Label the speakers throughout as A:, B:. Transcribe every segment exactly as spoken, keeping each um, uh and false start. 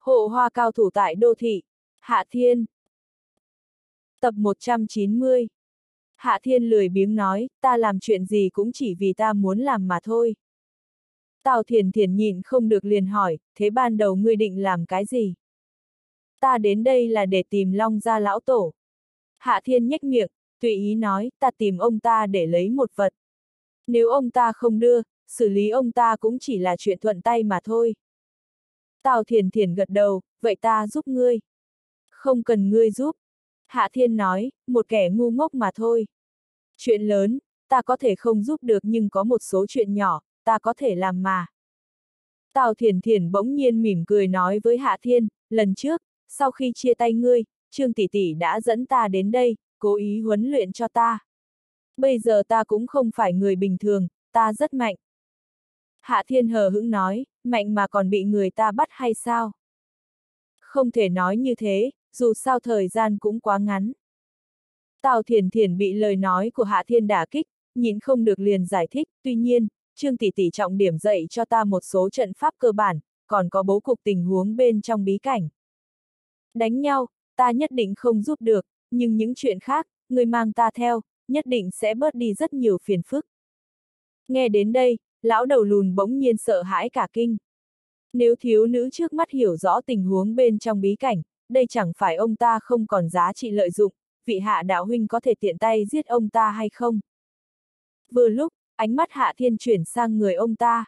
A: Hộ hoa cao thủ tại đô thị. Hạ Thiên. Tập một trăm chín mươi. Hạ Thiên lười biếng nói, ta làm chuyện gì cũng chỉ vì ta muốn làm mà thôi. Tào Thiền Thiền nhịn không được liền hỏi, thế ban đầu ngươi định làm cái gì? Ta đến đây là để tìm Long gia lão tổ. Hạ Thiên nhếch miệng, tùy ý nói, ta tìm ông ta để lấy một vật. Nếu ông ta không đưa, xử lý ông ta cũng chỉ là chuyện thuận tay mà thôi. Tào Thiền Thiền gật đầu, vậy ta giúp ngươi. Không cần ngươi giúp. Hạ Thiên nói, một kẻ ngu ngốc mà thôi. Chuyện lớn, ta có thể không giúp được nhưng có một số chuyện nhỏ, ta có thể làm mà. Tào Thiền Thiền bỗng nhiên mỉm cười nói với Hạ Thiên, lần trước, sau khi chia tay ngươi, Trương tỷ tỷ đã dẫn ta đến đây, cố ý huấn luyện cho ta. Bây giờ ta cũng không phải người bình thường, ta rất mạnh. Hạ Thiên hờ hững nói, mạnh mà còn bị người ta bắt hay sao? Không thể nói như thế, dù sao thời gian cũng quá ngắn. Tào Thiền Thiền bị lời nói của Hạ Thiên đả kích, nhịn không được liền giải thích, tuy nhiên, Trương tỷ tỷ trọng điểm dạy cho ta một số trận pháp cơ bản, còn có bố cục tình huống bên trong bí cảnh. Đánh nhau, ta nhất định không giúp được, nhưng những chuyện khác, người mang ta theo, nhất định sẽ bớt đi rất nhiều phiền phức. Nghe đến đây, lão đầu lùn bỗng nhiên sợ hãi cả kinh. Nếu thiếu nữ trước mắt hiểu rõ tình huống bên trong bí cảnh, đây chẳng phải ông ta không còn giá trị lợi dụng, vị Hạ đạo huynh có thể tiện tay giết ông ta hay không? Vừa lúc, ánh mắt Hạ Thiên chuyển sang người ông ta.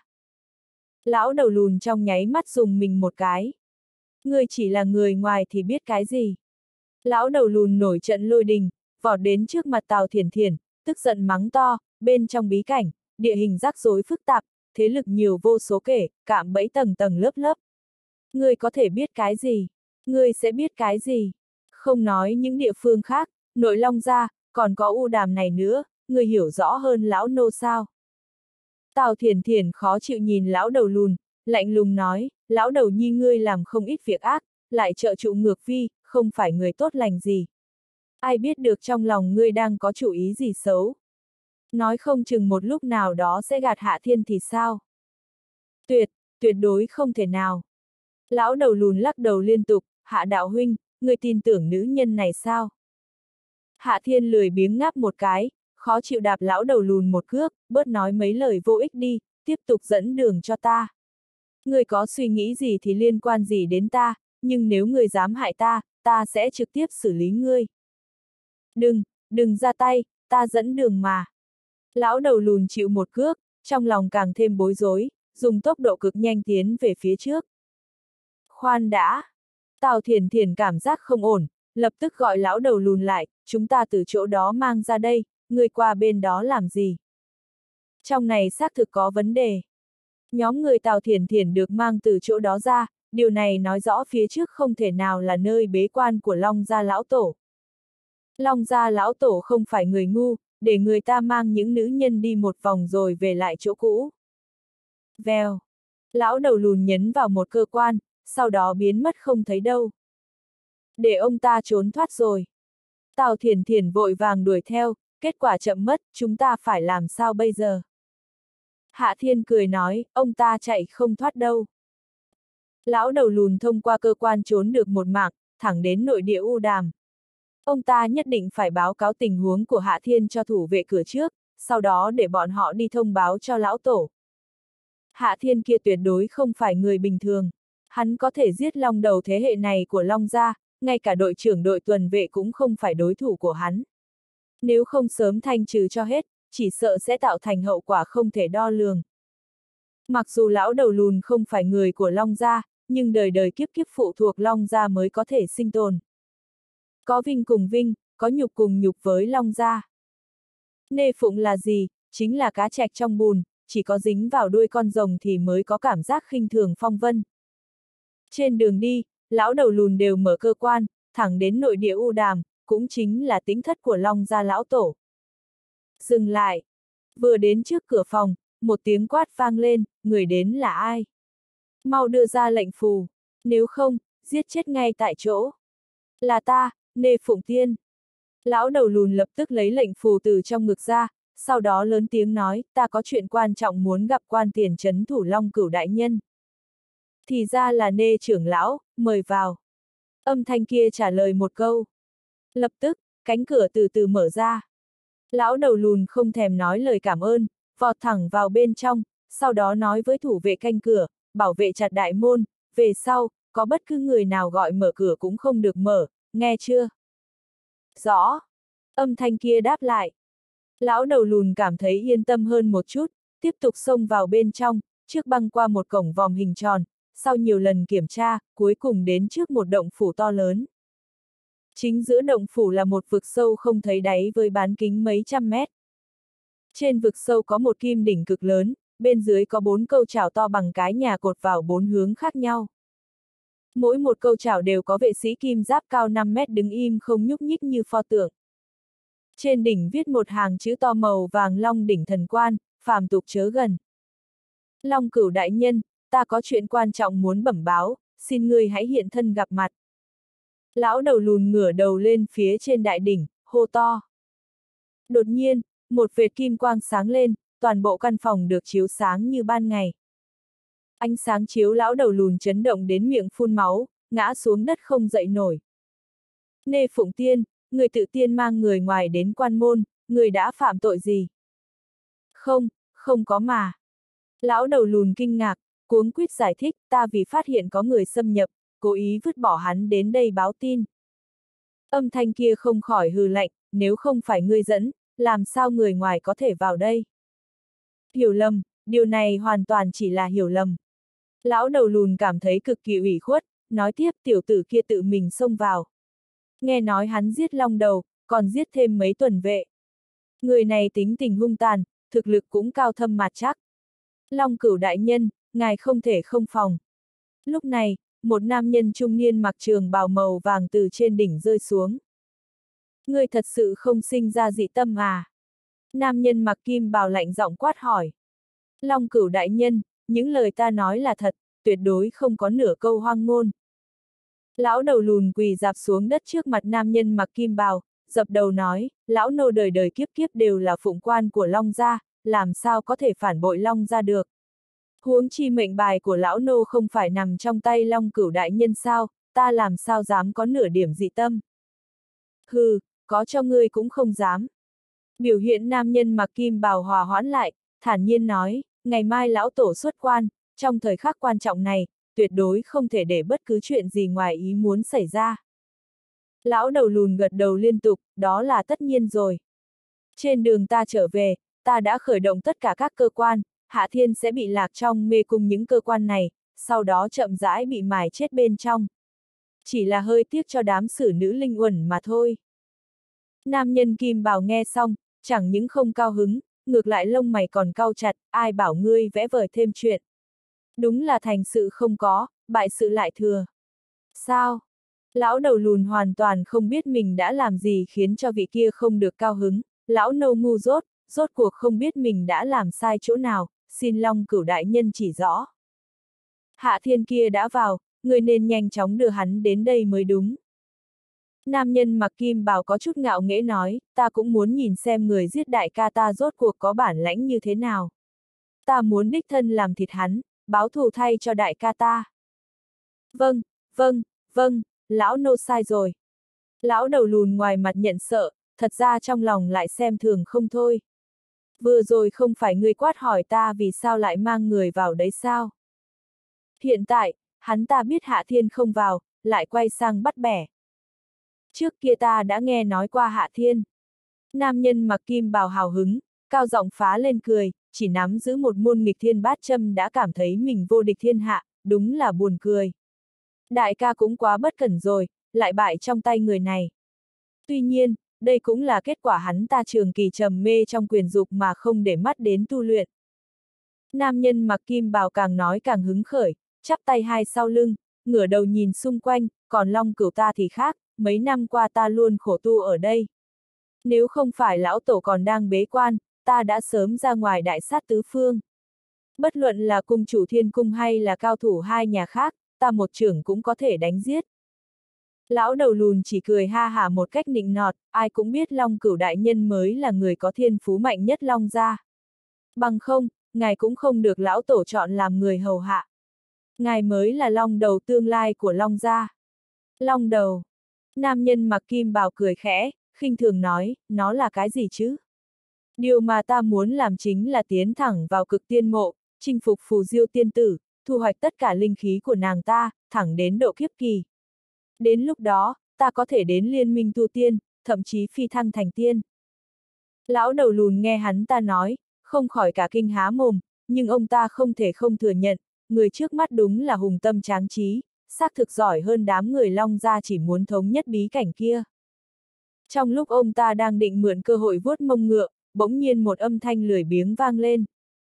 A: Lão đầu lùn trong nháy mắt dùng mình một cái. Ngươi chỉ là người ngoài thì biết cái gì? Lão đầu lùn nổi trận lôi đình, vọt đến trước mặt Tào Thiền Thiền, tức giận mắng to, bên trong bí cảnh, địa hình rắc rối phức tạp, thế lực nhiều vô số kể, cạm bẫy tầng tầng lớp lớp. Ngươi có thể biết cái gì? Ngươi sẽ biết cái gì? Không nói những địa phương khác, nội Long gia, còn có U Đàm này nữa, ngươi hiểu rõ hơn lão nô sao? Tào Thiền Thiền khó chịu nhìn lão đầu lùn, lạnh lùng nói, lão đầu nhi ngươi làm không ít việc ác, lại trợ trụ ngược vi, không phải người tốt lành gì. Ai biết được trong lòng ngươi đang có chủ ý gì xấu? Nói không chừng một lúc nào đó sẽ gạt Hạ Thiên thì sao? Tuyệt, tuyệt đối không thể nào. Lão đầu lùn lắc đầu liên tục, Hạ đạo huynh, ngươi tin tưởng nữ nhân này sao? Hạ Thiên lười biếng ngáp một cái, khó chịu đạp lão đầu lùn một cước, bớt nói mấy lời vô ích đi, tiếp tục dẫn đường cho ta. Ngươi có suy nghĩ gì thì liên quan gì đến ta, nhưng nếu ngươi dám hại ta, ta sẽ trực tiếp xử lý ngươi. Đừng, đừng ra tay, ta dẫn đường mà. Lão đầu lùn chịu một cước, trong lòng càng thêm bối rối, dùng tốc độ cực nhanh tiến về phía trước. Khoan đã! Tào Thiền Thiền cảm giác không ổn, lập tức gọi lão đầu lùn lại, chúng ta từ chỗ đó mang ra đây, ngươi qua bên đó làm gì? Trong này xác thực có vấn đề. Nhóm người Tào Thiền Thiền được mang từ chỗ đó ra, điều này nói rõ phía trước không thể nào là nơi bế quan của Long gia lão tổ. Long gia lão tổ không phải người ngu, để người ta mang những nữ nhân đi một vòng rồi về lại chỗ cũ. Vèo. Lão đầu lùn nhấn vào một cơ quan, sau đó biến mất không thấy đâu. Để ông ta trốn thoát rồi. Tào Thiền Thiền vội vàng đuổi theo, kết quả chậm mất, chúng ta phải làm sao bây giờ? Hạ Thiên cười nói, ông ta chạy không thoát đâu. Lão đầu lùn thông qua cơ quan trốn được một mạng, thẳng đến nội địa U Đàm. Ông ta nhất định phải báo cáo tình huống của Hạ Thiên cho thủ vệ cửa trước, sau đó để bọn họ đi thông báo cho lão tổ. Hạ Thiên kia tuyệt đối không phải người bình thường. Hắn có thể giết long đầu thế hệ này của Long gia, ngay cả đội trưởng đội tuần vệ cũng không phải đối thủ của hắn. Nếu không sớm thanh trừ cho hết, chỉ sợ sẽ tạo thành hậu quả không thể đo lường. Mặc dù lão đầu lùn không phải người của Long gia, nhưng đời đời kiếp kiếp phụ thuộc Long gia mới có thể sinh tồn. Có vinh cùng vinh, có nhục cùng nhục với Long gia. Nê phụng là gì? Chính là cá trạch trong bùn, chỉ có dính vào đuôi con rồng thì mới có cảm giác khinh thường phong vân. Trên đường đi, lão đầu lùn đều mở cơ quan, thẳng đến nội địa U Đàm, cũng chính là tính thất của Long gia lão tổ. Dừng lại. Vừa đến trước cửa phòng, một tiếng quát vang lên, người đến là ai? Mau đưa ra lệnh phù, nếu không, giết chết ngay tại chỗ. Là ta, Nê Phụng Tiên. Lão đầu lùn lập tức lấy lệnh phù từ trong ngực ra, sau đó lớn tiếng nói, ta có chuyện quan trọng muốn gặp quan tiền trấn thủ Long Cửu đại nhân. Thì ra là Nê trưởng lão, mời vào. Âm thanh kia trả lời một câu. Lập tức, cánh cửa từ từ mở ra. Lão đầu lùn không thèm nói lời cảm ơn, vọt thẳng vào bên trong, sau đó nói với thủ vệ canh cửa, bảo vệ chặt đại môn, về sau, có bất cứ người nào gọi mở cửa cũng không được mở, nghe chưa? Rõ. Âm thanh kia đáp lại. Lão đầu lùn cảm thấy yên tâm hơn một chút, tiếp tục xông vào bên trong, trước băng qua một cổng vòm hình tròn, sau nhiều lần kiểm tra, cuối cùng đến trước một động phủ to lớn. Chính giữa động phủ là một vực sâu không thấy đáy với bán kính mấy trăm mét. Trên vực sâu có một kim đỉnh cực lớn, bên dưới có bốn câu chảo to bằng cái nhà cột vào bốn hướng khác nhau. Mỗi một câu chảo đều có vệ sĩ kim giáp cao năm mét đứng im không nhúc nhích như pho tượng. Trên đỉnh viết một hàng chữ to màu vàng Long đỉnh thần quan, phàm tục chớ gần. Long Cửu đại nhân, ta có chuyện quan trọng muốn bẩm báo, xin ngươi hãy hiện thân gặp mặt. Lão đầu lùn ngửa đầu lên phía trên đại đỉnh, hô to. Đột nhiên, một vệt kim quang sáng lên, toàn bộ căn phòng được chiếu sáng như ban ngày. Ánh sáng chiếu lão đầu lùn chấn động đến miệng phun máu, ngã xuống đất không dậy nổi. Nê Phụng Tiên, người tự tiên mang người ngoài đến quan môn, người đã phạm tội gì? Không, không có mà. Lão đầu lùn kinh ngạc, cuống quýt giải thích, ta vì phát hiện có người xâm nhập, cố ý vứt bỏ hắn đến đây báo tin. Âm thanh kia không khỏi hừ lạnh, nếu không phải ngươi dẫn, làm sao người ngoài có thể vào đây? Hiểu lầm, điều này hoàn toàn chỉ là hiểu lầm. Lão đầu lùn cảm thấy cực kỳ ủy khuất, nói tiếp tiểu tử kia tự mình xông vào. Nghe nói hắn giết long đầu, còn giết thêm mấy tuần vệ. Người này tính tình hung tàn, thực lực cũng cao thâm mặt chắc. Long Cửu đại nhân, ngài không thể không phòng. Lúc này, một nam nhân trung niên mặc trường bào màu vàng từ trên đỉnh rơi xuống. Ngươi thật sự không sinh ra dị tâm à? Nam nhân mặc kim bào lạnh giọng quát hỏi. Long Cửu đại nhân, những lời ta nói là thật, tuyệt đối không có nửa câu hoang ngôn. Lão đầu lùn quỳ dạp xuống đất trước mặt nam nhân mặc kim bào, dập đầu nói, lão nô đời đời kiếp kiếp đều là phụng quan của Long gia, làm sao có thể phản bội Long gia được. Huống chi mệnh bài của lão nô không phải nằm trong tay Long Cửu đại nhân sao, ta làm sao dám có nửa điểm dị tâm. Hừ, có cho ngươi cũng không dám. Biểu hiện nam nhân mặc kim bào hòa hoãn lại, thản nhiên nói, ngày mai lão tổ xuất quan, trong thời khắc quan trọng này, tuyệt đối không thể để bất cứ chuyện gì ngoài ý muốn xảy ra. Lão đầu lùn gật đầu liên tục, đó là tất nhiên rồi. Trên đường ta trở về, ta đã khởi động tất cả các cơ quan, Hạ Thiên sẽ bị lạc trong mê cung những cơ quan này, sau đó chậm rãi bị mài chết bên trong. Chỉ là hơi tiếc cho đám xử nữ linh uẩn mà thôi. Nam nhân kim bào nghe xong, chẳng những không cao hứng, ngược lại lông mày còn cau chặt, ai bảo ngươi vẽ vời thêm chuyện. Đúng là thành sự không có, bại sự lại thừa. Sao? Lão đầu lùn hoàn toàn không biết mình đã làm gì khiến cho vị kia không được cao hứng, lão nô ngu dốt, rốt cuộc không biết mình đã làm sai chỗ nào, xin Long Cửu đại nhân chỉ rõ. Hạ Thiên kia đã vào, người nên nhanh chóng đưa hắn đến đây mới đúng. Nam nhân mặc kim bào có chút ngạo nghễ nói, ta cũng muốn nhìn xem người giết đại ca ta rốt cuộc có bản lãnh như thế nào. Ta muốn đích thân làm thịt hắn, báo thù thay cho đại ca ta. Vâng, vâng, vâng, lão nô sai rồi. Lão đầu lùn ngoài mặt nhận sợ, thật ra trong lòng lại xem thường không thôi. Vừa rồi không phải ngươi quát hỏi ta vì sao lại mang người vào đấy sao? Hiện tại, hắn ta biết Hạ Thiên không vào, lại quay sang bắt bẻ. Trước kia ta đã nghe nói qua Hạ Thiên. Nam nhân mặc kim bào hào hứng, cao giọng phá lên cười, chỉ nắm giữ một môn nghịch thiên bát châm đã cảm thấy mình vô địch thiên hạ, đúng là buồn cười. Đại ca cũng quá bất cẩn rồi, lại bại trong tay người này. Tuy nhiên, đây cũng là kết quả hắn ta trường kỳ trầm mê trong quyền dục mà không để mắt đến tu luyện. Nam nhân mặc kim bào càng nói càng hứng khởi, chắp tay hai sau lưng, ngửa đầu nhìn xung quanh, còn Long Cửu ta thì khác, mấy năm qua ta luôn khổ tu ở đây. Nếu không phải lão tổ còn đang bế quan, ta đã sớm ra ngoài đại sát tứ phương. Bất luận là cung chủ thiên cung hay là cao thủ hai nhà khác, ta một trưởng cũng có thể đánh giết. Lão đầu lùn chỉ cười ha hả một cách nịnh nọt, ai cũng biết Long Cửu đại nhân mới là người có thiên phú mạnh nhất Long gia. Bằng không, ngài cũng không được lão tổ chọn làm người hầu hạ. Ngài mới là long đầu tương lai của Long gia. Long đầu. Nam nhân mặc kim bào cười khẽ, khinh thường nói, nó là cái gì chứ? Điều mà ta muốn làm chính là tiến thẳng vào cực tiên mộ, chinh phục phù diêu tiên tử, thu hoạch tất cả linh khí của nàng ta, thẳng đến độ kiếp kỳ. Đến lúc đó, ta có thể đến liên minh tu tiên, thậm chí phi thăng thành tiên. Lão đầu lùn nghe hắn ta nói, không khỏi cả kinh há mồm, nhưng ông ta không thể không thừa nhận, người trước mắt đúng là hùng tâm tráng trí, xác thực giỏi hơn đám người Long gia chỉ muốn thống nhất bí cảnh kia. Trong lúc ông ta đang định mượn cơ hội vuốt mông ngựa, bỗng nhiên một âm thanh lười biếng vang lên.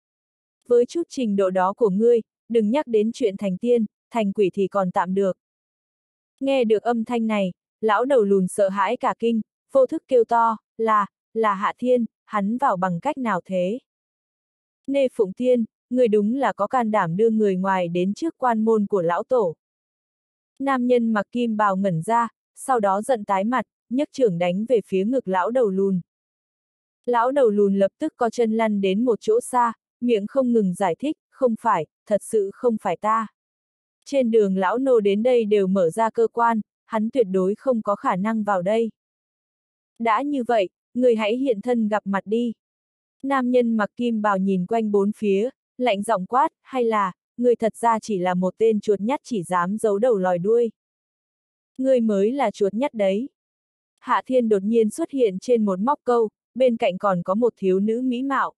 A: Với chút trình độ đó của ngươi, đừng nhắc đến chuyện thành tiên, thành quỷ thì còn tạm được. Nghe được âm thanh này, lão đầu lùn sợ hãi cả kinh, vô thức kêu to, là, là Hạ Thiên, hắn vào bằng cách nào thế? Nê Phụng Tiên, người đúng là có can đảm đưa người ngoài đến trước quan môn của lão tổ. Nam nhân mặc kim bào ngẩn ra, sau đó giận tái mặt, nhấc chưởng đánh về phía ngực lão đầu lùn. Lão đầu lùn lập tức co chân lăn đến một chỗ xa, miệng không ngừng giải thích, không phải, thật sự không phải ta. Trên đường lão nô đến đây đều mở ra cơ quan, hắn tuyệt đối không có khả năng vào đây. Đã như vậy, người hãy hiện thân gặp mặt đi. Nam nhân mặc kim bào nhìn quanh bốn phía, lạnh giọng quát, hay là, người thật ra chỉ là một tên chuột nhắt chỉ dám giấu đầu lòi đuôi. Người mới là chuột nhắt đấy. Hạ Thiên đột nhiên xuất hiện trên một móc câu, bên cạnh còn có một thiếu nữ mỹ mạo.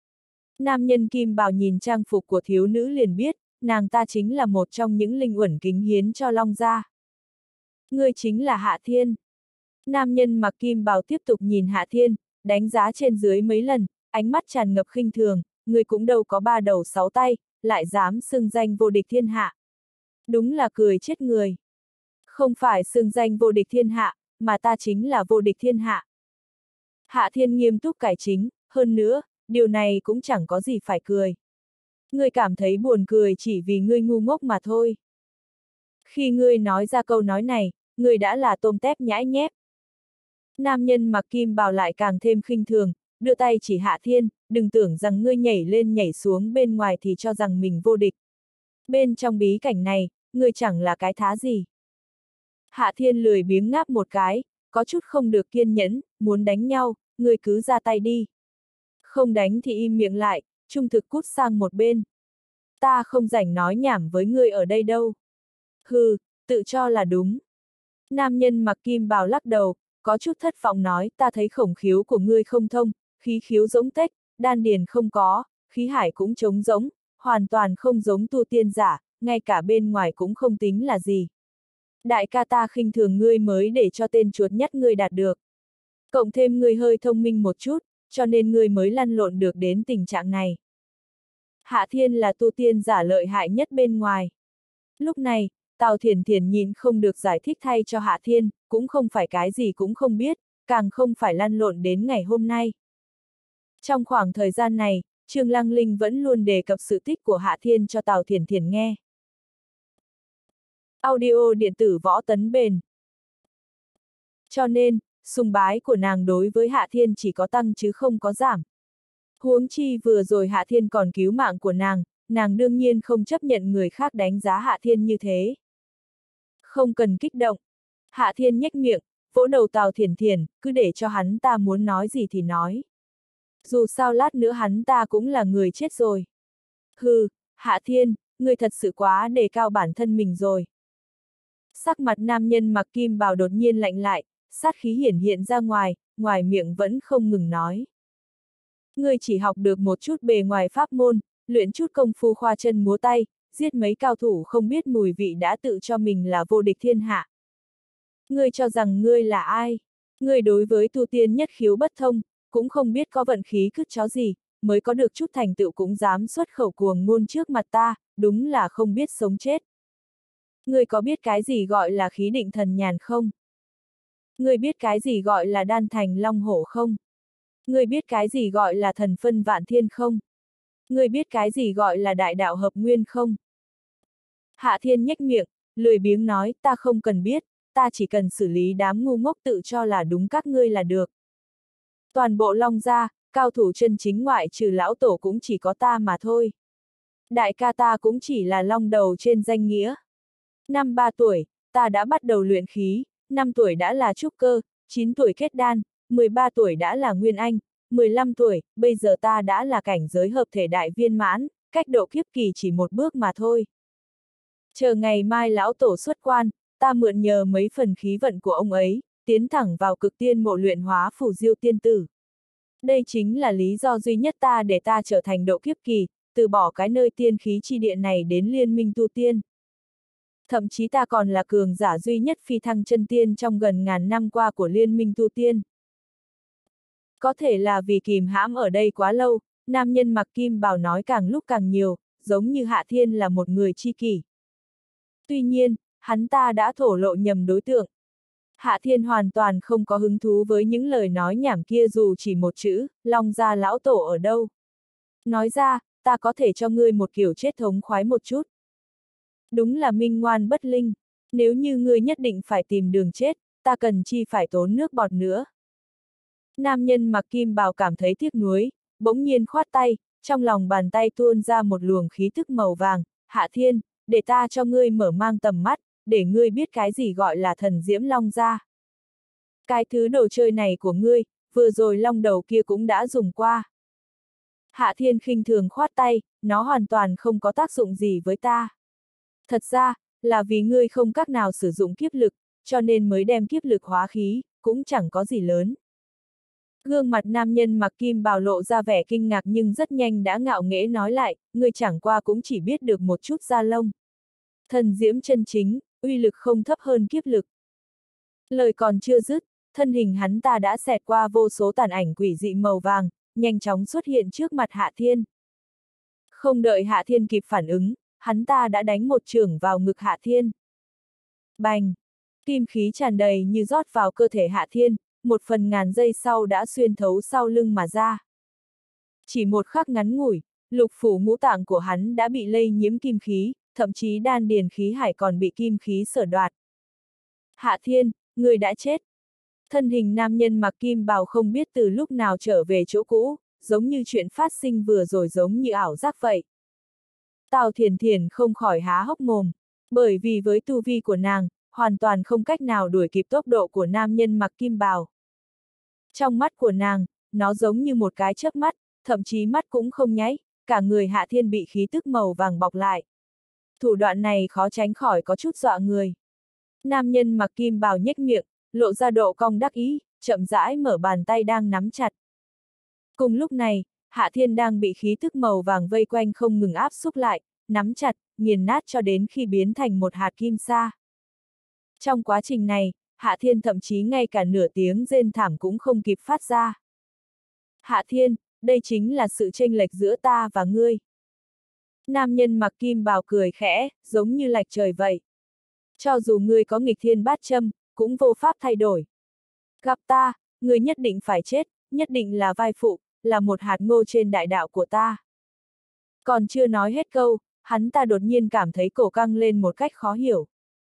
A: Nam nhân kim bào nhìn trang phục của thiếu nữ liền biết, nàng ta chính là một trong những linh uẩn kính hiến cho Long gia. Ngươi chính là Hạ Thiên. Nam nhân mặc kim bào tiếp tục nhìn Hạ Thiên, đánh giá trên dưới mấy lần, ánh mắt tràn ngập khinh thường, ngươi cũng đâu có ba đầu sáu tay, lại dám xưng danh vô địch thiên hạ. Đúng là cười chết người. Không phải xưng danh vô địch thiên hạ, mà ta chính là vô địch thiên hạ. Hạ Thiên nghiêm túc cải chính, hơn nữa, điều này cũng chẳng có gì phải cười. Ngươi cảm thấy buồn cười chỉ vì ngươi ngu ngốc mà thôi. Khi ngươi nói ra câu nói này, ngươi đã là tôm tép nhãi nhép. Nam nhân mặc kim bào lại càng thêm khinh thường, đưa tay chỉ Hạ Thiên, đừng tưởng rằng ngươi nhảy lên nhảy xuống bên ngoài thì cho rằng mình vô địch. Bên trong bí cảnh này, ngươi chẳng là cái thá gì. Hạ Thiên lười biếng ngáp một cái, có chút không được kiên nhẫn, muốn đánh nhau, ngươi cứ ra tay đi. Không đánh thì im miệng lại, trung thực cút sang một bên. Ta không rảnh nói nhảm với ngươi ở đây đâu. Hừ, tự cho là đúng. Nam nhân mặc kim bào lắc đầu, có chút thất vọng nói, ta thấy khổng khiếu của ngươi không thông, khí khiếu rỗng tếch, đan điền không có, khí hải cũng trống rỗng, hoàn toàn không giống tu tiên giả, ngay cả bên ngoài cũng không tính là gì. Đại ca ta khinh thường ngươi mới để cho tên chuột nhắt ngươi đạt được. Cộng thêm ngươi hơi thông minh một chút, cho nên ngươi mới lăn lộn được đến tình trạng này. Hạ Thiên là tu tiên giả lợi hại nhất bên ngoài. Lúc này, Tào Thiển Thiển nhìn không được giải thích thay cho Hạ Thiên, cũng không phải cái gì cũng không biết, càng không phải lăn lộn đến ngày hôm nay. Trong khoảng thời gian này, Trương Lăng Linh vẫn luôn đề cập sự tích của Hạ Thiên cho Tào Thiển Thiển nghe. Audio điện tử võ tấn bền. Cho nên, sùng bái của nàng đối với Hạ Thiên chỉ có tăng chứ không có giảm. Huống chi vừa rồi Hạ Thiên còn cứu mạng của nàng, nàng đương nhiên không chấp nhận người khác đánh giá Hạ Thiên như thế. Không cần kích động. Hạ Thiên nhếch miệng, vỗ đầu Tào Thiển Thiển, cứ để cho hắn ta muốn nói gì thì nói. Dù sao lát nữa hắn ta cũng là người chết rồi. Hừ, Hạ Thiên, ngươi thật sự quá đề cao bản thân mình rồi. Sắc mặt nam nhân mặc kim bào đột nhiên lạnh lại, sát khí hiển hiện ra ngoài, ngoài miệng vẫn không ngừng nói. Ngươi chỉ học được một chút bề ngoài pháp môn, luyện chút công phu khoa chân múa tay, giết mấy cao thủ không biết mùi vị đã tự cho mình là vô địch thiên hạ. Ngươi cho rằng ngươi là ai? Ngươi đối với tu tiên nhất khiếu bất thông, cũng không biết có vận khí cứt chó gì, mới có được chút thành tựu cũng dám xuất khẩu cuồng ngôn trước mặt ta, đúng là không biết sống chết. Ngươi có biết cái gì gọi là khí định thần nhàn không? Ngươi biết cái gì gọi là đan thành long hổ không? Ngươi biết cái gì gọi là thần phân vạn thiên không? Ngươi biết cái gì gọi là đại đạo hợp nguyên không? Hạ Thiên nhếch miệng, lười biếng nói, ta không cần biết, ta chỉ cần xử lý đám ngu ngốc tự cho là đúng các ngươi là được. Toàn bộ Long gia, cao thủ chân chính ngoại trừ lão tổ cũng chỉ có ta mà thôi. Đại ca ta cũng chỉ là long đầu trên danh nghĩa. Năm ba tuổi, ta đã bắt đầu luyện khí, năm tuổi đã là trúc cơ, chín tuổi kết đan, mười ba tuổi đã là nguyên anh, mười lăm tuổi, bây giờ ta đã là cảnh giới hợp thể đại viên mãn, cách độ kiếp kỳ chỉ một bước mà thôi. Chờ ngày mai lão tổ xuất quan, ta mượn nhờ mấy phần khí vận của ông ấy, tiến thẳng vào cực tiên mộ luyện hóa phù diêu tiên tử. Đây chính là lý do duy nhất ta để ta trở thành độ kiếp kỳ, từ bỏ cái nơi tiên khí chi địa này đến liên minh tu tiên. Thậm chí ta còn là cường giả duy nhất phi thăng chân tiên trong gần ngàn năm qua của liên minh tu tiên. Có thể là vì kìm hãm ở đây quá lâu, nam nhân mặc kim bào nói càng lúc càng nhiều, giống như Hạ Thiên là một người tri kỷ. Tuy nhiên, hắn ta đã thổ lộ nhầm đối tượng. Hạ Thiên hoàn toàn không có hứng thú với những lời nói nhảm kia dù chỉ một chữ, Long gia lão tổ ở đâu. Nói ra, ta có thể cho ngươi một kiểu chết thống khoái một chút. Đúng là minh ngoan bất linh, nếu như ngươi nhất định phải tìm đường chết, ta cần chi phải tốn nước bọt nữa. Nam nhân mặc kim bào cảm thấy tiếc nuối, bỗng nhiên khoát tay, trong lòng bàn tay tuôn ra một luồng khí thức màu vàng, Hạ Thiên, để ta cho ngươi mở mang tầm mắt, để ngươi biết cái gì gọi là thần diễm long gia. Cái thứ đồ chơi này của ngươi, vừa rồi long đầu kia cũng đã dùng qua. Hạ Thiên khinh thường khoát tay, nó hoàn toàn không có tác dụng gì với ta. Thật ra, là vì ngươi không cách nào sử dụng kiếp lực, cho nên mới đem kiếp lực hóa khí, cũng chẳng có gì lớn. Gương mặt nam nhân mặc kim bào lộ ra vẻ kinh ngạc nhưng rất nhanh đã ngạo nghễ nói lại, ngươi chẳng qua cũng chỉ biết được một chút da lông. Thần diễm chân chính, uy lực không thấp hơn kiếp lực. Lời còn chưa dứt, thân hình hắn ta đã xẹt qua vô số tàn ảnh quỷ dị màu vàng, nhanh chóng xuất hiện trước mặt Hạ Thiên. Không đợi Hạ Thiên kịp phản ứng, hắn ta đã đánh một chưởng vào ngực Hạ Thiên. Bành! Kim khí tràn đầy như rót vào cơ thể Hạ Thiên, một phần ngàn giây sau đã xuyên thấu sau lưng mà ra. Chỉ một khắc ngắn ngủi, lục phủ ngũ tạng của hắn đã bị lây nhiễm kim khí, thậm chí đan điền khí hải còn bị kim khí sở đoạt. Hạ Thiên, người đã chết. Thân hình nam nhân mặc kim bào không biết từ lúc nào trở về chỗ cũ, giống như chuyện phát sinh vừa rồi giống như ảo giác vậy. Tào Thiền Thiền không khỏi há hốc mồm, bởi vì với tu vi của nàng, hoàn toàn không cách nào đuổi kịp tốc độ của nam nhân mặc kim bào. Trong mắt của nàng, nó giống như một cái chớp mắt, thậm chí mắt cũng không nháy, cả người Hạ Thiên bị khí tức màu vàng bọc lại. Thủ đoạn này khó tránh khỏi có chút dọa người. Nam nhân mặc kim bào nhếch miệng, lộ ra độ cong đắc ý, chậm rãi mở bàn tay đang nắm chặt. Cùng lúc này, Hạ Thiên đang bị khí tức màu vàng vây quanh không ngừng áp xúc lại, nắm chặt, nghiền nát cho đến khi biến thành một hạt kim sa. Trong quá trình này, Hạ Thiên thậm chí ngay cả nửa tiếng rên thảm cũng không kịp phát ra. Hạ Thiên, đây chính là sự chênh lệch giữa ta và ngươi. Nam nhân mặc kim bào cười khẽ, giống như lạch trời vậy. Cho dù ngươi có nghịch thiên bát châm, cũng vô pháp thay đổi. Gặp ta, ngươi nhất định phải chết, nhất định là vai phụ, là một hạt ngô trên đại đạo của ta. Còn chưa nói hết câu, hắn ta đột nhiên cảm thấy cổ căng lên một cách khó hiểu.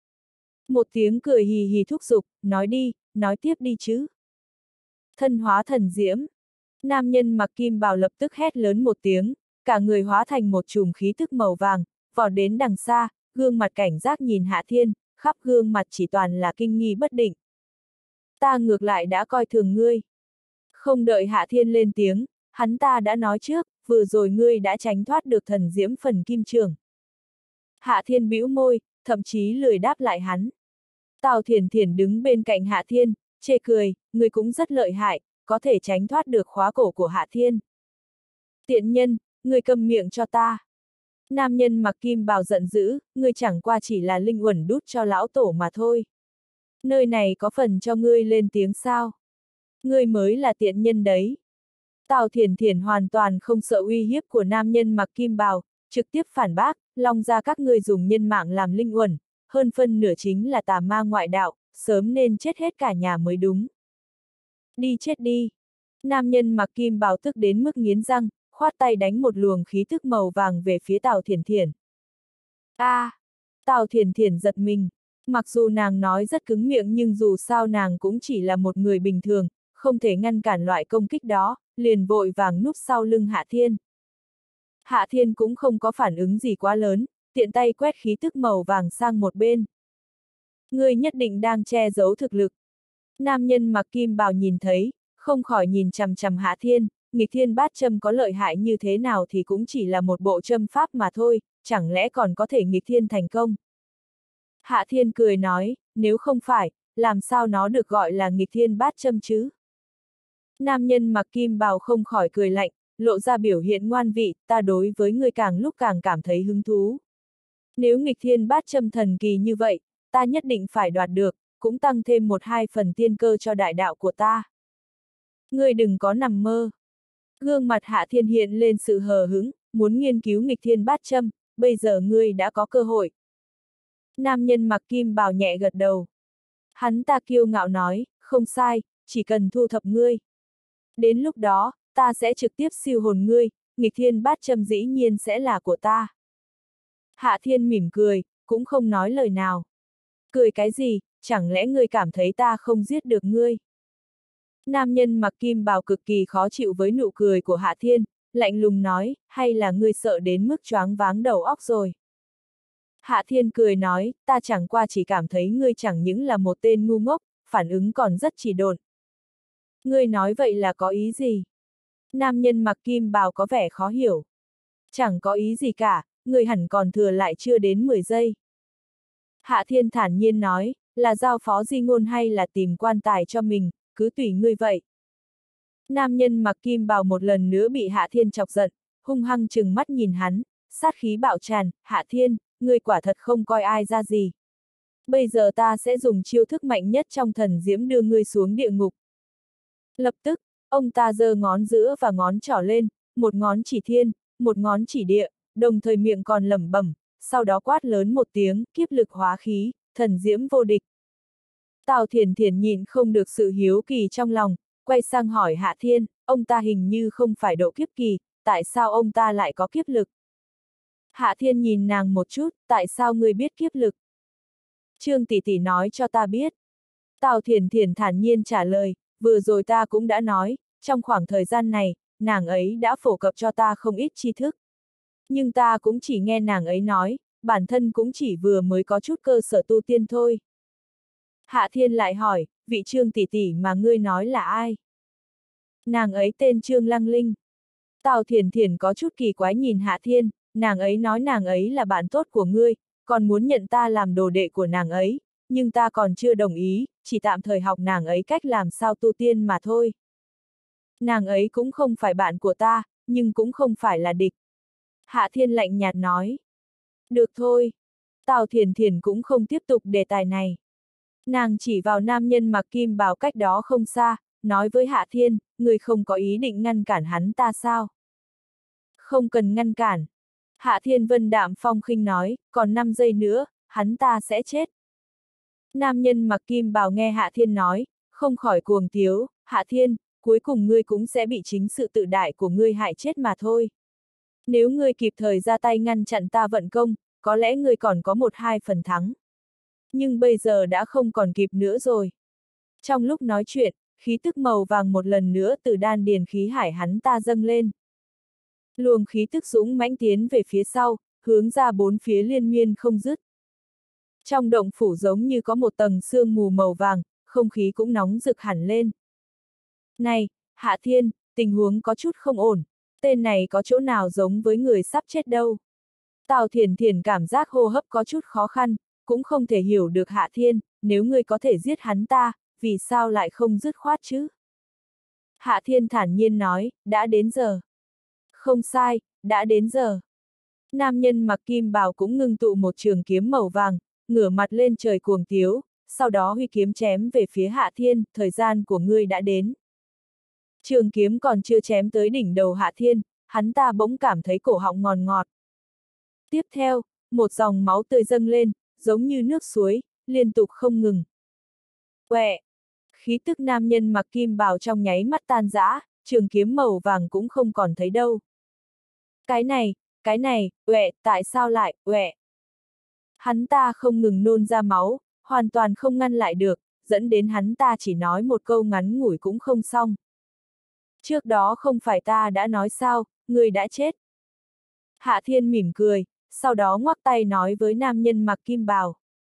A: Một tiếng cười hì hì thúc giục, nói đi, nói tiếp đi chứ. Thân hóa thần diễm. Nam nhân mặc kim bào lập tức hét lớn một tiếng, cả người hóa thành một chùm khí tức màu vàng, vọt đến đằng xa, gương mặt cảnh giác nhìn Hạ Thiên, khắp gương mặt chỉ toàn là kinh nghi bất định. Ta ngược lại đã coi thường ngươi. Không đợi Hạ Thiên lên tiếng, hắn ta đã nói trước, vừa rồi ngươi đã tránh thoát được thần diễm phần kim trường. Hạ Thiên bĩu môi, thậm chí lười đáp lại hắn. Tào Thiền Thiền đứng bên cạnh Hạ Thiên, chê cười, ngươi cũng rất lợi hại, có thể tránh thoát được khóa cổ của Hạ Thiên. Tiện nhân, ngươi câm miệng cho ta. Nam nhân mặc kim bào giận dữ, ngươi chẳng qua chỉ là linh uẩn đút cho lão tổ mà thôi. Nơi này có phần cho ngươi lên tiếng sao? Ngươi mới là tiện nhân đấy. Tào Thiền Thiền hoàn toàn không sợ uy hiếp của nam nhân mặc kim bào, trực tiếp phản bác, Long gia các ngươi dùng nhân mạng làm linh uẩn, hơn phân nửa chính là tà ma ngoại đạo, sớm nên chết hết cả nhà mới đúng. Đi chết đi. Nam nhân mặc kim bào tức đến mức nghiến răng, khoát tay đánh một luồng khí tức màu vàng về phía Tào Thiền Thiền. A! À, Tào Thiền Thiền giật mình. Mặc dù nàng nói rất cứng miệng nhưng dù sao nàng cũng chỉ là một người bình thường, không thể ngăn cản loại công kích đó, liền vội vàng núp sau lưng Hạ Thiên. Hạ Thiên cũng không có phản ứng gì quá lớn, tiện tay quét khí tức màu vàng sang một bên. Ngươi nhất định đang che giấu thực lực. Nam nhân mặc kim bào nhìn thấy, không khỏi nhìn chằm chằm Hạ Thiên, nghịch thiên bát châm có lợi hại như thế nào thì cũng chỉ là một bộ châm pháp mà thôi, chẳng lẽ còn có thể nghịch thiên thành công. Hạ Thiên cười nói, nếu không phải, làm sao nó được gọi là nghịch thiên bát châm chứ? Nam nhân mặc kim bào không khỏi cười lạnh, lộ ra biểu hiện ngoan vị, ta đối với ngươi càng lúc càng cảm thấy hứng thú. Nếu nghịch thiên bát châm thần kỳ như vậy, ta nhất định phải đoạt được, cũng tăng thêm một hai phần tiên cơ cho đại đạo của ta. Ngươi đừng có nằm mơ. Gương mặt Hạ Thiên hiện lên sự hờ hững, muốn nghiên cứu nghịch thiên bát châm, bây giờ ngươi đã có cơ hội. Nam nhân mặc kim bào nhẹ gật đầu. Hắn ta kiêu ngạo nói, không sai, chỉ cần thu thập ngươi. Đến lúc đó, ta sẽ trực tiếp siêu hồn ngươi, nghịch thiên bát châm dĩ nhiên sẽ là của ta. Hạ Thiên mỉm cười, cũng không nói lời nào. Cười cái gì, chẳng lẽ ngươi cảm thấy ta không giết được ngươi? Nam nhân mặc kim bào cực kỳ khó chịu với nụ cười của Hạ Thiên, lạnh lùng nói, hay là ngươi sợ đến mức choáng váng đầu óc rồi? Hạ Thiên cười nói, ta chẳng qua chỉ cảm thấy ngươi chẳng những là một tên ngu ngốc, phản ứng còn rất chỉ độn. Ngươi nói vậy là có ý gì? Nam nhân mặc kim bào có vẻ khó hiểu. Chẳng có ý gì cả, ngươi hẳn còn thừa lại chưa đến mười giây. Hạ Thiên thản nhiên nói, là giao phó di ngôn hay là tìm quan tài cho mình, cứ tùy ngươi vậy. Nam nhân mặc kim bào một lần nữa bị Hạ Thiên chọc giận, hung hăng trừng mắt nhìn hắn, sát khí bạo tràn, Hạ Thiên, ngươi quả thật không coi ai ra gì. Bây giờ ta sẽ dùng chiêu thức mạnh nhất trong thần diễm đưa ngươi xuống địa ngục. Lập tức, ông ta giơ ngón giữa và ngón trỏ lên, một ngón chỉ thiên, một ngón chỉ địa, đồng thời miệng còn lẩm bẩm, sau đó quát lớn một tiếng, kiếp lực hóa khí, thần diễm vô địch. Tào Thiển Thiển nhịn không được sự hiếu kỳ trong lòng, quay sang hỏi Hạ Thiên, ông ta hình như không phải độ kiếp kỳ, tại sao ông ta lại có kiếp lực? Hạ Thiên nhìn nàng một chút, tại sao ngươi biết kiếp lực? Trương tỷ tỷ nói cho ta biết. Tào Thiển Thiển thản nhiên trả lời, vừa rồi ta cũng đã nói, trong khoảng thời gian này, nàng ấy đã phổ cập cho ta không ít tri thức. Nhưng ta cũng chỉ nghe nàng ấy nói, bản thân cũng chỉ vừa mới có chút cơ sở tu tiên thôi. Hạ Thiên lại hỏi, vị Trương tỷ tỷ mà ngươi nói là ai? Nàng ấy tên Trương Lăng Linh. Tào Thiển Thiển có chút kỳ quái nhìn Hạ Thiên, nàng ấy nói nàng ấy là bạn tốt của ngươi, còn muốn nhận ta làm đồ đệ của nàng ấy, nhưng ta còn chưa đồng ý, chỉ tạm thời học nàng ấy cách làm sao tu tiên mà thôi. Nàng ấy cũng không phải bạn của ta, nhưng cũng không phải là địch. Hạ Thiên lạnh nhạt nói. Được thôi. Tào Thiển Thiển cũng không tiếp tục đề tài này. Nàng chỉ vào nam nhân mặc kim bào cách đó không xa, nói với Hạ Thiên, người không có ý định ngăn cản hắn ta sao? Không cần ngăn cản. Hạ Thiên vân đạm phong khinh nói, còn năm giây nữa, hắn ta sẽ chết. Nam nhân mặc kim bào nghe Hạ Thiên nói, không khỏi cuồng tiếu, Hạ Thiên, cuối cùng ngươi cũng sẽ bị chính sự tự đại của ngươi hại chết mà thôi. Nếu ngươi kịp thời ra tay ngăn chặn ta vận công, có lẽ ngươi còn có một hai phần thắng. Nhưng bây giờ đã không còn kịp nữa rồi. Trong lúc nói chuyện, khí tức màu vàng một lần nữa từ đan điền khí hải hắn ta dâng lên. Luồng khí tức dũng mãnh tiến về phía sau, hướng ra bốn phía liên miên không dứt. Trong động phủ giống như có một tầng sương mù màu vàng, không khí cũng nóng rực hẳn lên. Này, Hạ Thiên, tình huống có chút không ổn, tên này có chỗ nào giống với người sắp chết đâu. Tào Thiển Thiển cảm giác hô hấp có chút khó khăn, cũng không thể hiểu được Hạ Thiên, nếu ngươi có thể giết hắn ta, vì sao lại không dứt khoát chứ? Hạ Thiên thản nhiên nói, đã đến giờ. Không sai, đã đến giờ. Nam nhân mặc kim bào cũng ngưng tụ một trường kiếm màu vàng, ngửa mặt lên trời cuồng tiếu, sau đó huy kiếm chém về phía Hạ Thiên, thời gian của ngươi đã đến. Trường kiếm còn chưa chém tới đỉnh đầu Hạ Thiên, hắn ta bỗng cảm thấy cổ họng ngọt ngọt. Tiếp theo, một dòng máu tươi dâng lên, giống như nước suối, liên tục không ngừng. Quẹ! Khí tức nam nhân mặc kim bào trong nháy mắt tan rã, trường kiếm màu vàng cũng không còn thấy đâu. Cái này, cái này, uệ, tại sao lại, uệ? Hắn ta không ngừng nôn ra máu, hoàn toàn không ngăn lại được, dẫn đến hắn ta chỉ nói một câu ngắn ngủi cũng không xong. Trước đó không phải ta đã nói sao, người đã chết. Hạ Thiên mỉm cười, sau đó ngoắc tay nói với nam nhân mặc kim bào.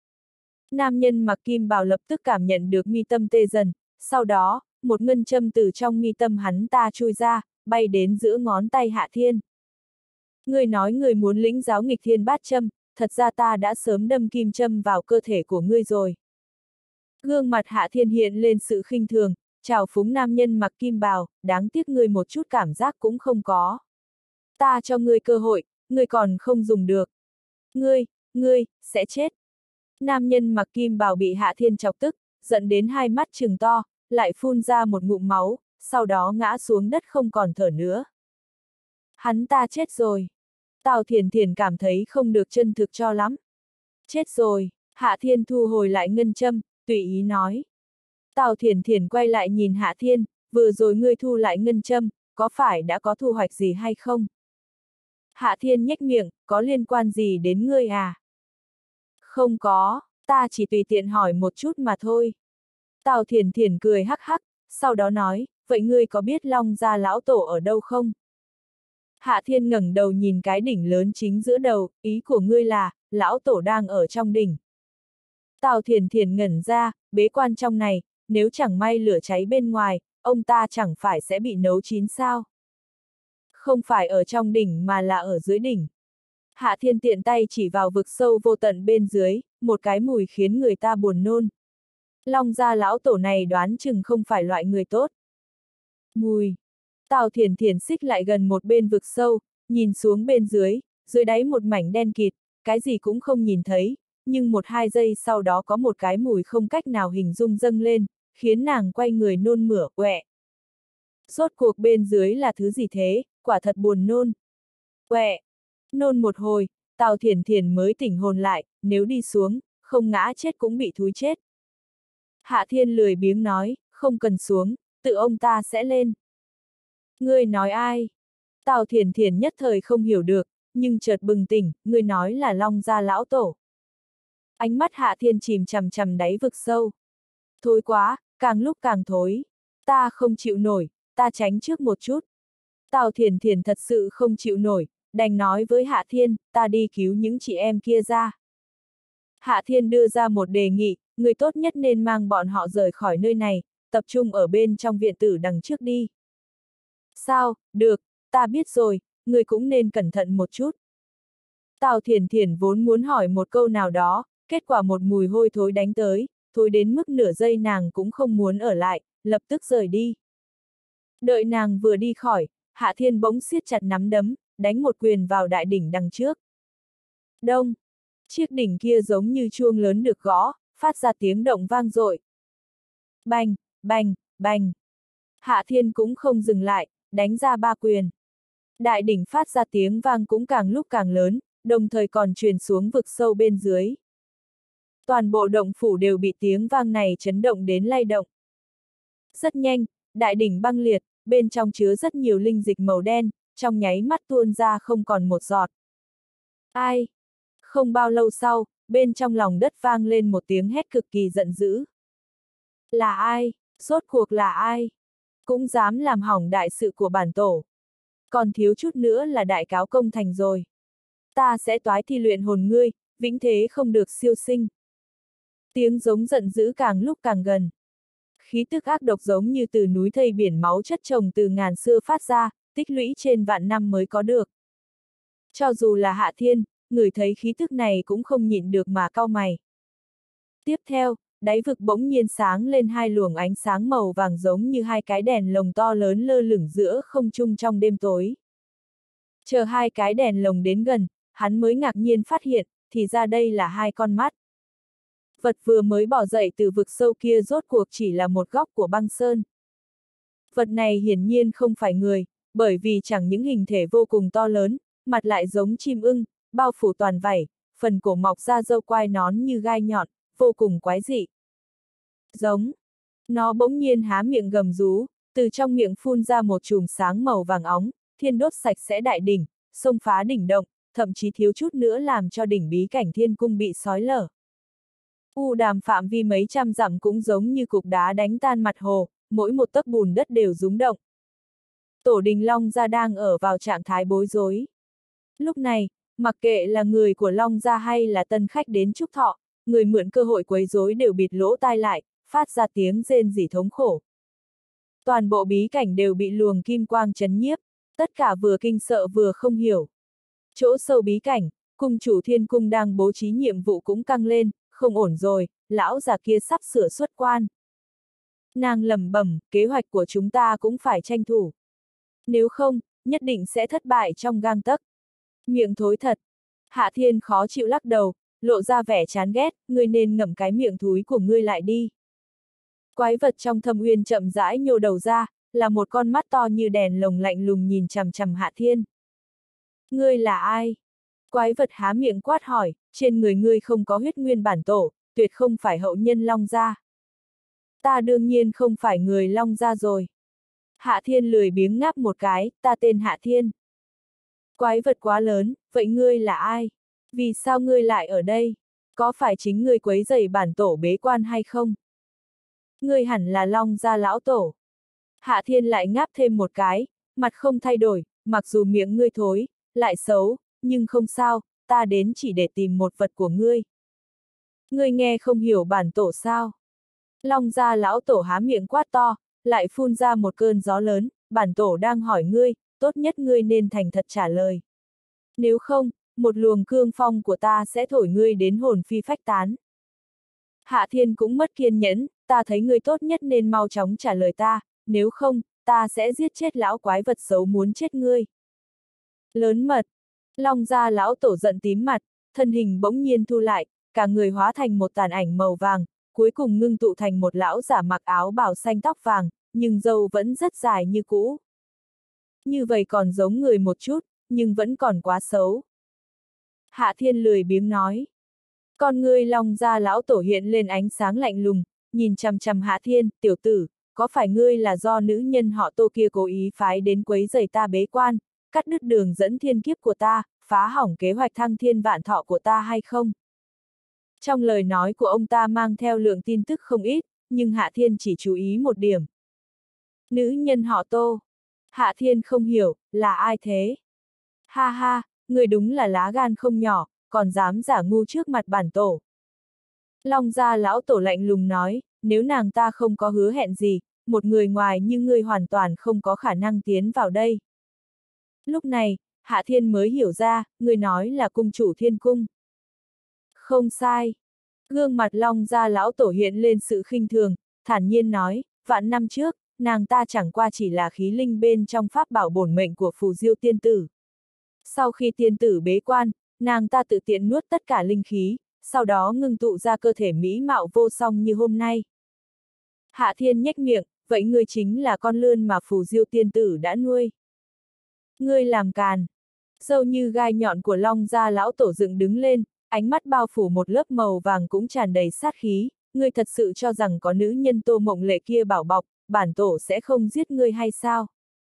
A: Nam nhân mặc kim bào lập tức cảm nhận được mi tâm tê dần, sau đó, một ngân châm từ trong mi tâm hắn ta chui ra, bay đến giữa ngón tay Hạ Thiên. Ngươi nói ngươi muốn lĩnh giáo nghịch thiên bát châm, thật ra ta đã sớm đâm kim châm vào cơ thể của ngươi rồi. Gương mặt Hạ Thiên hiện lên sự khinh thường, chào phúng nam nhân mặc kim bào, đáng tiếc ngươi một chút cảm giác cũng không có. Ta cho ngươi cơ hội, ngươi còn không dùng được. Ngươi, ngươi, sẽ chết. Nam nhân mặc kim bào bị Hạ Thiên chọc tức, giận đến hai mắt trừng to, lại phun ra một ngụm máu, sau đó ngã xuống đất không còn thở nữa. Hắn ta chết rồi. Tào Thiền Thiền cảm thấy không được chân thực cho lắm. Chết rồi, Hạ Thiên thu hồi lại ngân châm, tùy ý nói. Tào Thiền Thiền quay lại nhìn Hạ Thiên, vừa rồi ngươi thu lại ngân châm, có phải đã có thu hoạch gì hay không? Hạ Thiên nhếch miệng, có liên quan gì đến ngươi à? Không có, ta chỉ tùy tiện hỏi một chút mà thôi. Tào Thiền Thiền cười hắc hắc, sau đó nói, vậy ngươi có biết Long Gia lão tổ ở đâu không? Hạ Thiên ngẩng đầu nhìn cái đỉnh lớn chính giữa đầu, ý của ngươi là, lão tổ đang ở trong đỉnh. Tào Thiền Thiền ngẩn ra, bế quan trong này, nếu chẳng may lửa cháy bên ngoài, ông ta chẳng phải sẽ bị nấu chín sao? Không phải ở trong đỉnh mà là ở dưới đỉnh. Hạ Thiên tiện tay chỉ vào vực sâu vô tận bên dưới, một cái mùi khiến người ta buồn nôn. Long Gia lão tổ này đoán chừng không phải loại người tốt. Mùi. Tào Thiền Thiền xích lại gần một bên vực sâu, nhìn xuống bên dưới, dưới đáy một mảnh đen kịt, cái gì cũng không nhìn thấy, nhưng một hai giây sau đó có một cái mùi không cách nào hình dung dâng lên, khiến nàng quay người nôn mửa, quẹ. Rốt cuộc bên dưới là thứ gì thế, quả thật buồn nôn. Quẹ. Nôn một hồi, Tào Thiền Thiền mới tỉnh hồn lại, nếu đi xuống, không ngã chết cũng bị thúi chết. Hạ Thiên lười biếng nói, không cần xuống, tự ông ta sẽ lên. Ngươi nói ai? Tào Thiền Thiền nhất thời không hiểu được, nhưng chợt bừng tỉnh, ngươi nói là Long Gia lão tổ. Ánh mắt Hạ Thiên chìm chằm chằm đáy vực sâu. Thối quá, càng lúc càng thối. Ta không chịu nổi, ta tránh trước một chút. Tào Thiền Thiền thật sự không chịu nổi, đành nói với Hạ Thiên, ta đi cứu những chị em kia ra. Hạ Thiên đưa ra một đề nghị, người tốt nhất nên mang bọn họ rời khỏi nơi này, tập trung ở bên trong viện tử đằng trước đi. Sao, được, ta biết rồi, người cũng nên cẩn thận một chút. Tào Thiền Thiền vốn muốn hỏi một câu nào đó, kết quả một mùi hôi thối đánh tới, thối đến mức nửa giây nàng cũng không muốn ở lại, lập tức rời đi. Đợi nàng vừa đi khỏi, Hạ Thiên bỗng siết chặt nắm đấm, đánh một quyền vào đại đỉnh đằng trước. Đông! Chiếc đỉnh kia giống như chuông lớn được gõ, phát ra tiếng động vang dội. Bành, bành, bành. Hạ Thiên cũng không dừng lại, đánh ra ba quyền. Đại đỉnh phát ra tiếng vang cũng càng lúc càng lớn, đồng thời còn truyền xuống vực sâu bên dưới. Toàn bộ động phủ đều bị tiếng vang này chấn động đến lay động. Rất nhanh, đại đỉnh băng liệt, bên trong chứa rất nhiều linh dịch màu đen, trong nháy mắt tuôn ra không còn một giọt. Ai? Không bao lâu sau, bên trong lòng đất vang lên một tiếng hét cực kỳ giận dữ. Là ai? Rốt cuộc là ai? Cũng dám làm hỏng đại sự của bản tổ. Còn thiếu chút nữa là đại cáo công thành rồi. Ta sẽ toái thi luyện hồn ngươi, vĩnh thế không được siêu sinh. Tiếng giống giận dữ càng lúc càng gần. Khí tức ác độc giống như từ núi thây biển máu chất chồng từ ngàn xưa phát ra, tích lũy trên vạn năm mới có được. Cho dù là Hạ Thiên, người thấy khí tức này cũng không nhịn được mà cau mày. Tiếp theo, đáy vực bỗng nhiên sáng lên hai luồng ánh sáng màu vàng giống như hai cái đèn lồng to lớn lơ lửng giữa không trung trong đêm tối. Chờ hai cái đèn lồng đến gần, hắn mới ngạc nhiên phát hiện, thì ra đây là hai con mắt. Vật vừa mới bỏ dậy từ vực sâu kia rốt cuộc chỉ là một góc của băng sơn. Vật này hiển nhiên không phải người, bởi vì chẳng những hình thể vô cùng to lớn, mặt lại giống chim ưng, bao phủ toàn vảy, phần cổ mọc ra râu quai nón như gai nhọn, vô cùng quái dị. Giống. Nó bỗng nhiên há miệng gầm rú, từ trong miệng phun ra một chùm sáng màu vàng óng, thiên đốt sạch sẽ đại đỉnh, xông phá đỉnh động, thậm chí thiếu chút nữa làm cho đỉnh bí cảnh thiên cung bị xói lở. U đàm phạm vi mấy trăm dặm cũng giống như cục đá đánh tan mặt hồ, mỗi một tấc bùn đất đều rúng động. Tổ đình Long Gia đang ở vào trạng thái bối rối. Lúc này, mặc kệ là người của Long gia hay là tân khách đến chúc thọ, người mượn cơ hội quấy rối đều bịt lỗ tai lại, phát ra tiếng rên rỉ thống khổ. Toàn bộ bí cảnh đều bị luồng kim quang chấn nhiếp, tất cả vừa kinh sợ vừa không hiểu. Chỗ sâu bí cảnh, cung chủ thiên cung đang bố trí nhiệm vụ cũng căng lên, không ổn rồi, lão già kia sắp sửa xuất quan. Nàng lẩm bẩm, kế hoạch của chúng ta cũng phải tranh thủ. Nếu không, nhất định sẽ thất bại trong gang tấc. Miệng thối thật. Hạ Thiên khó chịu lắc đầu, lộ ra vẻ chán ghét, ngươi nên ngậm cái miệng thúi của ngươi lại đi. Quái vật trong thâm uyên chậm rãi nhô đầu ra, là một con mắt to như đèn lồng lạnh lùng nhìn chằm chằm Hạ Thiên. Ngươi là ai? Quái vật há miệng quát hỏi, trên người ngươi không có huyết nguyên bản tổ, tuyệt không phải hậu nhân Long gia. Ta đương nhiên không phải người Long gia rồi. Hạ Thiên lười biếng ngáp một cái, ta tên Hạ Thiên. Quái vật quá lớn, vậy ngươi là ai? Vì sao ngươi lại ở đây? Có phải chính ngươi quấy rầy bản tổ bế quan hay không? Ngươi hẳn là Long gia lão tổ. Hạ Thiên lại ngáp thêm một cái, mặt không thay đổi, mặc dù miệng ngươi thối, lại xấu, nhưng không sao, ta đến chỉ để tìm một vật của ngươi. Ngươi nghe không hiểu bản tổ sao? Long gia lão tổ há miệng quát to, lại phun ra một cơn gió lớn, bản tổ đang hỏi ngươi, tốt nhất ngươi nên thành thật trả lời. Nếu không, một luồng cương phong của ta sẽ thổi ngươi đến hồn phi phách tán. Hạ Thiên cũng mất kiên nhẫn, ta thấy ngươi tốt nhất nên mau chóng trả lời ta, nếu không, ta sẽ giết chết lão quái vật xấu muốn chết ngươi. Lớn mật. Long gia lão tổ giận tím mặt, thân hình bỗng nhiên thu lại, cả người hóa thành một tàn ảnh màu vàng, cuối cùng ngưng tụ thành một lão giả mặc áo bào xanh tóc vàng, nhưng râu vẫn rất dài như cũ. Như vậy còn giống người một chút, nhưng vẫn còn quá xấu. Hạ Thiên lười biếng nói. Con ngươi Long gia lão tổ hiện lên ánh sáng lạnh lùng, nhìn chằm chằm Hạ Thiên, tiểu tử, có phải ngươi là do nữ nhân họ Tô kia cố ý phái đến quấy rầy ta bế quan, cắt đứt đường dẫn thiên kiếp của ta, phá hỏng kế hoạch thăng thiên vạn thọ của ta hay không? Trong lời nói của ông ta mang theo lượng tin tức không ít, nhưng Hạ Thiên chỉ chú ý một điểm. Nữ nhân họ Tô. Hạ Thiên không hiểu, là ai thế? Ha ha, người đúng là lá gan không nhỏ, còn dám giả ngu trước mặt bản tổ. Long gia lão tổ lạnh lùng nói, nếu nàng ta không có hứa hẹn gì, một người ngoài như ngươi hoàn toàn không có khả năng tiến vào đây. Lúc này, Hạ Thiên mới hiểu ra, người nói là cung chủ thiên cung. Không sai. Gương mặt Long gia lão tổ hiện lên sự khinh thường, thản nhiên nói, vạn năm trước, nàng ta chẳng qua chỉ là khí linh bên trong pháp bảo bổn mệnh của phù diêu tiên tử. Sau khi tiên tử bế quan, nàng ta tự tiện nuốt tất cả linh khí, sau đó ngưng tụ ra cơ thể mỹ mạo vô song như hôm nay. Hạ Thiên nhếch miệng, vậy ngươi chính là con lươn mà phù diêu tiên tử đã nuôi. Ngươi làm càn. Râu như gai nhọn của Long gia lão tổ dựng đứng lên, ánh mắt bao phủ một lớp màu vàng cũng tràn đầy sát khí, ngươi thật sự cho rằng có nữ nhân Tô Mộng Lệ kia bảo bọc, bản tổ sẽ không giết ngươi hay sao?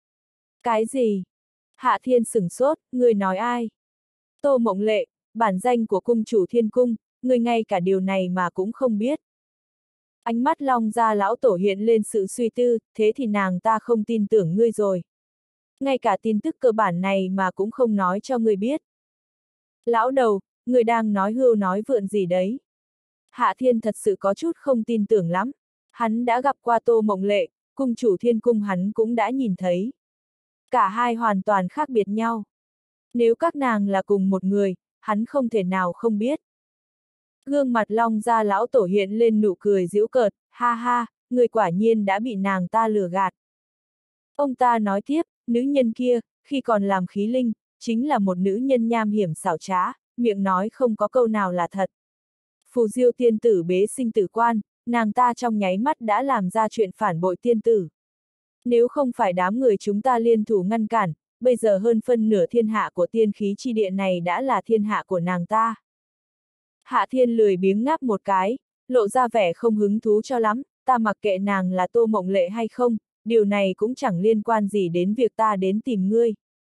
A: Cái gì? Hạ Thiên sửng sốt, ngươi nói ai? Tô Mộng Lệ, bản danh của cung chủ thiên cung, ngươi ngay cả điều này mà cũng không biết. Ánh mắt Long gia lão tổ hiện lên sự suy tư, thế thì nàng ta không tin tưởng ngươi rồi. Ngay cả tin tức cơ bản này mà cũng không nói cho ngươi biết. Lão đầu, ngươi đang nói hưu nói vượn gì đấy? Hạ Thiên thật sự có chút không tin tưởng lắm. Hắn đã gặp qua Tô Mộng Lệ, cung chủ thiên cung hắn cũng đã nhìn thấy. Cả hai hoàn toàn khác biệt nhau. Nếu các nàng là cùng một người, hắn không thể nào không biết. Gương mặt Long gia lão tổ hiện lên nụ cười giễu cợt, ha ha, người quả nhiên đã bị nàng ta lừa gạt. Ông ta nói tiếp, nữ nhân kia, khi còn làm khí linh, chính là một nữ nhân nham hiểm xảo trá, miệng nói không có câu nào là thật. Phù diêu tiên tử bế sinh tử quan, nàng ta trong nháy mắt đã làm ra chuyện phản bội tiên tử. Nếu không phải đám người chúng ta liên thủ ngăn cản, bây giờ hơn phân nửa thiên hạ của tiên khí chi địa này đã là thiên hạ của nàng ta. Hạ Thiên lười biếng ngáp một cái, lộ ra vẻ không hứng thú cho lắm, ta mặc kệ nàng là Tô Mộng Lệ hay không, điều này cũng chẳng liên quan gì đến việc ta đến tìm ngươi.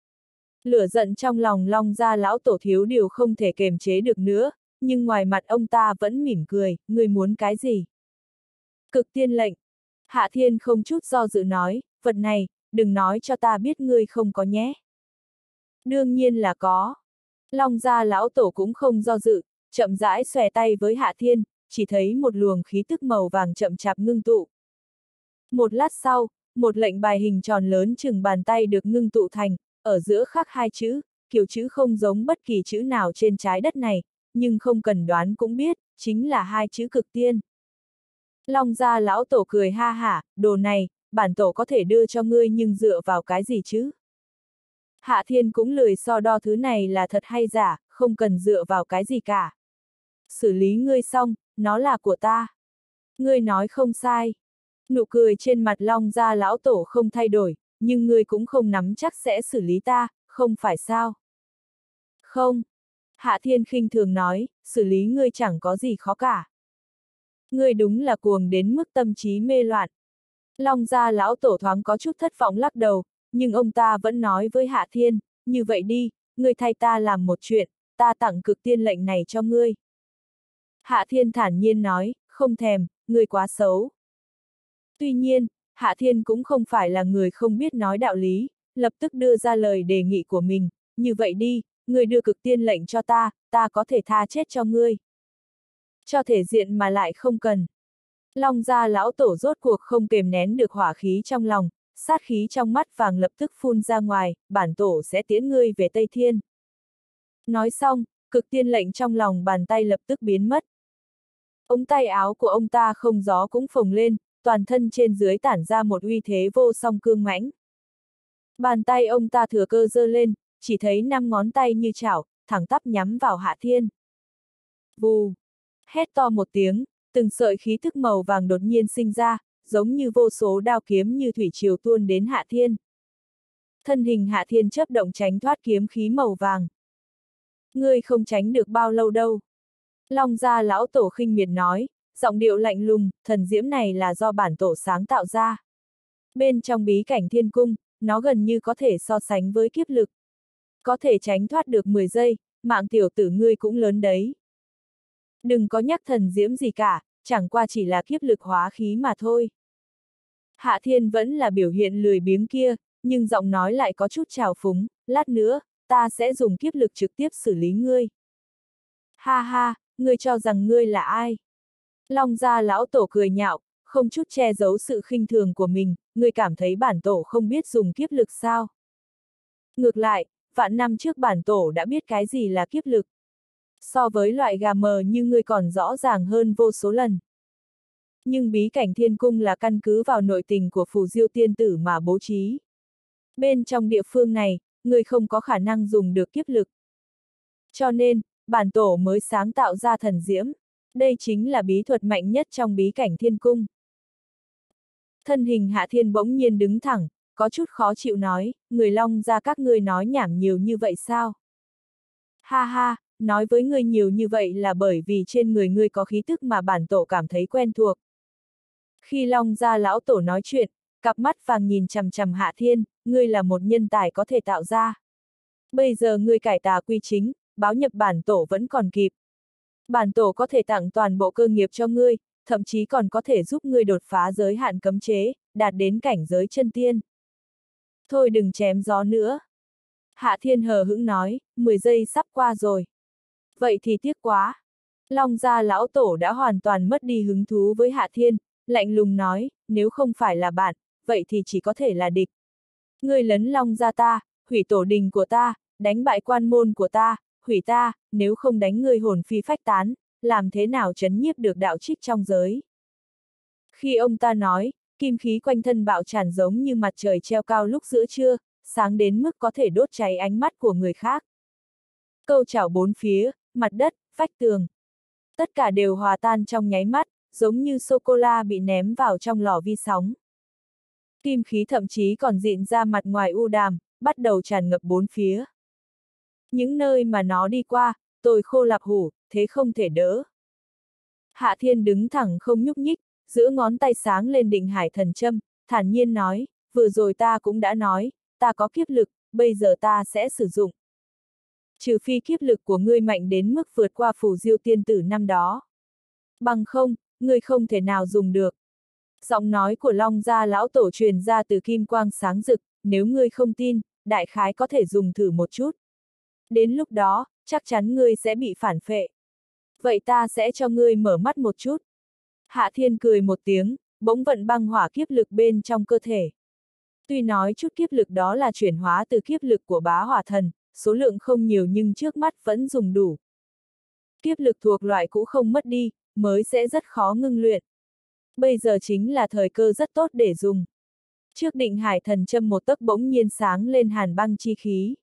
A: Lửa giận trong lòng Long gia lão tổ thiếu điều không thể kềm chế được nữa, nhưng ngoài mặt ông ta vẫn mỉm cười, ngươi muốn cái gì? Cực tiên lệnh. Hạ Thiên không chút do dự nói, vật này, đừng nói cho ta biết ngươi không có nhé. Đương nhiên là có. Long gia lão tổ cũng không do dự, chậm rãi xòe tay với Hạ Thiên, chỉ thấy một luồng khí tức màu vàng chậm chạp ngưng tụ. Một lát sau, một lệnh bài hình tròn lớn chừng bàn tay được ngưng tụ thành, ở giữa khắc hai chữ, kiểu chữ không giống bất kỳ chữ nào trên trái đất này, nhưng không cần đoán cũng biết, chính là hai chữ cực tiên. Long gia lão tổ cười ha hả, đồ này, bản tổ có thể đưa cho ngươi nhưng dựa vào cái gì chứ? Hạ Thiên cũng lười so đo thứ này là thật hay giả, không cần dựa vào cái gì cả. Xử lý ngươi xong, nó là của ta. Ngươi nói không sai. Nụ cười trên mặt Long gia lão tổ không thay đổi, nhưng ngươi cũng không nắm chắc sẽ xử lý ta, không phải sao? Không. Hạ Thiên khinh thường nói, xử lý ngươi chẳng có gì khó cả. Ngươi đúng là cuồng đến mức tâm trí mê loạn. Long gia lão tổ thoáng có chút thất vọng lắc đầu, nhưng ông ta vẫn nói với Hạ Thiên, như vậy đi, ngươi thay ta làm một chuyện, ta tặng cực tiên lệnh này cho ngươi. Hạ Thiên thản nhiên nói, không thèm, ngươi quá xấu. Tuy nhiên, Hạ Thiên cũng không phải là người không biết nói đạo lý, lập tức đưa ra lời đề nghị của mình, như vậy đi, ngươi đưa cực tiên lệnh cho ta, ta có thể tha chết cho ngươi. Cho thể diện mà lại không cần. Long gia lão tổ rốt cuộc không kềm nén được hỏa khí trong lòng, sát khí trong mắt vàng lập tức phun ra ngoài, bản tổ sẽ tiễn ngươi về Tây Thiên. Nói xong, cực tiên lệnh trong lòng bàn tay lập tức biến mất. Ống tay áo của ông ta không gió cũng phồng lên, toàn thân trên dưới tản ra một uy thế vô song cương mãnh. Bàn tay ông ta thừa cơ giơ lên, chỉ thấy năm ngón tay như chảo, thẳng tắp nhắm vào Hạ Thiên. Vù! Hét to một tiếng, từng sợi khí thức màu vàng đột nhiên sinh ra, giống như vô số đao kiếm như thủy triều tuôn đến Hạ Thiên. Thân hình Hạ Thiên chớp động tránh thoát kiếm khí màu vàng. Ngươi không tránh được bao lâu đâu. Long gia lão tổ khinh miệt nói, giọng điệu lạnh lùng, thần diễm này là do bản tổ sáng tạo ra. Bên trong bí cảnh thiên cung, nó gần như có thể so sánh với kiếp lực. Có thể tránh thoát được mười giây, mạng tiểu tử ngươi cũng lớn đấy. Đừng có nhắc thần diễm gì cả, chẳng qua chỉ là kiếp lực hóa khí mà thôi. Hạ Thiên vẫn là biểu hiện lười biếng kia, nhưng giọng nói lại có chút trào phúng, lát nữa, ta sẽ dùng kiếp lực trực tiếp xử lý ngươi. Ha ha, ngươi cho rằng ngươi là ai? Long gia lão tổ cười nhạo, không chút che giấu sự khinh thường của mình, ngươi cảm thấy bản tổ không biết dùng kiếp lực sao? Ngược lại, vạn năm trước bản tổ đã biết cái gì là kiếp lực. So với loại gà mờ như ngươi còn rõ ràng hơn vô số lần. Nhưng bí cảnh thiên cung là căn cứ vào nội tình của phù diêu tiên tử mà bố trí. Bên trong địa phương này, ngươi không có khả năng dùng được kiếp lực. Cho nên, bản tổ mới sáng tạo ra thần diễm. Đây chính là bí thuật mạnh nhất trong bí cảnh thiên cung. Thân hình Hạ Thiên bỗng nhiên đứng thẳng, có chút khó chịu nói, người Long gia các ngươi nói nhảm nhiều như vậy sao? Ha ha, nói với ngươi nhiều như vậy là bởi vì trên người ngươi có khí tức mà bản tổ cảm thấy quen thuộc. Khi Long gia lão tổ nói chuyện, cặp mắt vàng nhìn chằm chằm Hạ Thiên, ngươi là một nhân tài có thể tạo ra. Bây giờ ngươi cải tà quy chính, báo nhập bản tổ vẫn còn kịp. Bản tổ có thể tặng toàn bộ cơ nghiệp cho ngươi, thậm chí còn có thể giúp ngươi đột phá giới hạn cấm chế, đạt đến cảnh giới chân tiên. Thôi đừng chém gió nữa. Hạ Thiên hờ hững nói, mười giây sắp qua rồi. Vậy thì tiếc quá. Long gia lão tổ đã hoàn toàn mất đi hứng thú với Hạ Thiên, lạnh lùng nói, nếu không phải là bạn, vậy thì chỉ có thể là địch. Ngươi lấn Long gia ta, hủy tổ đình của ta, đánh bại quan môn của ta, hủy ta, nếu không đánh ngươi hồn phi phách tán, làm thế nào trấn nhiếp được đạo trích trong giới. Khi ông ta nói, kim khí quanh thân bạo tràn giống như mặt trời treo cao lúc giữa trưa, sáng đến mức có thể đốt cháy ánh mắt của người khác. Câu chảo bốn phía, mặt đất, vách tường. Tất cả đều hòa tan trong nháy mắt, giống như sô-cô-la bị ném vào trong lò vi sóng. Kim khí thậm chí còn dịn ra mặt ngoài u đàm, bắt đầu tràn ngập bốn phía. Những nơi mà nó đi qua, tôi khô lạp hủ, thế không thể đỡ. Hạ Thiên đứng thẳng không nhúc nhích, giữ ngón tay sáng lên định hải thần châm, thản nhiên nói, vừa rồi ta cũng đã nói, ta có kiếp lực, bây giờ ta sẽ sử dụng. Trừ phi kiếp lực của ngươi mạnh đến mức vượt qua phù diêu tiên tử năm đó. Bằng không, ngươi không thể nào dùng được. Giọng nói của Long gia lão tổ truyền ra từ kim quang sáng rực, nếu ngươi không tin, đại khái có thể dùng thử một chút. Đến lúc đó, chắc chắn ngươi sẽ bị phản phệ. Vậy ta sẽ cho ngươi mở mắt một chút. Hạ Thiên cười một tiếng, bỗng vận băng hỏa kiếp lực bên trong cơ thể. Tuy nói chút kiếp lực đó là chuyển hóa từ kiếp lực của bá hỏa thần, số lượng không nhiều nhưng trước mắt vẫn dùng đủ. Kiếp lực thuộc loại cũ không mất đi, mới sẽ rất khó ngưng luyện. Bây giờ chính là thời cơ rất tốt để dùng. Trước định hải thần châm một tấc bỗng nhiên sáng lên hàn băng chi khí.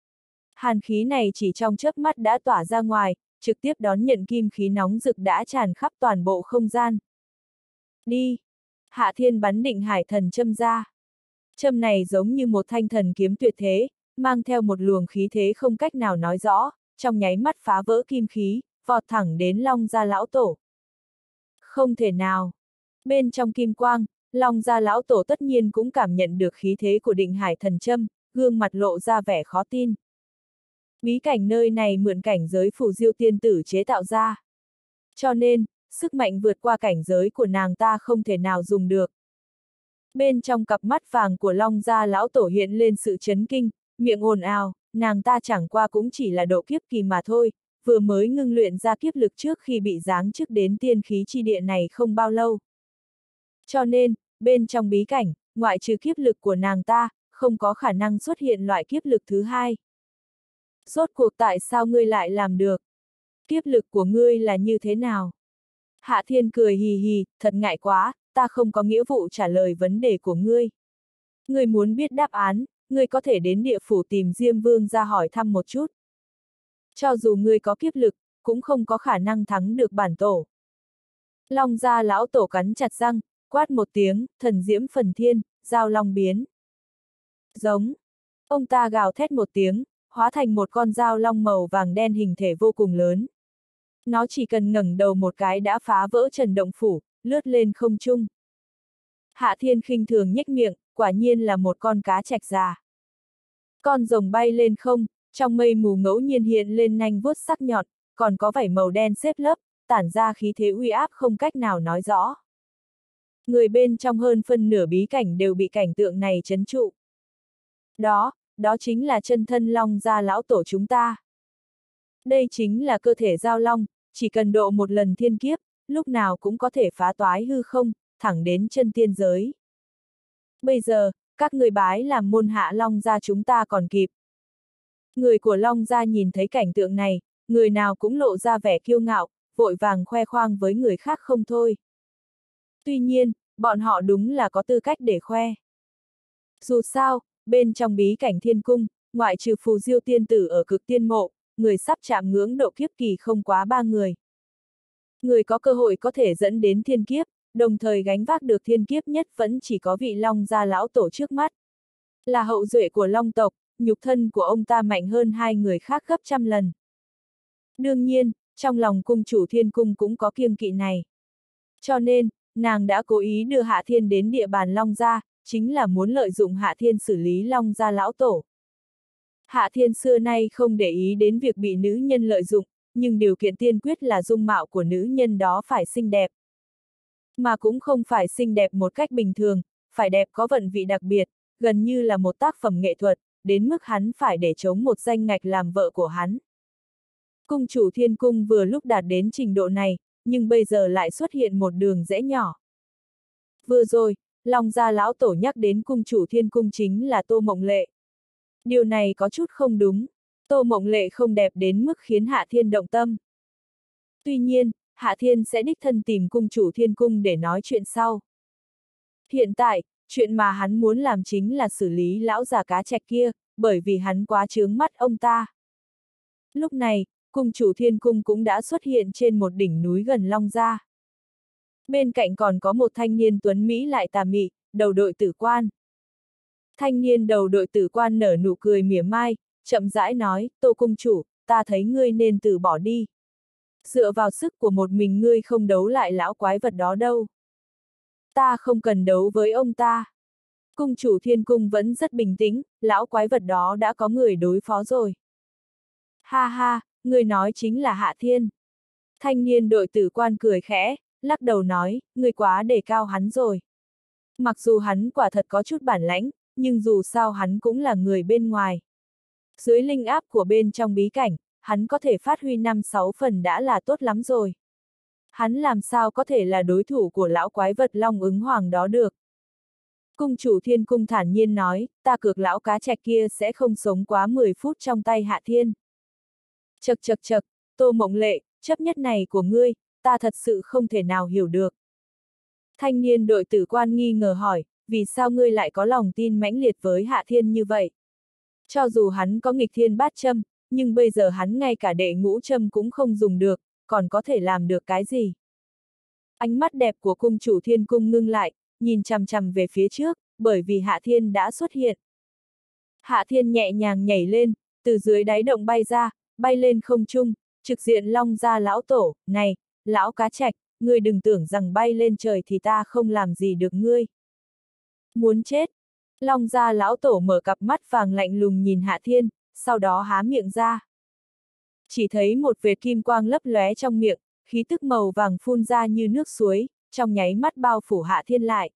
A: Hàn khí này chỉ trong chớp mắt đã tỏa ra ngoài, trực tiếp đón nhận kim khí nóng rực đã tràn khắp toàn bộ không gian. Đi! Hạ Thiên bắn định hải thần châm ra. Châm này giống như một thanh thần kiếm tuyệt thế, mang theo một luồng khí thế không cách nào nói rõ, trong nháy mắt phá vỡ kim khí, vọt thẳng đến Long Gia lão tổ. Không thể nào! Bên trong kim quang, Long Gia lão tổ tất nhiên cũng cảm nhận được khí thế của định hải thần châm, gương mặt lộ ra vẻ khó tin. Bí cảnh nơi này mượn cảnh giới phù diêu tiên tử chế tạo ra. Cho nên, sức mạnh vượt qua cảnh giới của nàng ta không thể nào dùng được. Bên trong cặp mắt vàng của Long Gia lão tổ hiện lên sự chấn kinh, miệng ồn ào, nàng ta chẳng qua cũng chỉ là độ kiếp kỳ mà thôi, vừa mới ngưng luyện ra kiếp lực trước khi bị giáng chức đến tiên khí chi địa này không bao lâu. Cho nên, bên trong bí cảnh, ngoại trừ kiếp lực của nàng ta, không có khả năng xuất hiện loại kiếp lực thứ hai. Rốt cuộc tại sao ngươi lại làm được? Kiếp lực của ngươi là như thế nào? Hạ Thiên cười hì hì, thật ngại quá, ta không có nghĩa vụ trả lời vấn đề của ngươi. Ngươi muốn biết đáp án, ngươi có thể đến địa phủ tìm Diêm Vương ra hỏi thăm một chút. Cho dù ngươi có kiếp lực, cũng không có khả năng thắng được bản tổ. Long Gia lão tổ cắn chặt răng, quát một tiếng, thần diễm phần thiên, giao long biến. Giống. Ông ta gào thét một tiếng, hóa thành một con dao long màu vàng đen hình thể vô cùng lớn. Nó chỉ cần ngẩng đầu một cái đã phá vỡ trần động phủ, lướt lên không trung. Hạ Thiên khinh thường nhếch miệng, quả nhiên là một con cá trạch già. Con rồng bay lên không, trong mây mù ngẫu nhiên hiện lên nanh vuốt sắc nhọn, còn có vảy màu đen xếp lớp, tản ra khí thế uy áp không cách nào nói rõ. Người bên trong hơn phân nửa bí cảnh đều bị cảnh tượng này trấn trụ. Đó, đó chính là chân thân Long Gia lão tổ chúng ta. Đây chính là cơ thể giao long, chỉ cần độ một lần thiên kiếp, lúc nào cũng có thể phá toái hư không, thẳng đến chân tiên giới. Bây giờ, các người bái làm môn hạ Long Gia chúng ta còn kịp. Người của Long Gia nhìn thấy cảnh tượng này, người nào cũng lộ ra vẻ kiêu ngạo, vội vàng khoe khoang với người khác không thôi. Tuy nhiên, bọn họ đúng là có tư cách để khoe. Dù sao, bên trong bí cảnh thiên cung, ngoại trừ phù diêu tiên tử ở cực tiên mộ, người sắp chạm ngưỡng độ kiếp kỳ không quá ba người. Người có cơ hội có thể dẫn đến thiên kiếp, đồng thời gánh vác được thiên kiếp nhất vẫn chỉ có vị Long Gia lão tổ trước mắt. Là hậu duệ của Long tộc, nhục thân của ông ta mạnh hơn hai người khác gấp trăm lần. Đương nhiên, trong lòng cung chủ thiên cung cũng có kiêng kỵ này. Cho nên, nàng đã cố ý đưa Hạ Thiên đến địa bàn Long Gia, chính là muốn lợi dụng Hạ Thiên xử lý Long Gia lão tổ. Hạ Thiên xưa nay không để ý đến việc bị nữ nhân lợi dụng, nhưng điều kiện tiên quyết là dung mạo của nữ nhân đó phải xinh đẹp. Mà cũng không phải xinh đẹp một cách bình thường, phải đẹp có vận vị đặc biệt, gần như là một tác phẩm nghệ thuật, đến mức hắn phải để chống một danh ngạch làm vợ của hắn. Cung chủ thiên cung vừa lúc đạt đến trình độ này, nhưng bây giờ lại xuất hiện một đường rẽ nhỏ. Vừa rồi, Long Gia lão tổ nhắc đến cung chủ thiên cung chính là Tô Mộng Lệ. Điều này có chút không đúng, Tô Mộng Lệ không đẹp đến mức khiến Hạ Thiên động tâm. Tuy nhiên, Hạ Thiên sẽ đích thân tìm cung chủ thiên cung để nói chuyện sau. Hiện tại, chuyện mà hắn muốn làm chính là xử lý lão già cá trạch kia, bởi vì hắn quá chướng mắt ông ta. Lúc này, cung chủ thiên cung cũng đã xuất hiện trên một đỉnh núi gần Long Gia. Bên cạnh còn có một thanh niên tuấn Mỹ lại tà mị, đầu đội tử quan. Thanh niên đầu đội tử quan nở nụ cười mỉa mai, chậm rãi nói, Tô cung chủ, ta thấy ngươi nên từ bỏ đi. Dựa vào sức của một mình ngươi không đấu lại lão quái vật đó đâu. Ta không cần đấu với ông ta. Cung chủ thiên cung vẫn rất bình tĩnh, lão quái vật đó đã có người đối phó rồi. Ha ha, ngươi nói chính là Hạ Thiên. Thanh niên đội tử quan cười khẽ, lắc đầu nói, ngươi quá đề cao hắn rồi. Mặc dù hắn quả thật có chút bản lãnh, nhưng dù sao hắn cũng là người bên ngoài. Dưới linh áp của bên trong bí cảnh, hắn có thể phát huy năm sáu phần đã là tốt lắm rồi. Hắn làm sao có thể là đối thủ của lão quái vật Long Ứng Hoàng đó được. Cung chủ Thiên Cung thản nhiên nói, ta cược lão cá trạch kia sẽ không sống quá mười phút trong tay Hạ Thiên. Chậc chậc chậc, Tô Mộng Lệ, chấp nhất này của ngươi, ta thật sự không thể nào hiểu được. Thanh niên đội tử quan nghi ngờ hỏi, vì sao ngươi lại có lòng tin mãnh liệt với Hạ Thiên như vậy? Cho dù hắn có nghịch thiên bát châm, nhưng bây giờ hắn ngay cả đệ ngũ châm cũng không dùng được, còn có thể làm được cái gì? Ánh mắt đẹp của cung chủ Thiên Cung ngưng lại, nhìn chằm chằm về phía trước, bởi vì Hạ Thiên đã xuất hiện. Hạ Thiên nhẹ nhàng nhảy lên, từ dưới đáy động bay ra, bay lên không trung, trực diện Long Gia lão tổ, này, lão cá trạch, ngươi đừng tưởng rằng bay lên trời thì ta không làm gì được ngươi. Muốn chết. Long Gia lão tổ mở cặp mắt vàng lạnh lùng nhìn Hạ Thiên, sau đó há miệng ra. Chỉ thấy một vệt kim quang lấp lóe trong miệng, khí tức màu vàng phun ra như nước suối, trong nháy mắt bao phủ Hạ Thiên lại.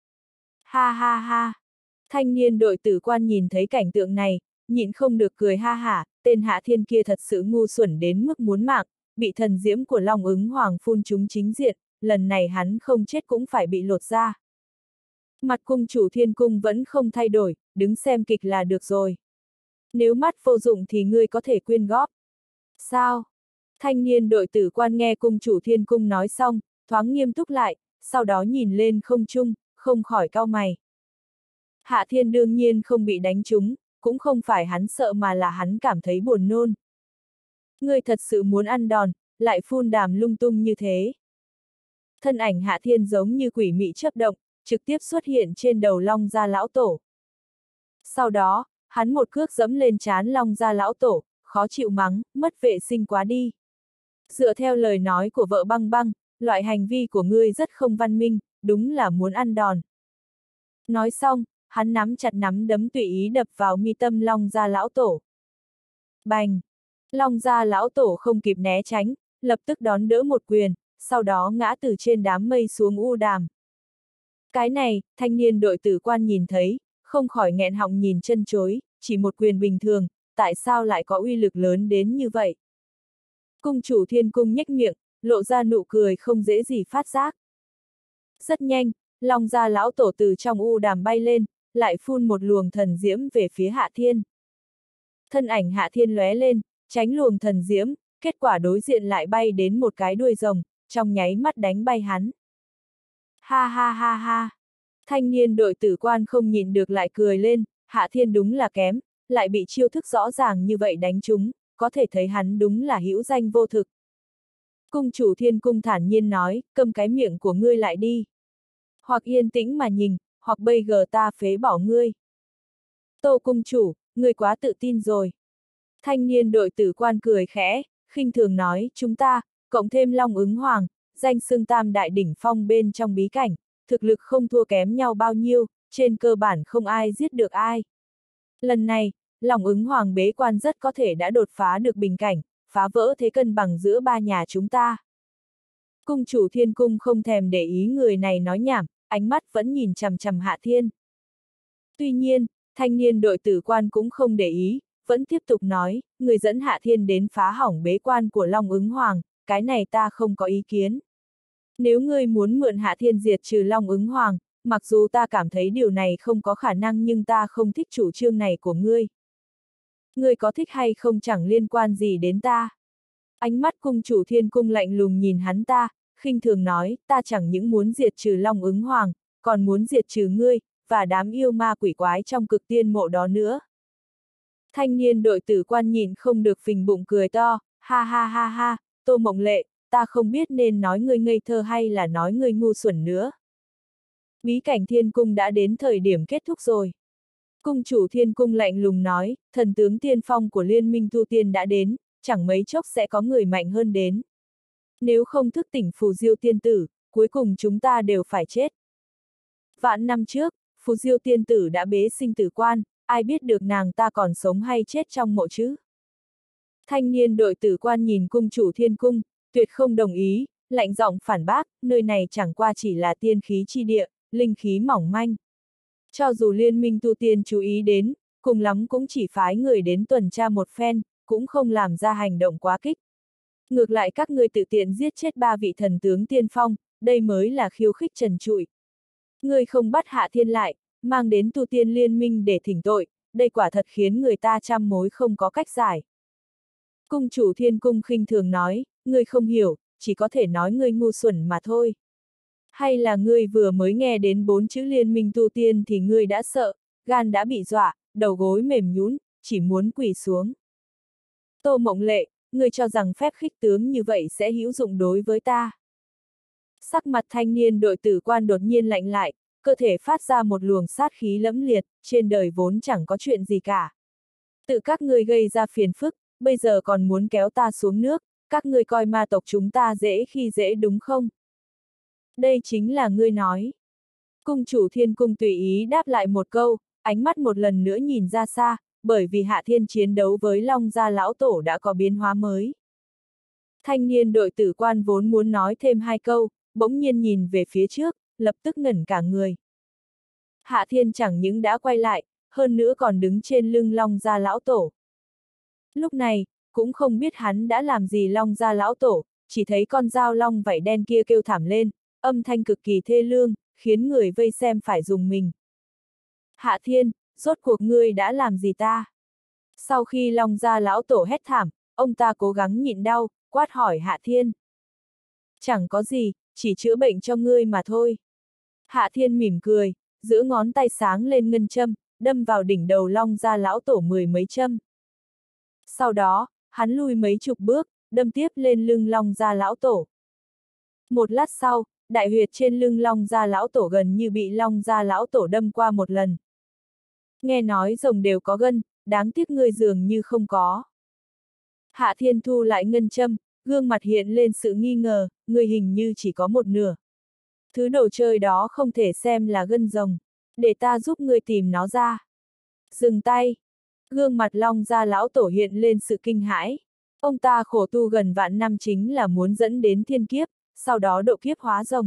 A: Ha ha ha. Thanh niên đội tử quan nhìn thấy cảnh tượng này, nhịn không được cười ha hả, tên Hạ Thiên kia thật sự ngu xuẩn đến mức muốn mạng, bị thần diễm của Long Ứng Hoàng phun trúng chính diện, lần này hắn không chết cũng phải bị lột ra. Mặt cung chủ Thiên Cung vẫn không thay đổi, đứng xem kịch là được rồi. Nếu mắt vô dụng thì ngươi có thể quyên góp. Sao? Thanh niên đội tử quan nghe cung chủ Thiên Cung nói xong, thoáng nghiêm túc lại, sau đó nhìn lên không trung, không khỏi cau mày. Hạ Thiên đương nhiên không bị đánh trúng, cũng không phải hắn sợ mà là hắn cảm thấy buồn nôn. Ngươi thật sự muốn ăn đòn, lại phun đàm lung tung như thế. Thân ảnh Hạ Thiên giống như quỷ mị chớp động, trực tiếp xuất hiện trên đầu Long Gia lão tổ. Sau đó, hắn một cước dẫm lên trán Long Gia lão tổ, khó chịu mắng, mất vệ sinh quá đi. Dựa theo lời nói của vợ Băng Băng, loại hành vi của ngươi rất không văn minh, đúng là muốn ăn đòn. Nói xong, hắn nắm chặt nắm đấm tùy ý đập vào mi tâm Long Gia lão tổ. Bành! Long Gia lão tổ không kịp né tránh, lập tức đón đỡ một quyền, sau đó ngã từ trên đám mây xuống u đàm. Cái này, thanh niên đội tử quan nhìn thấy, không khỏi nghẹn họng nhìn chân chối, chỉ một quyền bình thường, tại sao lại có uy lực lớn đến như vậy? Cung chủ Thiên Cung nhếch miệng, lộ ra nụ cười không dễ gì phát giác. Rất nhanh, Long Gia lão tổ từ trong u đàm bay lên, lại phun một luồng thần diễm về phía Hạ Thiên. Thân ảnh Hạ Thiên lóe lên, tránh luồng thần diễm, kết quả đối diện lại bay đến một cái đuôi rồng, trong nháy mắt đánh bay hắn. Ha ha ha ha. Thanh niên đội tử quan không nhìn được lại cười lên, Hạ Thiên đúng là kém, lại bị chiêu thức rõ ràng như vậy đánh trúng, có thể thấy hắn đúng là hữu danh vô thực. Cung chủ Thiên Cung thản nhiên nói, câm cái miệng của ngươi lại đi. Hoặc yên tĩnh mà nhìn, hoặc bây giờ ta phế bỏ ngươi. Tô cung chủ, ngươi quá tự tin rồi. Thanh niên đội tử quan cười khẽ, khinh thường nói, chúng ta, cộng thêm Long Ứng Hoàng, danh xưng tam đại đỉnh phong bên trong bí cảnh, thực lực không thua kém nhau bao nhiêu, trên cơ bản không ai giết được ai. Lần này, Long Ứng Hoàng bế quan rất có thể đã đột phá được bình cảnh, phá vỡ thế cân bằng giữa ba nhà chúng ta. Cung chủ Thiên Cung không thèm để ý người này nói nhảm, ánh mắt vẫn nhìn chằm chằm Hạ Thiên. Tuy nhiên, thanh niên đội tử quan cũng không để ý, vẫn tiếp tục nói, người dẫn Hạ Thiên đến phá hỏng bế quan của Long Ứng Hoàng, cái này ta không có ý kiến. Nếu ngươi muốn mượn Hạ Thiên diệt trừ Long Ứng Hoàng, mặc dù ta cảm thấy điều này không có khả năng nhưng ta không thích chủ trương này của ngươi. Ngươi có thích hay không chẳng liên quan gì đến ta. Ánh mắt cung chủ Thiên Cung lạnh lùng nhìn hắn ta, khinh thường nói, ta chẳng những muốn diệt trừ Long Ứng Hoàng, còn muốn diệt trừ ngươi, và đám yêu ma quỷ quái trong cực tiên mộ đó nữa. Thanh niên đội tử quan nhìn không được phình bụng cười to, ha ha ha ha, Tô Mộng Lệ, ta không biết nên nói ngươi ngây thơ hay là nói ngươi ngu xuẩn nữa. Bí cảnh Thiên Cung đã đến thời điểm kết thúc rồi. Cung chủ Thiên Cung lạnh lùng nói, thần tướng tiên phong của Liên minh Tu Tiên đã đến, chẳng mấy chốc sẽ có người mạnh hơn đến. Nếu không thức tỉnh Phù Diêu tiên tử, cuối cùng chúng ta đều phải chết. Vạn năm trước, Phù Diêu tiên tử đã bế sinh tử quan, ai biết được nàng ta còn sống hay chết trong mộ chứ? Thanh niên đội tử quan nhìn cung chủ Thiên Cung, tuyệt không đồng ý, lạnh giọng phản bác, nơi này chẳng qua chỉ là tiên khí chi địa, linh khí mỏng manh. Cho dù liên minh tu tiên chú ý đến, cùng lắm cũng chỉ phái người đến tuần tra một phen, cũng không làm ra hành động quá kích. Ngược lại các ngươi tự tiện giết chết ba vị thần tướng tiên phong, đây mới là khiêu khích trần trụi. Ngươi không bắt Hạ Thiên lại, mang đến tu tiên liên minh để thỉnh tội, đây quả thật khiến người ta trăm mối không có cách giải. Cung chủ Thiên Cung khinh thường nói, ngươi không hiểu, chỉ có thể nói ngươi ngu xuẩn mà thôi. Hay là ngươi vừa mới nghe đến bốn chữ liên minh tu tiên thì ngươi đã sợ, gan đã bị dọa, đầu gối mềm nhũn, chỉ muốn quỳ xuống. Tô Mộng Lệ, ngươi cho rằng phép khích tướng như vậy sẽ hữu dụng đối với ta. Sắc mặt thanh niên đội tử quan đột nhiên lạnh lại, cơ thể phát ra một luồng sát khí lẫm liệt, trên đời vốn chẳng có chuyện gì cả. Tự các ngươi gây ra phiền phức, bây giờ còn muốn kéo ta xuống nước, các ngươi coi ma tộc chúng ta dễ khi dễ đúng không? Đây chính là ngươi nói. Cung chủ Thiên Cung tùy ý đáp lại một câu, ánh mắt một lần nữa nhìn ra xa, bởi vì Hạ Thiên chiến đấu với Long Gia lão tổ đã có biến hóa mới. Thanh niên đội tử quan vốn muốn nói thêm hai câu, bỗng nhiên nhìn về phía trước, lập tức ngẩn cả người. Hạ Thiên chẳng những đã quay lại, hơn nữa còn đứng trên lưng Long Gia lão tổ. Lúc này, cũng không biết hắn đã làm gì Long Gia lão tổ, chỉ thấy con dao long vảy đen kia kêu thảm lên, âm thanh cực kỳ thê lương, khiến người vây xem phải dùng mình. Hạ Thiên, rốt cuộc ngươi đã làm gì ta? Sau khi Long Gia lão tổ hét thảm, ông ta cố gắng nhịn đau, quát hỏi Hạ Thiên. Chẳng có gì, chỉ chữa bệnh cho ngươi mà thôi. Hạ Thiên mỉm cười, giữ ngón tay sáng lên ngân châm, đâm vào đỉnh đầu Long Gia lão tổ mười mấy châm. Sau đó, hắn lui mấy chục bước, đâm tiếp lên lưng Long Gia lão tổ. Một lát sau, đại huyệt trên lưng Long Gia lão tổ gần như bị Long Gia lão tổ đâm qua một lần. Nghe nói rồng đều có gân, đáng tiếc ngươi dường như không có. Hạ Thiên thu lại ngân châm, gương mặt hiện lên sự nghi ngờ, ngươi hình như chỉ có một nửa. Thứ đồ chơi đó không thể xem là gân rồng, để ta giúp ngươi tìm nó ra. Dừng tay. Gương mặt Long Gia lão tổ hiện lên sự kinh hãi. Ông ta khổ tu gần vạn năm chính là muốn dẫn đến thiên kiếp, sau đó độ kiếp hóa rồng.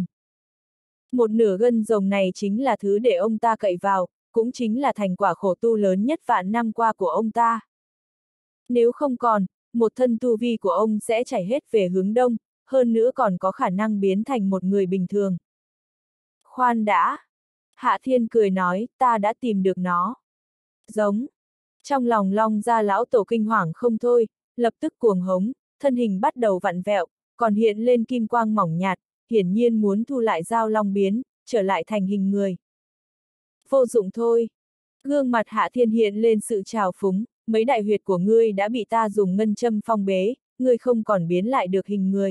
A: Một nửa gân rồng này chính là thứ để ông ta cậy vào, cũng chính là thành quả khổ tu lớn nhất vạn năm qua của ông ta. Nếu không còn, một thân tu vi của ông sẽ chảy hết về hướng đông, hơn nữa còn có khả năng biến thành một người bình thường. Khoan đã. Hạ Thiên cười nói, ta đã tìm được nó. Giống. Trong lòng Long Gia lão tổ kinh hoàng không thôi, lập tức cuồng hống, thân hình bắt đầu vặn vẹo, còn hiện lên kim quang mỏng nhạt, hiển nhiên muốn thu lại dao long biến, trở lại thành hình người. Vô dụng thôi. Gương mặt Hạ Thiên hiện lên sự trào phúng, mấy đại huyệt của ngươi đã bị ta dùng ngân châm phong bế, ngươi không còn biến lại được hình người.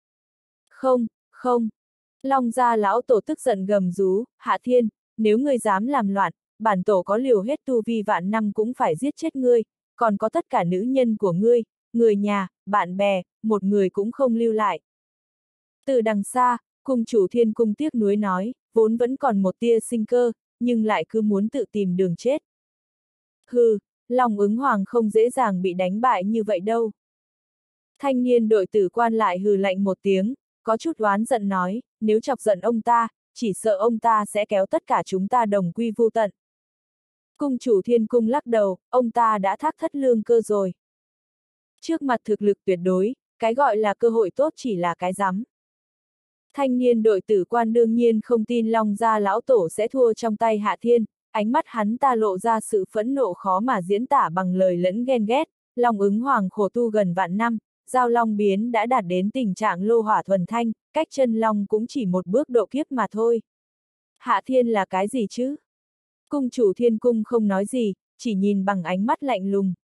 A: Không, không. Long Gia lão tổ tức giận gầm rú, Hạ Thiên, nếu ngươi dám làm loạn, bản tổ có liều hết tu vi vạn năm cũng phải giết chết ngươi, còn có tất cả nữ nhân của ngươi, người nhà, bạn bè, một người cũng không lưu lại. Từ đằng xa, cung chủ Thiên Cung tiếc nuối nói, vốn vẫn còn một tia sinh cơ, nhưng lại cứ muốn tự tìm đường chết. Hừ, Long Ứng Hoàng không dễ dàng bị đánh bại như vậy đâu. Thanh niên đội tử quan lại hừ lạnh một tiếng, có chút oán giận nói, nếu chọc giận ông ta, chỉ sợ ông ta sẽ kéo tất cả chúng ta đồng quy vu tận. Cung chủ Thiên Cung lắc đầu, ông ta đã thác thất lương cơ rồi. Trước mặt thực lực tuyệt đối, cái gọi là cơ hội tốt chỉ là cái rắm. Thanh niên đội tử quan đương nhiên không tin Long Gia lão tổ sẽ thua trong tay Hạ Thiên, ánh mắt hắn ta lộ ra sự phẫn nộ khó mà diễn tả bằng lời lẫn ghen ghét. Long Ứng Hoàng khổ tu gần vạn năm, giao long biến đã đạt đến tình trạng lô hỏa thuần thanh, cách chân long cũng chỉ một bước độ kiếp mà thôi. Hạ Thiên là cái gì chứ? Cung chủ Thiên Cung không nói gì, chỉ nhìn bằng ánh mắt lạnh lùng.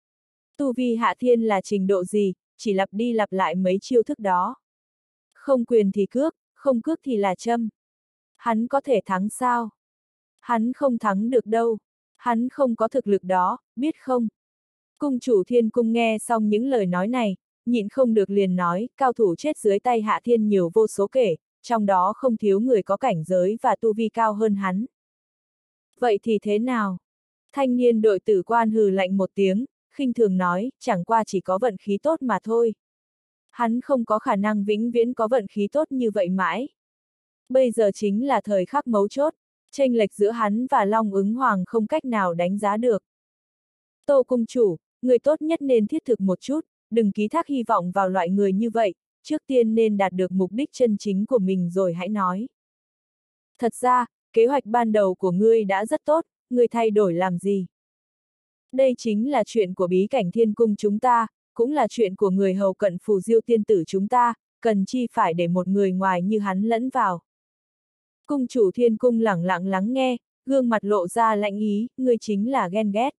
A: Tu vi Hạ Thiên là trình độ gì, chỉ lặp đi lặp lại mấy chiêu thức đó. Không quyền thì cước, không cước thì là châm. Hắn có thể thắng sao? Hắn không thắng được đâu. Hắn không có thực lực đó, biết không? Cung chủ Thiên Cung nghe xong những lời nói này, nhịn không được liền nói, cao thủ chết dưới tay Hạ Thiên nhiều vô số kể, trong đó không thiếu người có cảnh giới và tu vi cao hơn hắn. Vậy thì thế nào? Thanh niên đội tử quan hừ lạnh một tiếng, khinh thường nói, chẳng qua chỉ có vận khí tốt mà thôi. Hắn không có khả năng vĩnh viễn có vận khí tốt như vậy mãi. Bây giờ chính là thời khắc mấu chốt, Chênh lệch giữa hắn và Long Ứng Hoàng không cách nào đánh giá được. Tô cung chủ, người tốt nhất nên thiết thực một chút, đừng ký thác hy vọng vào loại người như vậy, trước tiên nên đạt được mục đích chân chính của mình rồi hãy nói. Thật ra, kế hoạch ban đầu của ngươi đã rất tốt, ngươi thay đổi làm gì? Đây chính là chuyện của bí cảnh thiên cung chúng ta, cũng là chuyện của người hầu cận phù diêu tiên tử chúng ta, cần chi phải để một người ngoài như hắn lẫn vào. Cung chủ thiên cung lẳng lặng lắng nghe, gương mặt lộ ra lạnh ý, ngươi chính là ghen ghét.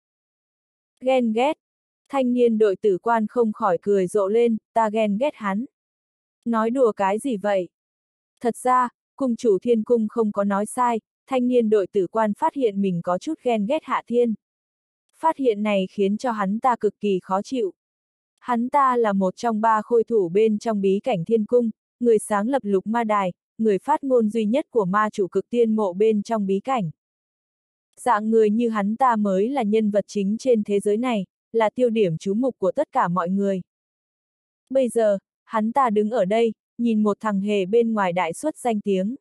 A: Ghen ghét. Thanh niên đội tử quan không khỏi cười rộ lên, ta ghen ghét hắn. Nói đùa cái gì vậy? Thật ra, cung chủ thiên cung không có nói sai, thanh niên đội tử quan phát hiện mình có chút ghen ghét Hạ Thiên. Phát hiện này khiến cho hắn ta cực kỳ khó chịu. Hắn ta là một trong ba khôi thủ bên trong bí cảnh thiên cung, người sáng lập lục ma đài, người phát ngôn duy nhất của ma chủ cực tiên mộ bên trong bí cảnh. Dạng người như hắn ta mới là nhân vật chính trên thế giới này, là tiêu điểm chú mục của tất cả mọi người. Bây giờ, hắn ta đứng ở đây, nhìn một thằng hề bên ngoài đại xuất danh tiếng.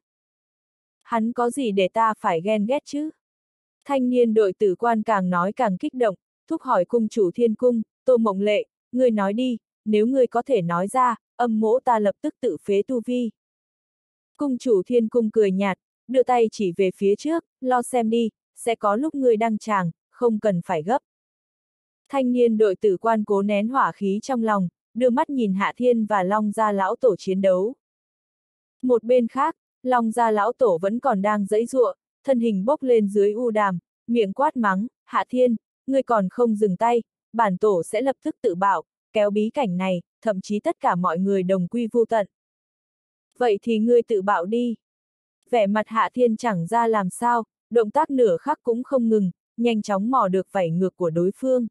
A: Hắn có gì để ta phải ghen ghét chứ? Thanh niên đội tử quan càng nói càng kích động, thúc hỏi cung chủ thiên cung, Tô Mộng Lệ, ngươi nói đi, nếu ngươi có thể nói ra, âm mỗ ta lập tức tự phế tu vi. Cung chủ thiên cung cười nhạt, đưa tay chỉ về phía trước, lo xem đi, sẽ có lúc ngươi đăng tràng, không cần phải gấp. Thanh niên đội tử quan cố nén hỏa khí trong lòng, đưa mắt nhìn Hạ Thiên và Long Gia lão tổ chiến đấu. Một bên khác, Long Gia lão tổ vẫn còn đang giãy giụa, thân hình bốc lên dưới u đàm, miệng quát mắng, Hạ Thiên, ngươi còn không dừng tay, bản tổ sẽ lập tức tự bạo, kéo bí cảnh này, thậm chí tất cả mọi người đồng quy vu tận. Vậy thì ngươi tự bạo đi. Vẻ mặt Hạ Thiên chẳng ra làm sao, động tác nửa khắc cũng không ngừng, nhanh chóng mò được vảy ngược của đối phương.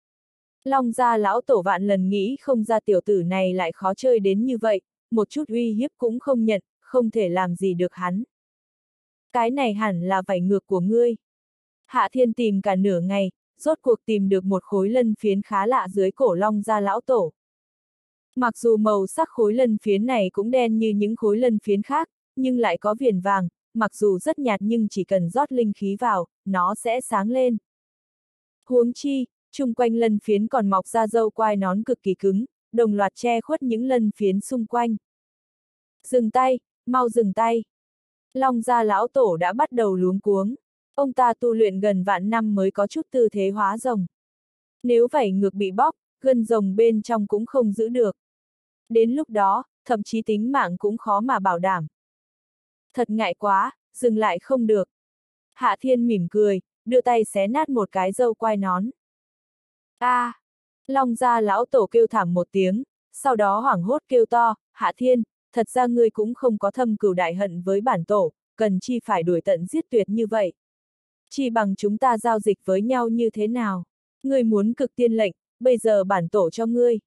A: Long Gia lão tổ vạn lần nghĩ không ra tiểu tử này lại khó chơi đến như vậy, một chút uy hiếp cũng không nhận, không thể làm gì được hắn. Cái này hẳn là vảy ngược của ngươi. Hạ Thiên tìm cả nửa ngày, rốt cuộc tìm được một khối lân phiến khá lạ dưới cổ Long Gia lão tổ. Mặc dù màu sắc khối lân phiến này cũng đen như những khối lân phiến khác, nhưng lại có viền vàng, mặc dù rất nhạt nhưng chỉ cần rót linh khí vào, nó sẽ sáng lên. Huống chi, chung quanh lân phiến còn mọc ra râu quai nón cực kỳ cứng, đồng loạt che khuất những lân phiến xung quanh. Dừng tay, mau dừng tay. Long Gia lão tổ đã bắt đầu luống cuống. Ông ta tu luyện gần vạn năm mới có chút tư thế hóa rồng. Nếu vảy ngược bị bóc, gân rồng bên trong cũng không giữ được. Đến lúc đó, thậm chí tính mạng cũng khó mà bảo đảm. Thật ngại quá, dừng lại không được. Hạ Thiên mỉm cười, đưa tay xé nát một cái râu quai nón. A! À, Long Gia lão tổ kêu thảm một tiếng, sau đó hoảng hốt kêu to, Hạ Thiên, thật ra ngươi cũng không có thâm cừu đại hận với bản tổ, cần chi phải đuổi tận giết tuyệt như vậy. Chỉ bằng chúng ta giao dịch với nhau như thế nào? Ngươi muốn cực tiên lệnh, bây giờ bản tổ cho ngươi.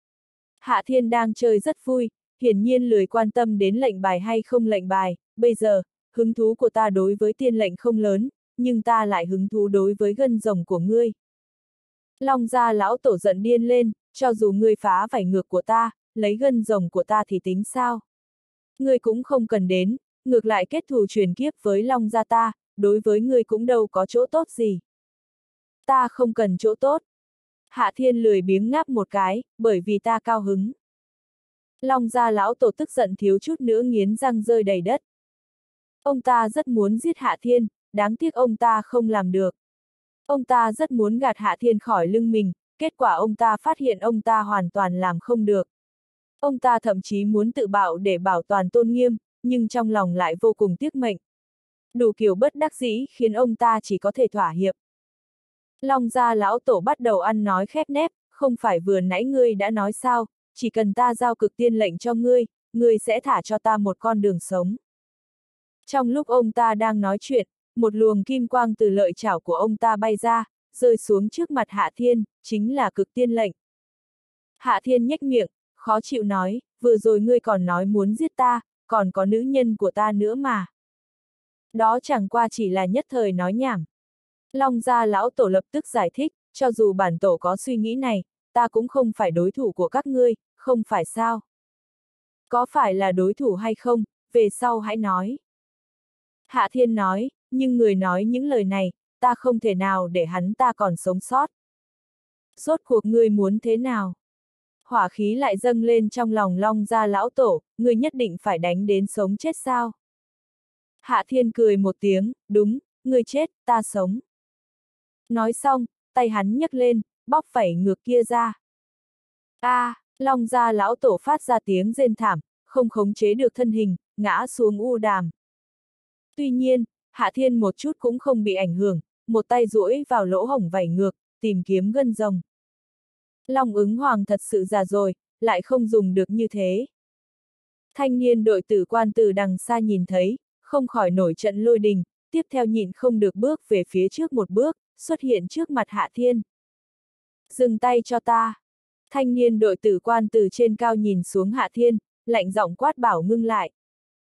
A: Hạ Thiên đang chơi rất vui, hiển nhiên lười quan tâm đến lệnh bài hay không lệnh bài, bây giờ, hứng thú của ta đối với tiên lệnh không lớn, nhưng ta lại hứng thú đối với gân rồng của ngươi. Long Gia lão tổ giận điên lên, cho dù ngươi phá vảy ngược của ta, lấy gân rồng của ta thì tính sao? Ngươi cũng không cần đến, ngược lại kết thù truyền kiếp với Long Gia ta, đối với ngươi cũng đâu có chỗ tốt gì. Ta không cần chỗ tốt. Hạ Thiên lười biếng ngáp một cái, bởi vì ta cao hứng. Long Gia lão tổ tức giận thiếu chút nữa nghiến răng rơi đầy đất. Ông ta rất muốn giết Hạ Thiên, đáng tiếc ông ta không làm được. Ông ta rất muốn gạt Hạ Thiên khỏi lưng mình, kết quả ông ta phát hiện ông ta hoàn toàn làm không được. Ông ta thậm chí muốn tự bạo để bảo toàn tôn nghiêm, nhưng trong lòng lại vô cùng tiếc mệnh. Đủ kiểu bất đắc dĩ khiến ông ta chỉ có thể thỏa hiệp. Long Gia lão tổ bắt đầu ăn nói khép nép, không phải vừa nãy ngươi đã nói sao, chỉ cần ta giao cực tiên lệnh cho ngươi, ngươi sẽ thả cho ta một con đường sống. Trong lúc ông ta đang nói chuyện, một luồng kim quang từ lợi chảo của ông ta bay ra, rơi xuống trước mặt Hạ Thiên, chính là cực tiên lệnh. Hạ Thiên nhếch miệng, khó chịu nói, vừa rồi ngươi còn nói muốn giết ta, còn có nữ nhân của ta nữa mà. Đó chẳng qua chỉ là nhất thời nói nhảm. Long Gia lão tổ lập tức giải thích, cho dù bản tổ có suy nghĩ này, ta cũng không phải đối thủ của các ngươi, không phải sao? Có phải là đối thủ hay không, về sau hãy nói. Hạ Thiên nói, nhưng người nói những lời này, ta không thể nào để hắn ta còn sống sót. Rốt cuộc ngươi muốn thế nào? Hỏa khí lại dâng lên trong lòng Long Gia lão tổ, ngươi nhất định phải đánh đến sống chết sao? Hạ Thiên cười một tiếng, đúng, ngươi chết, ta sống. Nói xong, tay hắn nhấc lên, bóc vảy ngược kia ra. A, à, Long Gia lão tổ phát ra tiếng rên thảm, không khống chế được thân hình, ngã xuống u đàm. Tuy nhiên, Hạ Thiên một chút cũng không bị ảnh hưởng, một tay duỗi vào lỗ hổng vảy ngược, tìm kiếm gân rồng. Long ứng hoàng thật sự già rồi, lại không dùng được như thế. Thanh niên đội tử quan từ đằng xa nhìn thấy, không khỏi nổi trận lôi đình, tiếp theo nhịn không được bước về phía trước một bước, xuất hiện trước mặt Hạ Thiên. Dừng tay cho ta. Thanh niên đội tử quan từ trên cao nhìn xuống Hạ Thiên, lạnh giọng quát bảo ngưng lại.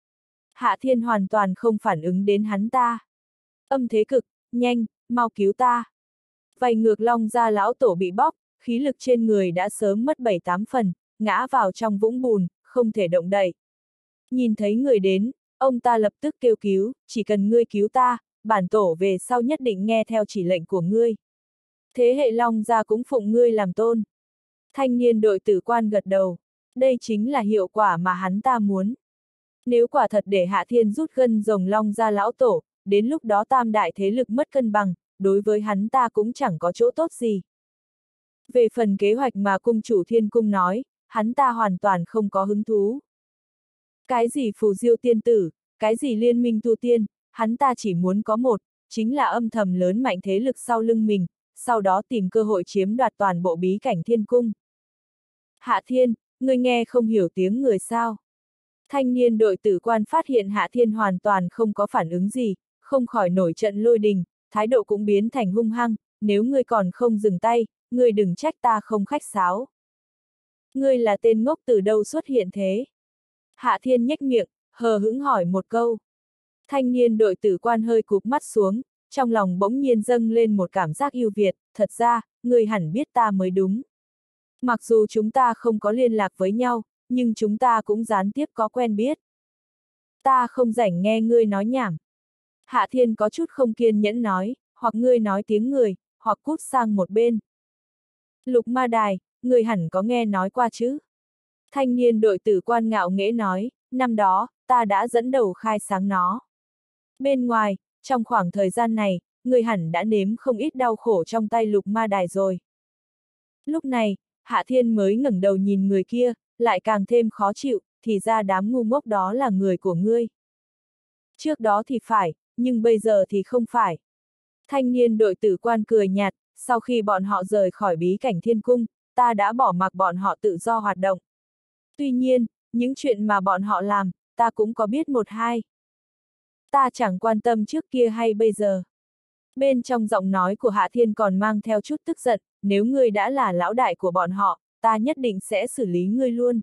A: Hạ Thiên hoàn toàn không phản ứng đến hắn ta. Âm thế cực, nhanh, mau cứu ta. Vảy ngược Long Gia lão tổ bị bóc, khí lực trên người đã sớm mất bảy tám phần, ngã vào trong vũng bùn, không thể động đậy. Nhìn thấy người đến, ông ta lập tức kêu cứu, chỉ cần ngươi cứu ta, bản tổ về sau nhất định nghe theo chỉ lệnh của ngươi. Thế hệ Long Gia cũng phụng ngươi làm tôn. Thanh niên đội tử quan gật đầu, đây chính là hiệu quả mà hắn ta muốn. Nếu quả thật để Hạ Thiên rút gân rồng Long Gia lão tổ, đến lúc đó tam đại thế lực mất cân bằng, đối với hắn ta cũng chẳng có chỗ tốt gì. Về phần kế hoạch mà cung chủ Thiên Cung nói, hắn ta hoàn toàn không có hứng thú. Cái gì phù diêu tiên tử, cái gì liên minh tu tiên, hắn ta chỉ muốn có một, chính là âm thầm lớn mạnh thế lực sau lưng mình, sau đó tìm cơ hội chiếm đoạt toàn bộ bí cảnh Thiên Cung. Hạ Thiên, ngươi nghe không hiểu tiếng người sao? Thanh niên đội tử quan phát hiện Hạ Thiên hoàn toàn không có phản ứng gì, không khỏi nổi trận lôi đình, thái độ cũng biến thành hung hăng, nếu ngươi còn không dừng tay, ngươi đừng trách ta không khách sáo. Ngươi là tên ngốc từ đâu xuất hiện thế? Hạ Thiên nhếch miệng, hờ hững hỏi một câu. Thanh niên đội tử quan hơi cụp mắt xuống, trong lòng bỗng nhiên dâng lên một cảm giác yêu Việt, thật ra, ngươi hẳn biết ta mới đúng. Mặc dù chúng ta không có liên lạc với nhau, nhưng chúng ta cũng gián tiếp có quen biết. Ta không rảnh nghe ngươi nói nhảm. Hạ Thiên có chút không kiên nhẫn nói, hoặc ngươi nói tiếng người, hoặc cút sang một bên. Lục Ma Đài, ngươi hẳn có nghe nói qua chứ? Thanh niên đội tử quan ngạo nghễ nói, năm đó, ta đã dẫn đầu khai sáng nó. Bên ngoài, trong khoảng thời gian này, ngươi hẳn đã nếm không ít đau khổ trong tay Lục Ma Đài rồi. Lúc này, Hạ Thiên mới ngẩng đầu nhìn người kia, lại càng thêm khó chịu, thì ra đám ngu ngốc đó là người của ngươi. Trước đó thì phải, nhưng bây giờ thì không phải. Thanh niên đội tử quan cười nhạt, sau khi bọn họ rời khỏi bí cảnh Thiên Cung, ta đã bỏ mặc bọn họ tự do hoạt động. Tuy nhiên, những chuyện mà bọn họ làm, ta cũng có biết một hai. Ta chẳng quan tâm trước kia hay bây giờ. Bên trong giọng nói của Hạ Thiên còn mang theo chút tức giận, nếu ngươi đã là lão đại của bọn họ, ta nhất định sẽ xử lý ngươi luôn.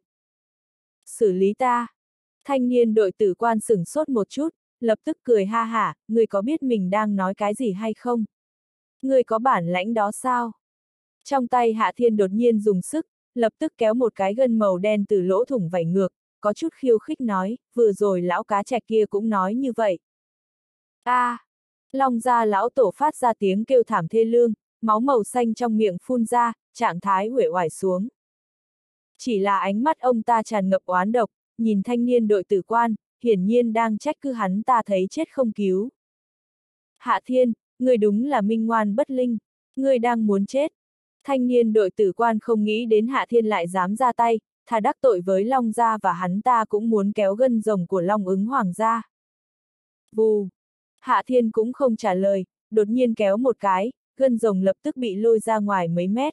A: Xử lý ta? Thanh niên đội tử quan sửng sốt một chút, lập tức cười ha hả, ngươi có biết mình đang nói cái gì hay không? Ngươi có bản lãnh đó sao? Trong tay Hạ Thiên đột nhiên dùng sức, lập tức kéo một cái gân màu đen từ lỗ thủng vảy ngược, có chút khiêu khích nói, vừa rồi lão cá trạch kia cũng nói như vậy. A, à, Long Gia lão tổ phát ra tiếng kêu thảm thê lương, máu màu xanh trong miệng phun ra, trạng thái uể oải xuống. Chỉ là ánh mắt ông ta tràn ngập oán độc, nhìn thanh niên đội tử quan, hiển nhiên đang trách cứ hắn ta thấy chết không cứu. Hạ Thiên, ngươi đúng là minh ngoan bất linh, ngươi đang muốn chết. Thanh niên đội tử quan không nghĩ đến Hạ Thiên lại dám ra tay, thà đắc tội với Long Gia và hắn ta cũng muốn kéo gân rồng của Long ứng hoàng gia. Vù! Hạ Thiên cũng không trả lời, đột nhiên kéo một cái, gân rồng lập tức bị lôi ra ngoài mấy mét.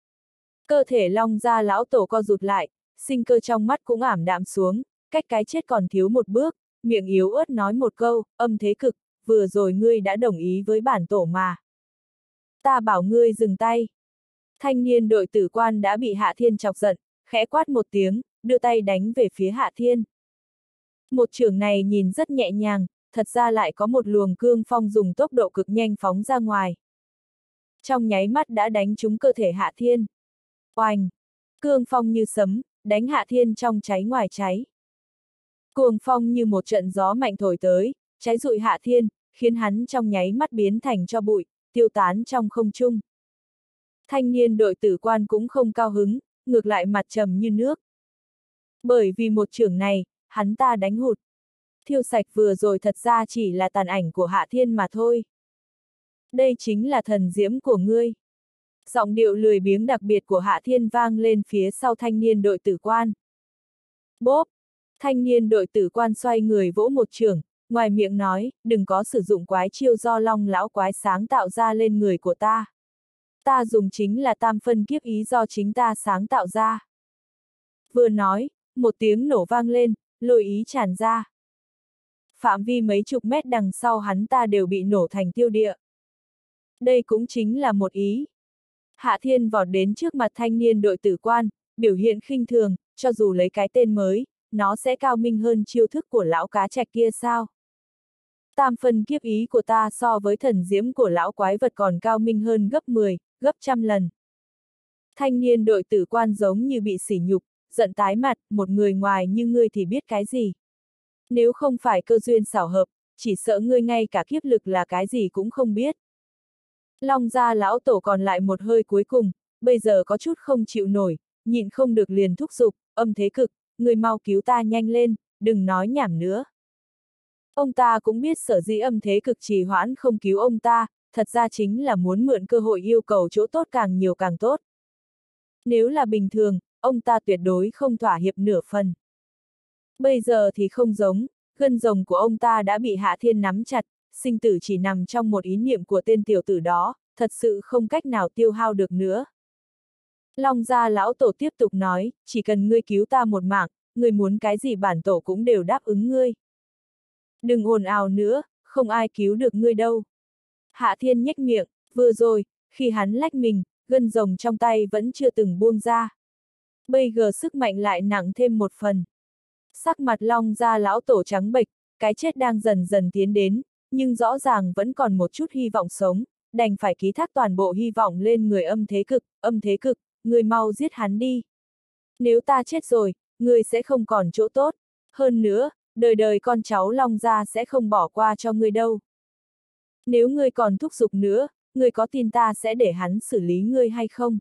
A: Cơ thể Long Gia lão tổ co rụt lại, sinh cơ trong mắt cũng ảm đạm xuống, cách cái chết còn thiếu một bước, miệng yếu ớt nói một câu, âm thế cực, vừa rồi ngươi đã đồng ý với bản tổ mà. Ta bảo ngươi dừng tay. Thanh niên đội tử quan đã bị Hạ Thiên chọc giận, khẽ quát một tiếng, đưa tay đánh về phía Hạ Thiên. Một chưởng này nhìn rất nhẹ nhàng, thật ra lại có một luồng cương phong dùng tốc độ cực nhanh phóng ra ngoài. Trong nháy mắt đã đánh trúng cơ thể Hạ Thiên. Oanh! Cương phong như sấm, đánh Hạ Thiên trong cháy ngoài cháy. Cuồng phong như một trận gió mạnh thổi tới, cháy rụi Hạ Thiên, khiến hắn trong nháy mắt biến thành tro bụi, tiêu tán trong không trung. Thanh niên đội tử quan cũng không cao hứng, ngược lại mặt trầm như nước. Bởi vì một chưởng này, hắn ta đánh hụt. Thiêu sạch vừa rồi thật ra chỉ là tàn ảnh của Hạ Thiên mà thôi. Đây chính là thần diễm của ngươi. Giọng điệu lười biếng đặc biệt của Hạ Thiên vang lên phía sau thanh niên đội tử quan. Bốp! Thanh niên đội tử quan xoay người vỗ một chưởng, ngoài miệng nói, đừng có sử dụng quái chiêu do Long lão quái sáng tạo ra lên người của ta. Ta dùng chính là tam phân kiếp ý do chính ta sáng tạo ra. Vừa nói, một tiếng nổ vang lên, lôi ý tràn ra. Phạm vi mấy chục mét đằng sau hắn ta đều bị nổ thành tiêu địa. Đây cũng chính là một ý. Hạ Thiên vọt đến trước mặt thanh niên đội tử quan, biểu hiện khinh thường, cho dù lấy cái tên mới, nó sẽ cao minh hơn chiêu thức của lão cá trạch kia sao? Tam phân kiếp ý của ta so với thần diễm của lão quái vật còn cao minh hơn gấp mười, gấp trăm lần. Thanh niên đội tử quan giống như bị sỉ nhục, giận tái mặt, một người ngoài như ngươi thì biết cái gì? Nếu không phải cơ duyên xảo hợp, chỉ sợ ngươi ngay cả kiếp lực là cái gì cũng không biết. Long gia lão tổ còn lại một hơi cuối cùng, bây giờ có chút không chịu nổi, nhịn không được liền thúc giục, âm thế cực, ngươi mau cứu ta nhanh lên, đừng nói nhảm nữa. Ông ta cũng biết sở dĩ âm thế cực trì hoãn không cứu ông ta, thật ra chính là muốn mượn cơ hội yêu cầu chỗ tốt càng nhiều càng tốt. Nếu là bình thường, ông ta tuyệt đối không thỏa hiệp nửa phần. Bây giờ thì không giống, gân rồng của ông ta đã bị Hạ Thiên nắm chặt, sinh tử chỉ nằm trong một ý niệm của tên tiểu tử đó, thật sự không cách nào tiêu hao được nữa. Long gia lão tổ tiếp tục nói, chỉ cần ngươi cứu ta một mạng, ngươi muốn cái gì bản tổ cũng đều đáp ứng ngươi. Đừng ồn ào nữa, không ai cứu được ngươi đâu. Hạ Thiên nhếch miệng, vừa rồi, khi hắn lách mình, gân rồng trong tay vẫn chưa từng buông ra. Bây giờ sức mạnh lại nặng thêm một phần. Sắc mặt Long gia lão tổ trắng bệch, cái chết đang dần dần tiến đến, nhưng rõ ràng vẫn còn một chút hy vọng sống, đành phải ký thác toàn bộ hy vọng lên người âm thế cực, âm thế cực, ngươi mau giết hắn đi. Nếu ta chết rồi, ngươi sẽ không còn chỗ tốt, hơn nữa, đời đời con cháu Long gia sẽ không bỏ qua cho ngươi đâu. Nếu ngươi còn thúc giục nữa, ngươi có tin ta sẽ để hắn xử lý ngươi hay không?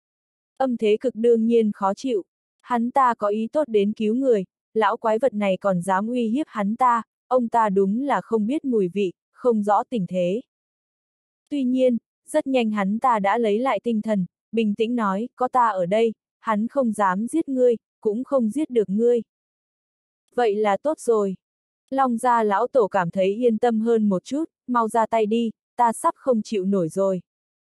A: Âm thế cực đương nhiên khó chịu, hắn ta có ý tốt đến cứu người, lão quái vật này còn dám uy hiếp hắn ta, ông ta đúng là không biết mùi vị, không rõ tình thế. Tuy nhiên, rất nhanh hắn ta đã lấy lại tinh thần, bình tĩnh nói, có ta ở đây, hắn không dám giết ngươi, cũng không giết được ngươi. Vậy là tốt rồi. Long gia lão tổ cảm thấy yên tâm hơn một chút, mau ra tay đi, ta sắp không chịu nổi rồi.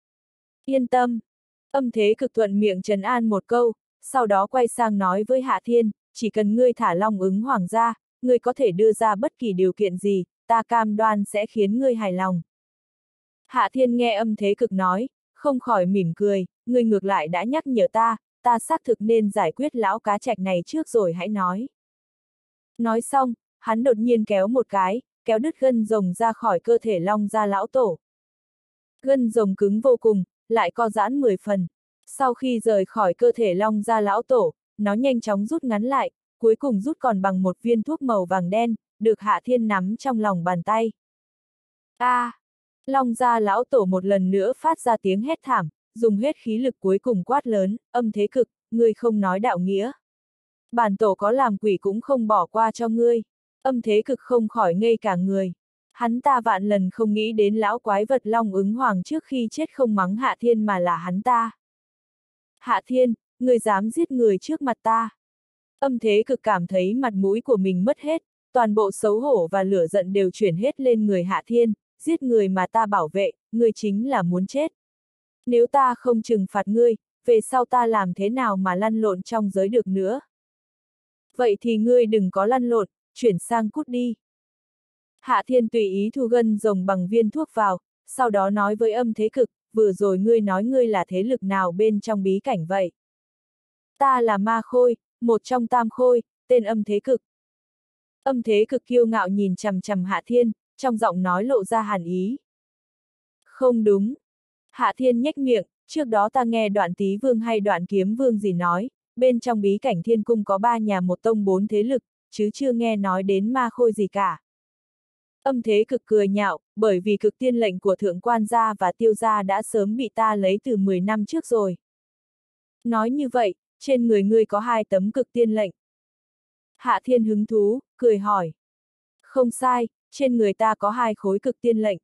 A: Yên tâm. Âm thế cực thuận miệng trấn an một câu, sau đó quay sang nói với Hạ Thiên, chỉ cần ngươi thả Long ứng hoàng ra, ngươi có thể đưa ra bất kỳ điều kiện gì, ta cam đoan sẽ khiến ngươi hài lòng. Hạ Thiên nghe âm thế cực nói, không khỏi mỉm cười, ngươi ngược lại đã nhắc nhở ta, ta xác thực nên giải quyết lão cá trạch này trước rồi hãy nói. Nói xong, hắn đột nhiên kéo một cái, kéo đứt gân rồng ra khỏi cơ thể Long gia lão tổ. Gân rồng cứng vô cùng, lại co giãn mười phần. Sau khi rời khỏi cơ thể Long gia lão tổ, nó nhanh chóng rút ngắn lại, cuối cùng rút còn bằng một viên thuốc màu vàng đen, được Hạ Thiên nắm trong lòng bàn tay. A! À, Long gia lão tổ một lần nữa phát ra tiếng hét thảm, dùng hết khí lực cuối cùng quát lớn, âm thế cực, ngươi không nói đạo nghĩa. Bản tổ có làm quỷ cũng không bỏ qua cho ngươi. Âm thế cực không khỏi ngây cả người. Hắn ta vạn lần không nghĩ đến lão quái vật Long ứng hoàng trước khi chết không mắng Hạ Thiên mà là hắn ta. Hạ Thiên, ngươi dám giết người trước mặt ta. Âm thế cực cảm thấy mặt mũi của mình mất hết, toàn bộ xấu hổ và lửa giận đều chuyển hết lên người Hạ Thiên, giết người mà ta bảo vệ, ngươi chính là muốn chết. Nếu ta không trừng phạt ngươi, về sau ta làm thế nào mà lăn lộn trong giới được nữa? Vậy thì ngươi đừng có lăn lộn, chuyển sang cút đi. Hạ Thiên tùy ý thu gân rồng bằng viên thuốc vào, sau đó nói với âm thế cực, vừa rồi ngươi nói ngươi là thế lực nào bên trong bí cảnh vậy? Ta là ma khôi, một trong tam khôi, tên âm thế cực. Âm thế cực kiêu ngạo nhìn chằm chằm Hạ Thiên, trong giọng nói lộ ra hàn ý. Không đúng. Hạ Thiên nhếch miệng, trước đó ta nghe Đoạn Tý Vương hay Đoạn Kiếm Vương gì nói, bên trong bí cảnh Thiên Cung có ba nhà một tông bốn thế lực, chứ chưa nghe nói đến ma khôi gì cả. Âm Thế Cực cười nhạo, bởi vì cực tiên lệnh của thượng quan gia và tiêu gia đã sớm bị ta lấy từ mười năm trước rồi. Nói như vậy, trên người ngươi có hai tấm cực tiên lệnh. Hạ Thiên hứng thú, cười hỏi. Không sai, trên người ta có hai khối cực tiên lệnh.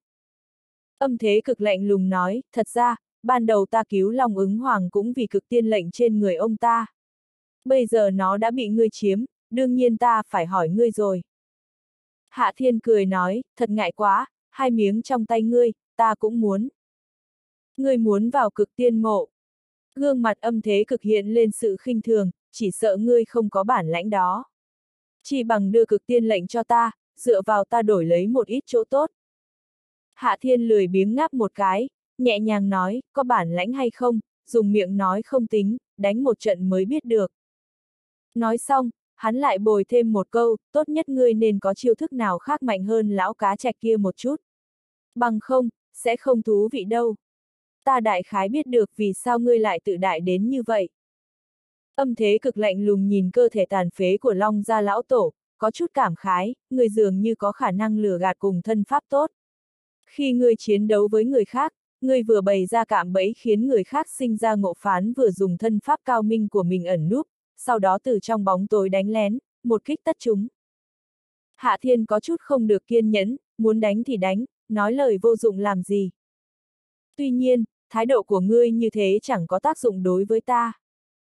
A: Âm Thế Cực lạnh lùng nói, thật ra, ban đầu ta cứu Long Ứng Hoàng cũng vì cực tiên lệnh trên người ông ta. Bây giờ nó đã bị ngươi chiếm, đương nhiên ta phải hỏi ngươi rồi. Hạ Thiên cười nói, thật ngại quá, hai miếng trong tay ngươi, ta cũng muốn. Ngươi muốn vào cực tiên mộ. Gương mặt Âm Thế Cực hiện lên sự khinh thường, chỉ sợ ngươi không có bản lãnh đó. Chỉ bằng đưa cực tiên lệnh cho ta, dựa vào ta đổi lấy một ít chỗ tốt. Hạ Thiên lười biếng ngáp một cái, nhẹ nhàng nói, có bản lãnh hay không, dùng miệng nói không tính, đánh một trận mới biết được. Nói xong, hắn lại bồi thêm một câu, tốt nhất ngươi nên có chiêu thức nào khác mạnh hơn lão cá trạch kia một chút. Bằng không, sẽ không thú vị đâu. Ta đại khái biết được vì sao ngươi lại tự đại đến như vậy. Âm Thế Cực lạnh lùng nhìn cơ thể tàn phế của Long gia lão tổ, có chút cảm khái, người dường như có khả năng lừa gạt cùng thân pháp tốt. Khi ngươi chiến đấu với người khác, ngươi vừa bày ra cạm bẫy khiến người khác sinh ra ngộ phán, vừa dùng thân pháp cao minh của mình ẩn núp, sau đó từ trong bóng tối đánh lén, một kích tất chúng. Hạ Thiên có chút không được kiên nhẫn, muốn đánh thì đánh, nói lời vô dụng làm gì. Tuy nhiên, thái độ của ngươi như thế chẳng có tác dụng đối với ta.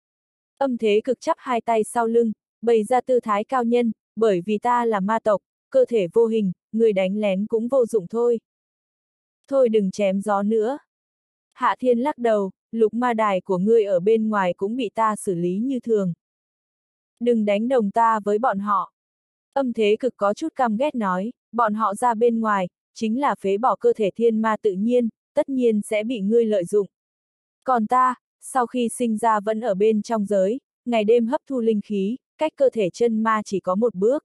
A: Âm Thế Cực chắp hai tay sau lưng, bày ra tư thái cao nhân, bởi vì ta là ma tộc, cơ thể vô hình, ngươi đánh lén cũng vô dụng thôi. Thôi đừng chém gió nữa. Hạ Thiên lắc đầu, lục ma đài của ngươi ở bên ngoài cũng bị ta xử lý như thường. Đừng đánh đồng ta với bọn họ. Âm Thế Cực có chút căm ghét nói, bọn họ ra bên ngoài, chính là phế bỏ cơ thể thiên ma tự nhiên, tất nhiên sẽ bị ngươi lợi dụng. Còn ta, sau khi sinh ra vẫn ở bên trong giới, ngày đêm hấp thu linh khí, cách cơ thể chân ma chỉ có một bước.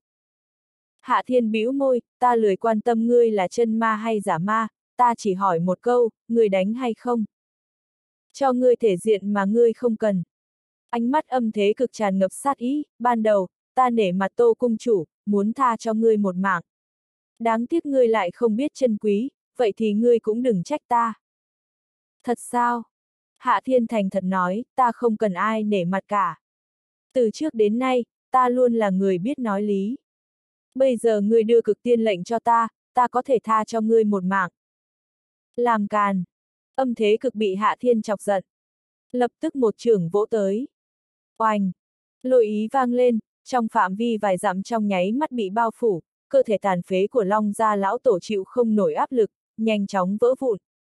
A: Hạ Thiên bĩu môi, ta lười quan tâm ngươi là chân ma hay giả ma, ta chỉ hỏi một câu, ngươi đánh hay không? Cho ngươi thể diện mà ngươi không cần. Ánh mắt Âm Thế Cực tràn ngập sát ý, ban đầu, ta nể mặt Tô cung chủ, muốn tha cho ngươi một mạng. Đáng tiếc ngươi lại không biết trân quý, vậy thì ngươi cũng đừng trách ta. Thật sao? Hạ Thiên thành thật nói, ta không cần ai nể mặt cả. Từ trước đến nay, ta luôn là người biết nói lý. Bây giờ ngươi đưa cực tiên lệnh cho ta, ta có thể tha cho ngươi một mạng. Làm càn. Âm Thế Cực bị Hạ Thiên chọc giận. Lập tức một chưởng vỗ tới. Oanh! Lôi ý vang lên, trong phạm vi vài dặm trong nháy mắt bị bao phủ, cơ thể tàn phế của Long gia lão tổ chịu không nổi áp lực, nhanh chóng vỡ vụn.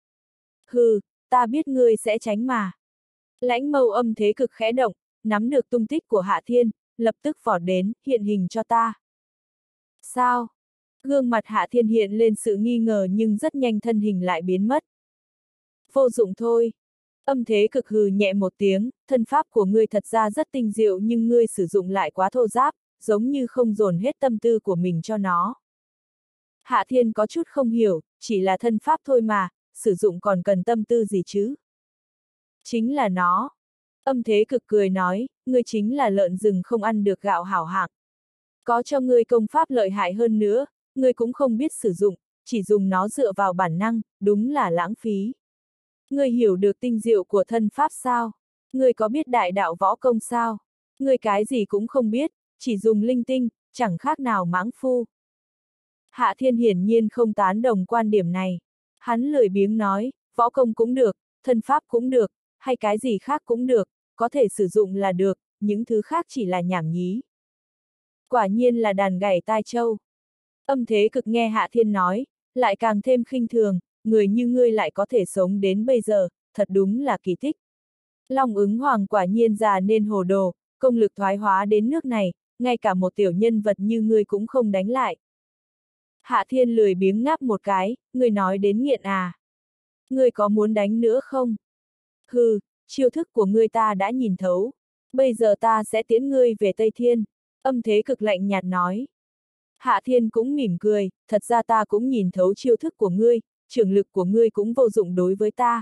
A: Hừ, ta biết ngươi sẽ tránh mà. Lãnh mâu Âm Thế Cực khẽ động, nắm được tung tích của Hạ Thiên, lập tức vọt đến, hiện hình cho ta. Sao? Gương mặt Hạ Thiên hiện lên sự nghi ngờ nhưng rất nhanh thân hình lại biến mất. Vô dụng thôi. Âm Thế Cực hừ nhẹ một tiếng, thân pháp của ngươi thật ra rất tinh diệu nhưng ngươi sử dụng lại quá thô giáp, giống như không dồn hết tâm tư của mình cho nó. Hạ Thiên có chút không hiểu, chỉ là thân pháp thôi mà, sử dụng còn cần tâm tư gì chứ? Chính là nó. Âm Thế Cực cười nói, ngươi chính là lợn rừng không ăn được gạo hảo hạng. Có cho ngươi công pháp lợi hại hơn nữa, ngươi cũng không biết sử dụng, chỉ dùng nó dựa vào bản năng, đúng là lãng phí. Ngươi hiểu được tinh diệu của thân pháp sao? Ngươi có biết đại đạo võ công sao? Ngươi cái gì cũng không biết, chỉ dùng linh tinh, chẳng khác nào mãng phu. Hạ Thiên hiển nhiên không tán đồng quan điểm này. Hắn lười biếng nói, võ công cũng được, thân pháp cũng được, hay cái gì khác cũng được, có thể sử dụng là được, những thứ khác chỉ là nhảm nhí. Quả nhiên là đàn gảy tai trâu. Âm Thế Cực nghe Hạ Thiên nói, lại càng thêm khinh thường, người như ngươi lại có thể sống đến bây giờ, thật đúng là kỳ tích. Long Ứng Hoàng quả nhiên già nên hồ đồ, công lực thoái hóa đến nước này, ngay cả một tiểu nhân vật như ngươi cũng không đánh lại. Hạ Thiên lười biếng ngáp một cái, ngươi nói đến nghiện à? Ngươi có muốn đánh nữa không? Hừ, chiêu thức của ngươi ta đã nhìn thấu. Bây giờ ta sẽ tiễn ngươi về Tây Thiên. Âm Thế Cực lạnh nhạt nói. Hạ Thiên cũng mỉm cười, thật ra ta cũng nhìn thấu chiêu thức của ngươi, trưởng lực của ngươi cũng vô dụng đối với ta.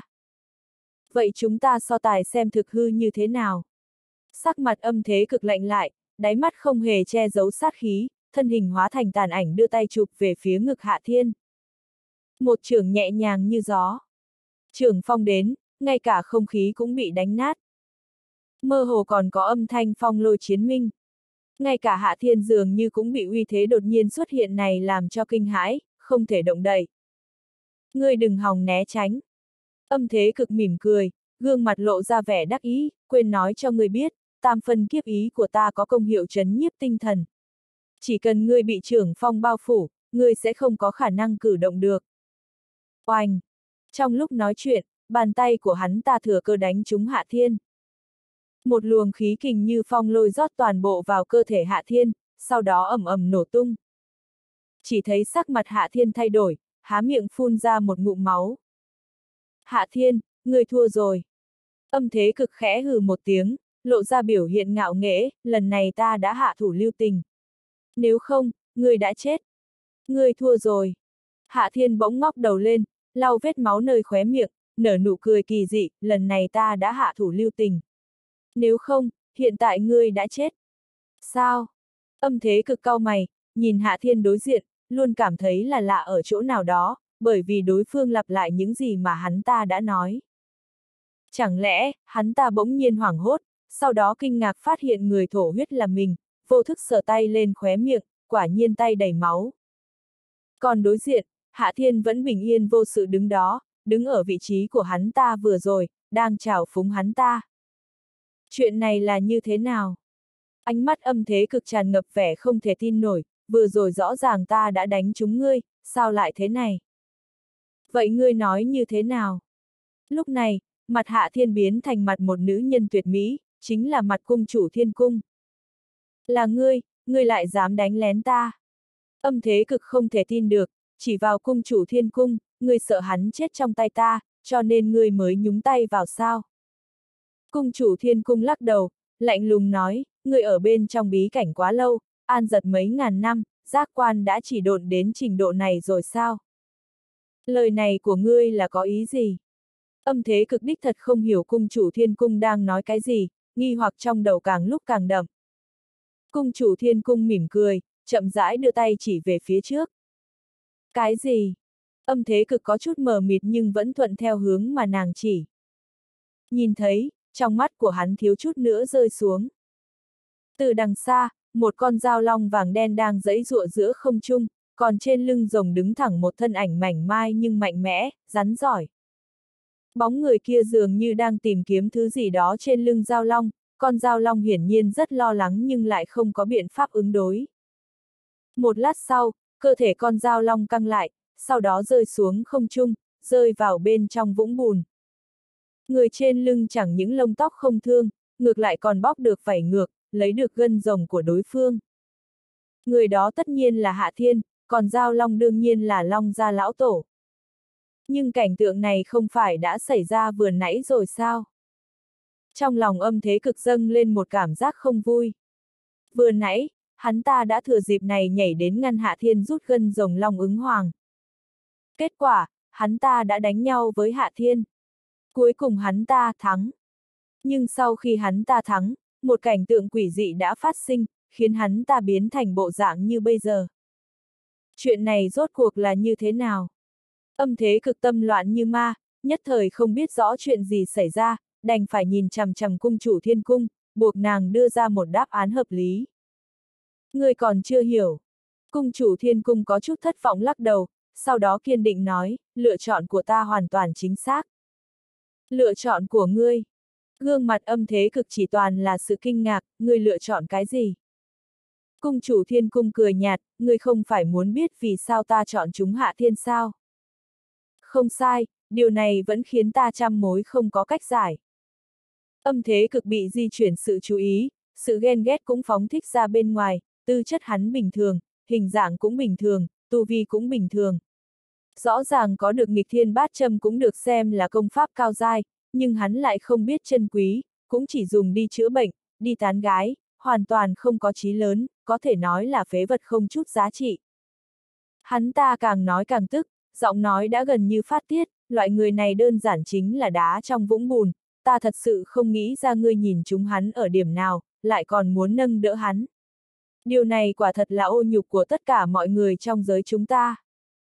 A: Vậy chúng ta so tài xem thực hư như thế nào? Sắc mặt Âm Thế Cực lạnh lại, đáy mắt không hề che giấu sát khí, thân hình hóa thành tàn ảnh đưa tay chụp về phía ngực Hạ Thiên. Một chưởng nhẹ nhàng như gió. Chưởng phong đến, ngay cả không khí cũng bị đánh nát. Mơ hồ còn có âm thanh phong lôi chiến minh. Ngay cả Hạ Thiên dường như cũng bị uy thế đột nhiên xuất hiện này làm cho kinh hãi, không thể động đậy. Ngươi đừng hòng né tránh. Âm Thế Cực mỉm cười, gương mặt lộ ra vẻ đắc ý, quên nói cho ngươi biết, tam phân kiếp ý của ta có công hiệu trấn nhiếp tinh thần. Chỉ cần ngươi bị chưởng phong bao phủ, ngươi sẽ không có khả năng cử động được. Oanh! Trong lúc nói chuyện, bàn tay của hắn ta thừa cơ đánh trúng Hạ Thiên. Một luồng khí kình như phong lôi rót toàn bộ vào cơ thể Hạ Thiên, sau đó ầm ầm nổ tung. Chỉ thấy sắc mặt Hạ Thiên thay đổi, há miệng phun ra một ngụm máu. Hạ Thiên, ngươi thua rồi. Âm Thế Cực khẽ hừ một tiếng, lộ ra biểu hiện ngạo nghễ, lần này ta đã hạ thủ lưu tình. Nếu không, ngươi đã chết. Ngươi thua rồi. Hạ Thiên bỗng ngóc đầu lên, lau vết máu nơi khóe miệng, nở nụ cười kỳ dị, lần này ta đã hạ thủ lưu tình. Nếu không, hiện tại ngươi đã chết. Sao? Âm Thế Cực cau mày, nhìn Hạ Thiên đối diện, luôn cảm thấy là lạ ở chỗ nào đó, bởi vì đối phương lặp lại những gì mà hắn ta đã nói. Chẳng lẽ, hắn ta bỗng nhiên hoảng hốt, sau đó kinh ngạc phát hiện người thổ huyết là mình, vô thức sờ tay lên khóe miệng, quả nhiên tay đầy máu. Còn đối diện, Hạ Thiên vẫn bình yên vô sự đứng đó, đứng ở vị trí của hắn ta vừa rồi, đang trào phúng hắn ta. Chuyện này là như thế nào? Ánh mắt Âm Thế Cực tràn ngập vẻ không thể tin nổi, vừa rồi rõ ràng ta đã đánh trúng ngươi, sao lại thế này? Vậy ngươi nói như thế nào? Lúc này, mặt Hạ Thiên biến thành mặt một nữ nhân tuyệt mỹ, chính là mặt cung chủ Thiên Cung. Là ngươi, ngươi lại dám đánh lén ta. Âm Thế Cực không thể tin được, chỉ vào cung chủ Thiên Cung, ngươi sợ hắn chết trong tay ta, cho nên ngươi mới nhúng tay vào sao? Cung chủ Thiên Cung lắc đầu, lạnh lùng nói, ngươi ở bên trong bí cảnh quá lâu, an giật mấy ngàn năm, giác quan đã chỉ độn đến trình độ này rồi sao? Lời này của ngươi là có ý gì? Âm Thế Cực đích thật không hiểu cung chủ Thiên Cung đang nói cái gì, nghi hoặc trong đầu càng lúc càng đậm. Cung chủ Thiên Cung mỉm cười, chậm rãi đưa tay chỉ về phía trước. Cái gì? Âm Thế Cực có chút mờ mịt nhưng vẫn thuận theo hướng mà nàng chỉ. Nhìn thấy, trong mắt của hắn thiếu chút nữa rơi xuống. Từ đằng xa, một con dao long vàng đen đang giãy giụa giữa không trung, còn trên lưng rồng đứng thẳng một thân ảnh mảnh mai nhưng mạnh mẽ, rắn giỏi. Bóng người kia dường như đang tìm kiếm thứ gì đó trên lưng dao long, con dao long hiển nhiên rất lo lắng nhưng lại không có biện pháp ứng đối. Một lát sau, cơ thể con dao long căng lại, sau đó rơi xuống không trung, rơi vào bên trong vũng bùn. Người trên lưng chẳng những lông tóc không thương, ngược lại còn bóc được vảy ngược, lấy được gân rồng của đối phương. Người đó tất nhiên là Hạ Thiên, còn dao long đương nhiên là Long gia lão tổ. Nhưng cảnh tượng này không phải đã xảy ra vừa nãy rồi sao? Trong lòng Âm Thế Cực dâng lên một cảm giác không vui. Vừa nãy, hắn ta đã thừa dịp này nhảy đến ngăn Hạ Thiên rút gân rồng long ứng hoàng. Kết quả, hắn ta đã đánh nhau với Hạ Thiên. Cuối cùng hắn ta thắng. Nhưng sau khi hắn ta thắng, một cảnh tượng quỷ dị đã phát sinh, khiến hắn ta biến thành bộ dạng như bây giờ. Chuyện này rốt cuộc là như thế nào? Âm Thế Cực tâm loạn như ma, nhất thời không biết rõ chuyện gì xảy ra, đành phải nhìn chằm chằm cung chủ Thiên Cung, buộc nàng đưa ra một đáp án hợp lý. Ngươi còn chưa hiểu. Cung chủ Thiên Cung có chút thất vọng lắc đầu, sau đó kiên định nói, lựa chọn của ta hoàn toàn chính xác. Lựa chọn của ngươi. Gương mặt Âm Thế Cực chỉ toàn là sự kinh ngạc, ngươi lựa chọn cái gì? Cung chủ Thiên Cung cười nhạt, ngươi không phải muốn biết vì sao ta chọn chúng Hạ Thiên sao? Không sai, điều này vẫn khiến ta trăm mối không có cách giải. Âm Thế Cực bị di chuyển sự chú ý, sự ghen ghét cũng phóng thích ra bên ngoài, tư chất hắn bình thường, hình dạng cũng bình thường, tu vi cũng bình thường. Rõ ràng có được nghịch thiên bát châm cũng được xem là công pháp cao giai, nhưng hắn lại không biết trân quý, cũng chỉ dùng đi chữa bệnh, đi tán gái, hoàn toàn không có chí lớn, có thể nói là phế vật không chút giá trị. Hắn ta càng nói càng tức, giọng nói đã gần như phát tiết, loại người này đơn giản chính là đá trong vũng bùn, ta thật sự không nghĩ ra ngươi nhìn chúng hắn ở điểm nào, lại còn muốn nâng đỡ hắn. Điều này quả thật là ô nhục của tất cả mọi người trong giới chúng ta.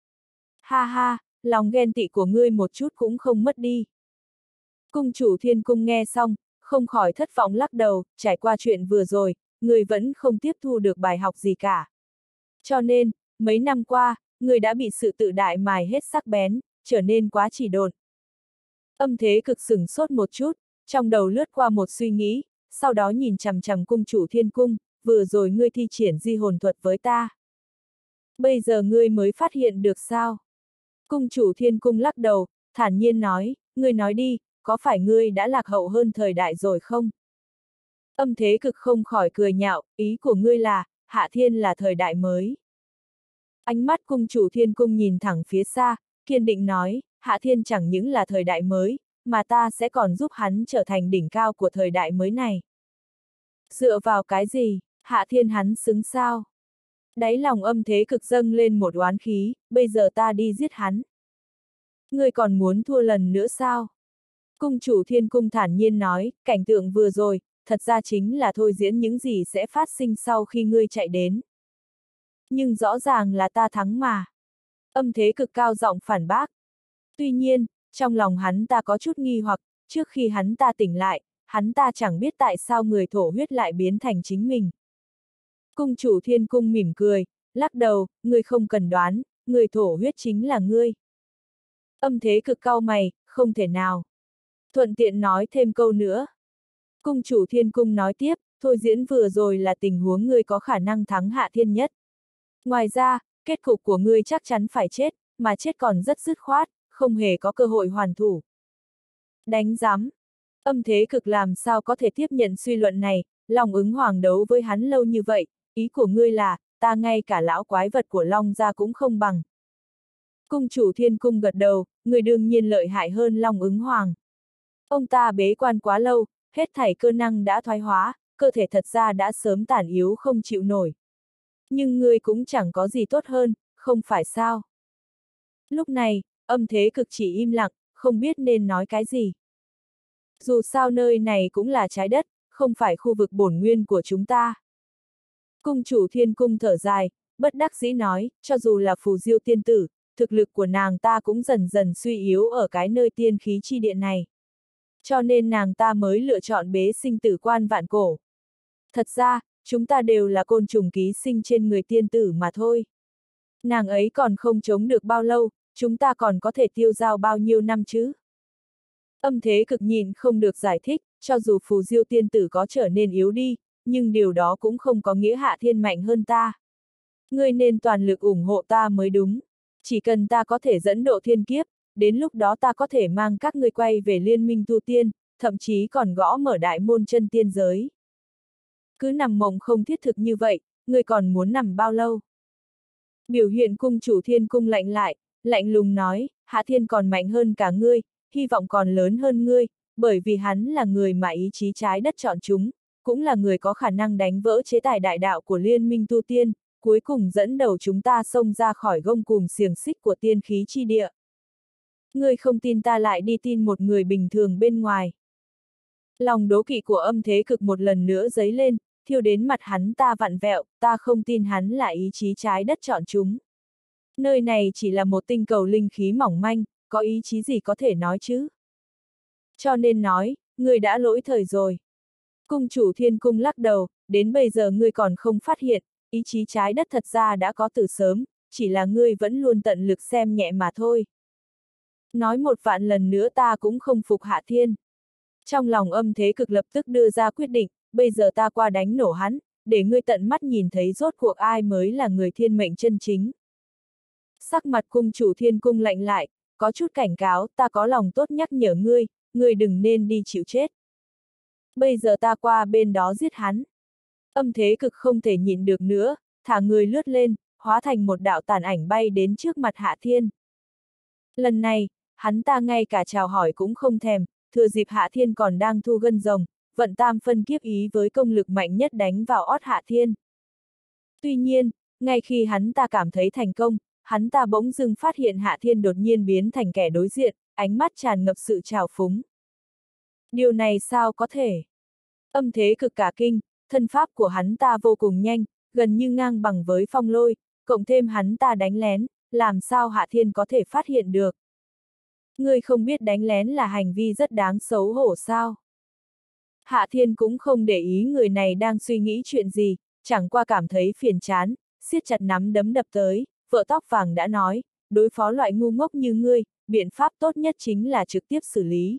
A: Ha ha, lòng ghen tị của ngươi một chút cũng không mất đi. Cung chủ thiên cung nghe xong, không khỏi thất vọng lắc đầu, trải qua chuyện vừa rồi, người vẫn không tiếp thu được bài học gì cả. Cho nên, mấy năm qua, người đã bị sự tự đại mài hết sắc bén, trở nên quá chỉ độn. Âm Thế Cực sửng sốt một chút, trong đầu lướt qua một suy nghĩ, sau đó nhìn chằm chằm cung chủ thiên cung, vừa rồi ngươi thi triển di hồn thuật với ta. Bây giờ ngươi mới phát hiện được sao? Cung chủ thiên cung lắc đầu, thản nhiên nói, ngươi nói đi, có phải ngươi đã lạc hậu hơn thời đại rồi không? Âm Thế Cực không khỏi cười nhạo, ý của ngươi là, Hạ Thiên là thời đại mới. Ánh mắt cung chủ thiên cung nhìn thẳng phía xa, kiên định nói, Hạ Thiên chẳng những là thời đại mới, mà ta sẽ còn giúp hắn trở thành đỉnh cao của thời đại mới này. Dựa vào cái gì, Hạ Thiên hắn xứng sao? Đáy lòng Âm Thế Cực dâng lên một oán khí, bây giờ ta đi giết hắn. Ngươi còn muốn thua lần nữa sao? Cung chủ thiên cung thản nhiên nói, cảnh tượng vừa rồi, thật ra chính là thôi diễn những gì sẽ phát sinh sau khi ngươi chạy đến. Nhưng rõ ràng là ta thắng mà. Âm Thế Cực cao giọng phản bác. Tuy nhiên, trong lòng hắn ta có chút nghi hoặc, trước khi hắn ta tỉnh lại, hắn ta chẳng biết tại sao người thổ huyết lại biến thành chính mình. Cung chủ thiên cung mỉm cười, lắc đầu, ngươi không cần đoán, người thổ huyết chính là ngươi. Âm Thế Cực cau mày, không thể nào. Thuận tiện nói thêm câu nữa. Cung chủ thiên cung nói tiếp, thôi diễn vừa rồi là tình huống ngươi có khả năng thắng Hạ Thiên nhất. Ngoài ra, kết cục của ngươi chắc chắn phải chết, mà chết còn rất dứt khoát, không hề có cơ hội hoàn thủ. Đánh giám. Âm Thế Cực làm sao có thể tiếp nhận suy luận này, Long Ứng Hoàng đấu với hắn lâu như vậy, ý của ngươi là, ta ngay cả lão quái vật của Long gia cũng không bằng. Cung chủ thiên cung gật đầu, người đương nhiên lợi hại hơn Long Ứng Hoàng. Ông ta bế quan quá lâu, hết thảy cơ năng đã thoái hóa, cơ thể thật ra đã sớm tàn yếu không chịu nổi. Nhưng ngươi cũng chẳng có gì tốt hơn, không phải sao? Lúc này, Âm Thế Cực chỉ im lặng, không biết nên nói cái gì. Dù sao nơi này cũng là trái đất, không phải khu vực bổn nguyên của chúng ta. Cung chủ thiên cung thở dài, bất đắc dĩ nói, cho dù là Phù Diêu tiên tử, thực lực của nàng ta cũng dần dần suy yếu ở cái nơi tiên khí chi địa này. Cho nên nàng ta mới lựa chọn bế sinh tử quan vạn cổ. Thật ra, chúng ta đều là côn trùng ký sinh trên người tiên tử mà thôi. Nàng ấy còn không chống được bao lâu, chúng ta còn có thể tiêu dao bao nhiêu năm chứ? Âm Thế Cực nhìn không được giải thích, cho dù Phù Diêu tiên tử có trở nên yếu đi, nhưng điều đó cũng không có nghĩa Hạ Thiên mạnh hơn ta. Ngươi nên toàn lực ủng hộ ta mới đúng. Chỉ cần ta có thể dẫn độ thiên kiếp, đến lúc đó ta có thể mang các ngươi quay về liên minh tu tiên, thậm chí còn gõ mở đại môn chân tiên giới. Cứ nằm mộng không thiết thực như vậy, ngươi còn muốn nằm bao lâu? Biểu hiện cung chủ thiên cung lạnh lại, lạnh lùng nói, Hạ Thiên còn mạnh hơn cả ngươi, hy vọng còn lớn hơn ngươi, bởi vì hắn là người mà ý chí trái đất chọn chúng, cũng là người có khả năng đánh vỡ chế tài đại đạo của liên minh tu tiên, cuối cùng dẫn đầu chúng ta xông ra khỏi gông cùm xiềng xích của tiên khí chi địa. Ngươi không tin ta lại đi tin một người bình thường bên ngoài. Lòng đố kỵ của Âm Thế Cực một lần nữa dấy lên, thiêu đến mặt hắn ta vặn vẹo, ta không tin hắn là ý chí trái đất chọn chúng. Nơi này chỉ là một tinh cầu linh khí mỏng manh, có ý chí gì có thể nói chứ? Cho nên nói, ngươi đã lỗi thời rồi. Cung chủ thiên cung lắc đầu, đến bây giờ ngươi còn không phát hiện, ý chí trái đất thật ra đã có từ sớm, chỉ là ngươi vẫn luôn tận lực xem nhẹ mà thôi. Nói một vạn lần nữa ta cũng không phục Hạ Thiên. Trong lòng Âm Thế Cực lập tức đưa ra quyết định, bây giờ ta qua đánh nổ hắn, để ngươi tận mắt nhìn thấy rốt cuộc ai mới là người thiên mệnh chân chính. Sắc mặt cung chủ thiên cung lạnh lại, có chút cảnh cáo, ta có lòng tốt nhắc nhở ngươi, ngươi đừng nên đi chịu chết. Bây giờ ta qua bên đó giết hắn. Âm Thế Cực không thể nhịn được nữa, thả người lướt lên, hóa thành một đạo tàn ảnh bay đến trước mặt Hạ Thiên. Lần này, hắn ta ngay cả chào hỏi cũng không thèm, thừa dịp Hạ Thiên còn đang thu gân rồng, vận tam phân kiếp ý với công lực mạnh nhất đánh vào ót Hạ Thiên. Tuy nhiên, ngay khi hắn ta cảm thấy thành công, hắn ta bỗng dưng phát hiện Hạ Thiên đột nhiên biến thành kẻ đối diện, ánh mắt tràn ngập sự trào phúng. Điều này sao có thể? Âm Thế Cực cả kinh, thân pháp của hắn ta vô cùng nhanh, gần như ngang bằng với phong lôi, cộng thêm hắn ta đánh lén, làm sao Hạ Thiên có thể phát hiện được. Ngươi không biết đánh lén là hành vi rất đáng xấu hổ sao? Hạ Thiên cũng không để ý người này đang suy nghĩ chuyện gì, chẳng qua cảm thấy phiền chán, siết chặt nắm đấm đập tới, vợ tóc vàng đã nói, đối phó loại ngu ngốc như ngươi, biện pháp tốt nhất chính là trực tiếp xử lý.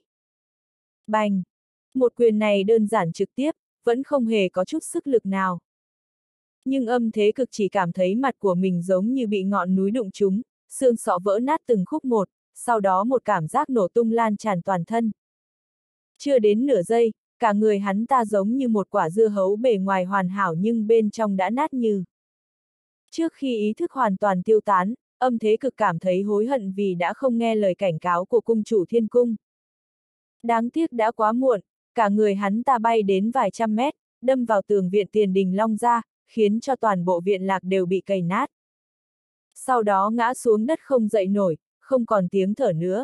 A: Bành! Một quyền này đơn giản trực tiếp, vẫn không hề có chút sức lực nào. Nhưng Âm Thế Cực chỉ cảm thấy mặt của mình giống như bị ngọn núi đụng trúng, xương sọ vỡ nát từng khúc một, sau đó một cảm giác nổ tung lan tràn toàn thân. Chưa đến nửa giây, cả người hắn ta giống như một quả dưa hấu bề ngoài hoàn hảo nhưng bên trong đã nát như. Trước khi ý thức hoàn toàn tiêu tán, Âm Thế Cực cảm thấy hối hận vì đã không nghe lời cảnh cáo của cung chủ thiên cung. Đáng tiếc đã quá muộn, cả người hắn ta bay đến vài trăm mét, đâm vào tường viện Tiền Đình Long Gia, khiến cho toàn bộ viện lạc đều bị cày nát. Sau đó ngã xuống đất không dậy nổi, không còn tiếng thở nữa.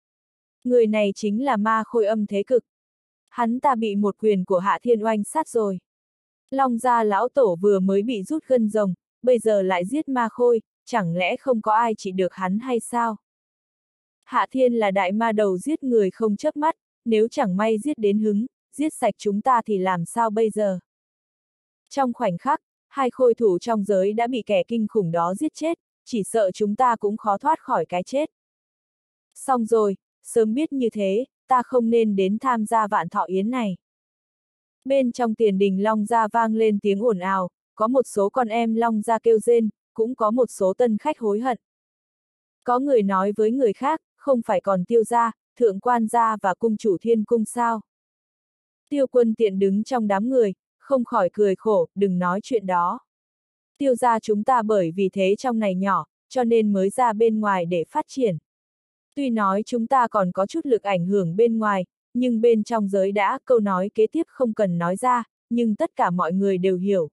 A: Người này chính là ma khôi Âm Thế Cực. Hắn ta bị một quyền của Hạ Thiên oanh sát rồi. Long Gia lão tổ vừa mới bị rút gân rồng, bây giờ lại giết ma khôi, chẳng lẽ không có ai trị được hắn hay sao? Hạ Thiên là đại ma đầu giết người không chớp mắt, nếu chẳng may giết đến hứng, giết sạch chúng ta thì làm sao bây giờ? Trong khoảnh khắc, hai khôi thủ trong giới đã bị kẻ kinh khủng đó giết chết, chỉ sợ chúng ta cũng khó thoát khỏi cái chết. Xong rồi, sớm biết như thế, ta không nên đến tham gia vạn thọ yến này. Bên trong Tiền Đình Long Gia vang lên tiếng ồn ào, có một số con em Long Gia kêu rên, cũng có một số tân khách hối hận. Có người nói với người khác, không phải còn Tiêu gia, Thượng Quan gia và cung chủ Thiên cung sao? Tiêu Quân Tiện đứng trong đám người, không khỏi cười khổ, đừng nói chuyện đó. Tiêu gia chúng ta bởi vì thế trong này nhỏ, cho nên mới ra bên ngoài để phát triển. Tuy nói chúng ta còn có chút lực ảnh hưởng bên ngoài, nhưng bên trong giới đã, câu nói kế tiếp không cần nói ra, nhưng tất cả mọi người đều hiểu.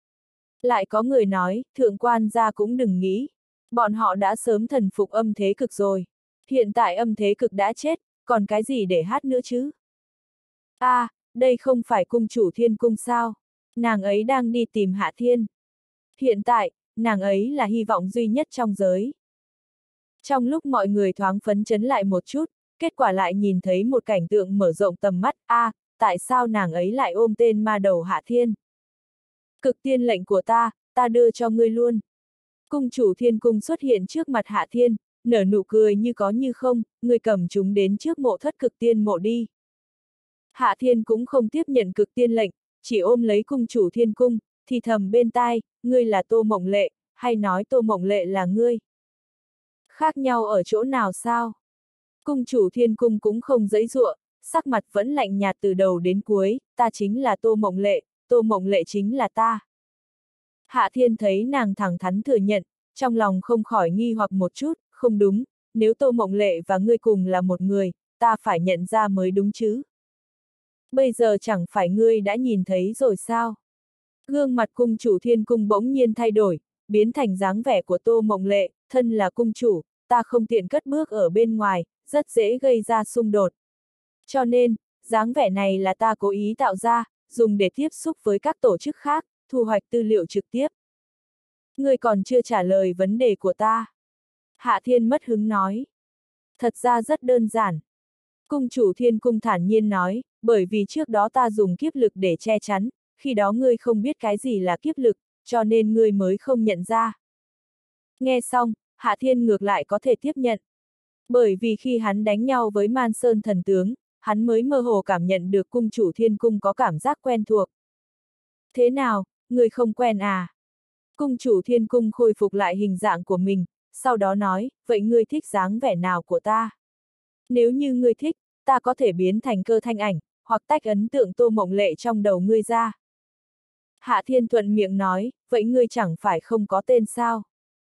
A: Lại có người nói, Thượng Quan gia cũng đừng nghĩ. Bọn họ đã sớm thần phục Âm Thế Cực rồi. Hiện tại Âm Thế Cực đã chết, còn cái gì để hát nữa chứ? À, đây không phải cung chủ Thiên cung sao? Nàng ấy đang đi tìm Hạ Thiên. Hiện tại, nàng ấy là hy vọng duy nhất trong giới. Trong lúc mọi người thoáng phấn chấn lại một chút, kết quả lại nhìn thấy một cảnh tượng mở rộng tầm mắt, a, à, tại sao nàng ấy lại ôm tên ma đầu Hạ Thiên? Cực tiên lệnh của ta, ta đưa cho ngươi luôn. Cung chủ Thiên cung xuất hiện trước mặt Hạ Thiên, nở nụ cười như có như không, ngươi cầm chúng đến trước mộ thất cực tiên mộ đi. Hạ Thiên cũng không tiếp nhận cực tiên lệnh, chỉ ôm lấy cung chủ Thiên cung, thì thầm bên tai, ngươi là Tô Mộng Lệ, hay nói Tô Mộng Lệ là ngươi? Khác nhau ở chỗ nào sao? Cung chủ Thiên cung cũng không giãy giụa, sắc mặt vẫn lạnh nhạt từ đầu đến cuối, ta chính là Tô Mộng Lệ, Tô Mộng Lệ chính là ta. Hạ Thiên thấy nàng thẳng thắn thừa nhận, trong lòng không khỏi nghi hoặc một chút, không đúng, nếu Tô Mộng Lệ và ngươi cùng là một người, ta phải nhận ra mới đúng chứ. Bây giờ chẳng phải ngươi đã nhìn thấy rồi sao? Gương mặt cung chủ Thiên cung bỗng nhiên thay đổi, biến thành dáng vẻ của Tô Mộng Lệ, thân là cung chủ, ta không tiện cất bước ở bên ngoài, rất dễ gây ra xung đột. Cho nên, dáng vẻ này là ta cố ý tạo ra, dùng để tiếp xúc với các tổ chức khác, thu hoạch tư liệu trực tiếp. Ngươi còn chưa trả lời vấn đề của ta. Hạ Thiên mất hứng nói. Thật ra rất đơn giản. Cung chủ Thiên cung thản nhiên nói, bởi vì trước đó ta dùng kiếp lực để che chắn, khi đó ngươi không biết cái gì là kiếp lực, cho nên ngươi mới không nhận ra. Nghe xong, Hạ Thiên ngược lại có thể tiếp nhận. Bởi vì khi hắn đánh nhau với Man Sơn thần tướng, hắn mới mơ hồ cảm nhận được cung chủ Thiên cung có cảm giác quen thuộc. Thế nào, ngươi không quen à? Cung chủ Thiên cung khôi phục lại hình dạng của mình, sau đó nói, vậy ngươi thích dáng vẻ nào của ta? Nếu như ngươi thích, ta có thể biến thành cơ thanh ảnh, hoặc tách ấn tượng Tô Mộng Lệ trong đầu ngươi ra. Hạ Thiên thuận miệng nói, vậy ngươi chẳng phải không có tên sao?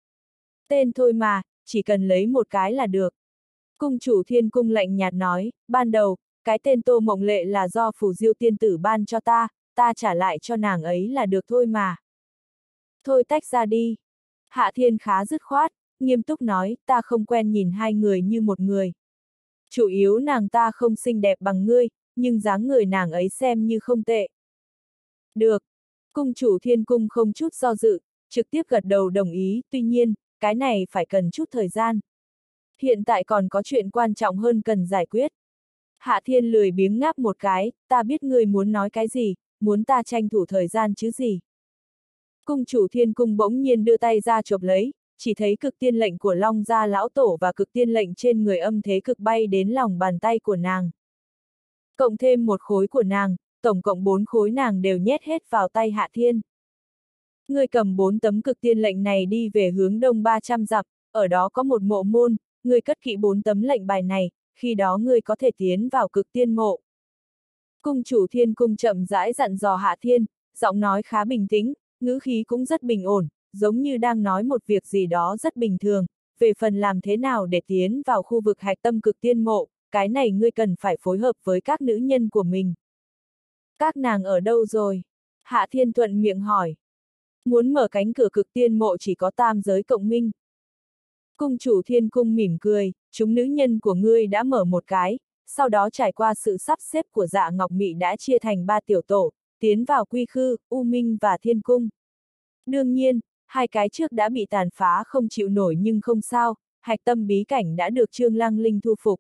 A: Tên thôi mà, chỉ cần lấy một cái là được. Cung chủ Thiên cung lạnh nhạt nói, ban đầu, cái tên Tô Mộng Lệ là do Phù Diêu tiên tử ban cho ta, ta trả lại cho nàng ấy là được thôi mà. Thôi tách ra đi. Hạ Thiên khá dứt khoát, nghiêm túc nói, ta không quen nhìn hai người như một người. Chủ yếu nàng ta không xinh đẹp bằng ngươi, nhưng dáng người nàng ấy xem như không tệ. Được. Cung chủ thiên cung không chút do dự, trực tiếp gật đầu đồng ý, tuy nhiên, cái này phải cần chút thời gian. Hiện tại còn có chuyện quan trọng hơn cần giải quyết. Hạ Thiên lười biếng ngáp một cái, ta biết ngươi muốn nói cái gì, muốn ta tranh thủ thời gian chứ gì. Cung chủ thiên cung bỗng nhiên đưa tay ra chộp lấy, chỉ thấy cực tiên lệnh của Long gia lão tổ và cực tiên lệnh trên người âm thế cực bay đến lòng bàn tay của nàng. Cộng thêm một khối của nàng, tổng cộng bốn khối nàng đều nhét hết vào tay Hạ Thiên. Ngươi cầm bốn tấm cực tiên lệnh này đi về hướng đông ba trăm dặm, ở đó có một mộ môn, ngươi cất kỹ bốn tấm lệnh bài này, khi đó ngươi có thể tiến vào cực tiên mộ. Cung chủ thiên cung chậm rãi dặn dò Hạ Thiên, giọng nói khá bình tĩnh, ngữ khí cũng rất bình ổn, giống như đang nói một việc gì đó rất bình thường, về phần làm thế nào để tiến vào khu vực hạch tâm cực tiên mộ, cái này ngươi cần phải phối hợp với các nữ nhân của mình. Các nàng ở đâu rồi? Hạ Thiên thuận miệng hỏi. Muốn mở cánh cửa cực tiên mộ chỉ có tam giới cộng minh. Cung chủ thiên cung mỉm cười, chúng nữ nhân của ngươi đã mở một cái, sau đó trải qua sự sắp xếp của Dạ Ngọc Mị đã chia thành ba tiểu tổ, tiến vào Quy Khư, U Minh và Thiên Cung. Đương nhiên, hai cái trước đã bị tàn phá không chịu nổi nhưng không sao, hạch tâm bí cảnh đã được Trương Lăng Linh thu phục.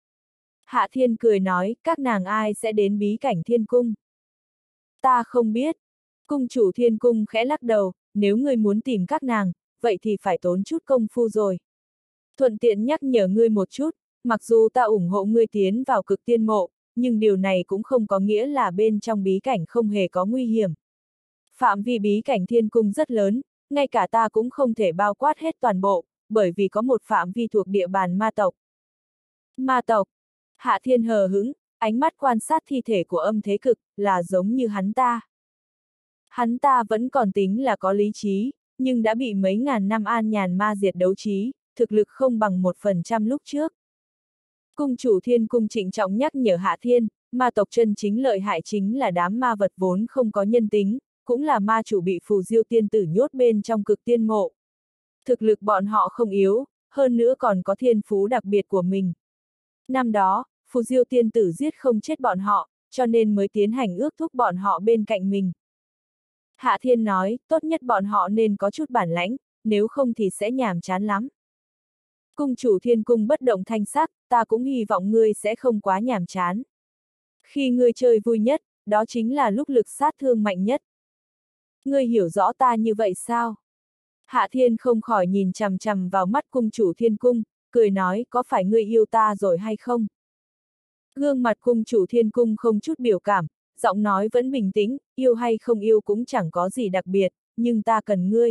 A: Hạ Thiên cười nói, các nàng ai sẽ đến bí cảnh Thiên Cung? Ta không biết. Cung chủ Thiên Cung khẽ lắc đầu, nếu ngươi muốn tìm các nàng, vậy thì phải tốn chút công phu rồi. Thuận tiện nhắc nhở ngươi một chút, mặc dù ta ủng hộ ngươi tiến vào cực tiên mộ, nhưng điều này cũng không có nghĩa là bên trong bí cảnh không hề có nguy hiểm. Phạm vi bí cảnh Thiên Cung rất lớn, ngay cả ta cũng không thể bao quát hết toàn bộ, bởi vì có một phạm vi thuộc địa bàn ma tộc. Ma tộc. Hạ Thiên hờ hững, ánh mắt quan sát thi thể của âm thế cực, là giống như hắn ta. Hắn ta vẫn còn tính là có lý trí, nhưng đã bị mấy ngàn năm an nhàn ma diệt đấu trí, thực lực không bằng một phần trăm lúc trước. Cung chủ Thiên Cung trịnh trọng nhắc nhở Hạ Thiên, ma tộc chân chính lợi hại chính là đám ma vật vốn không có nhân tính, cũng là ma chủ bị phù diêu tiên tử nhốt bên trong cực tiên mộ. Thực lực bọn họ không yếu, hơn nữa còn có thiên phú đặc biệt của mình. Năm đó, phù diêu tiên tử giết không chết bọn họ, cho nên mới tiến hành ước thúc bọn họ bên cạnh mình. Hạ Thiên nói, tốt nhất bọn họ nên có chút bản lãnh, nếu không thì sẽ nhàm chán lắm. Cung chủ Thiên Cung bất động thanh sắc, ta cũng hy vọng ngươi sẽ không quá nhàm chán. Khi ngươi chơi vui nhất, đó chính là lúc lực sát thương mạnh nhất. Ngươi hiểu rõ ta như vậy sao? Hạ Thiên không khỏi nhìn chằm chằm vào mắt cung chủ Thiên Cung, cười nói, có phải ngươi yêu ta rồi hay không? Gương mặt cung chủ Thiên Cung không chút biểu cảm, giọng nói vẫn bình tĩnh, yêu hay không yêu cũng chẳng có gì đặc biệt, nhưng ta cần ngươi.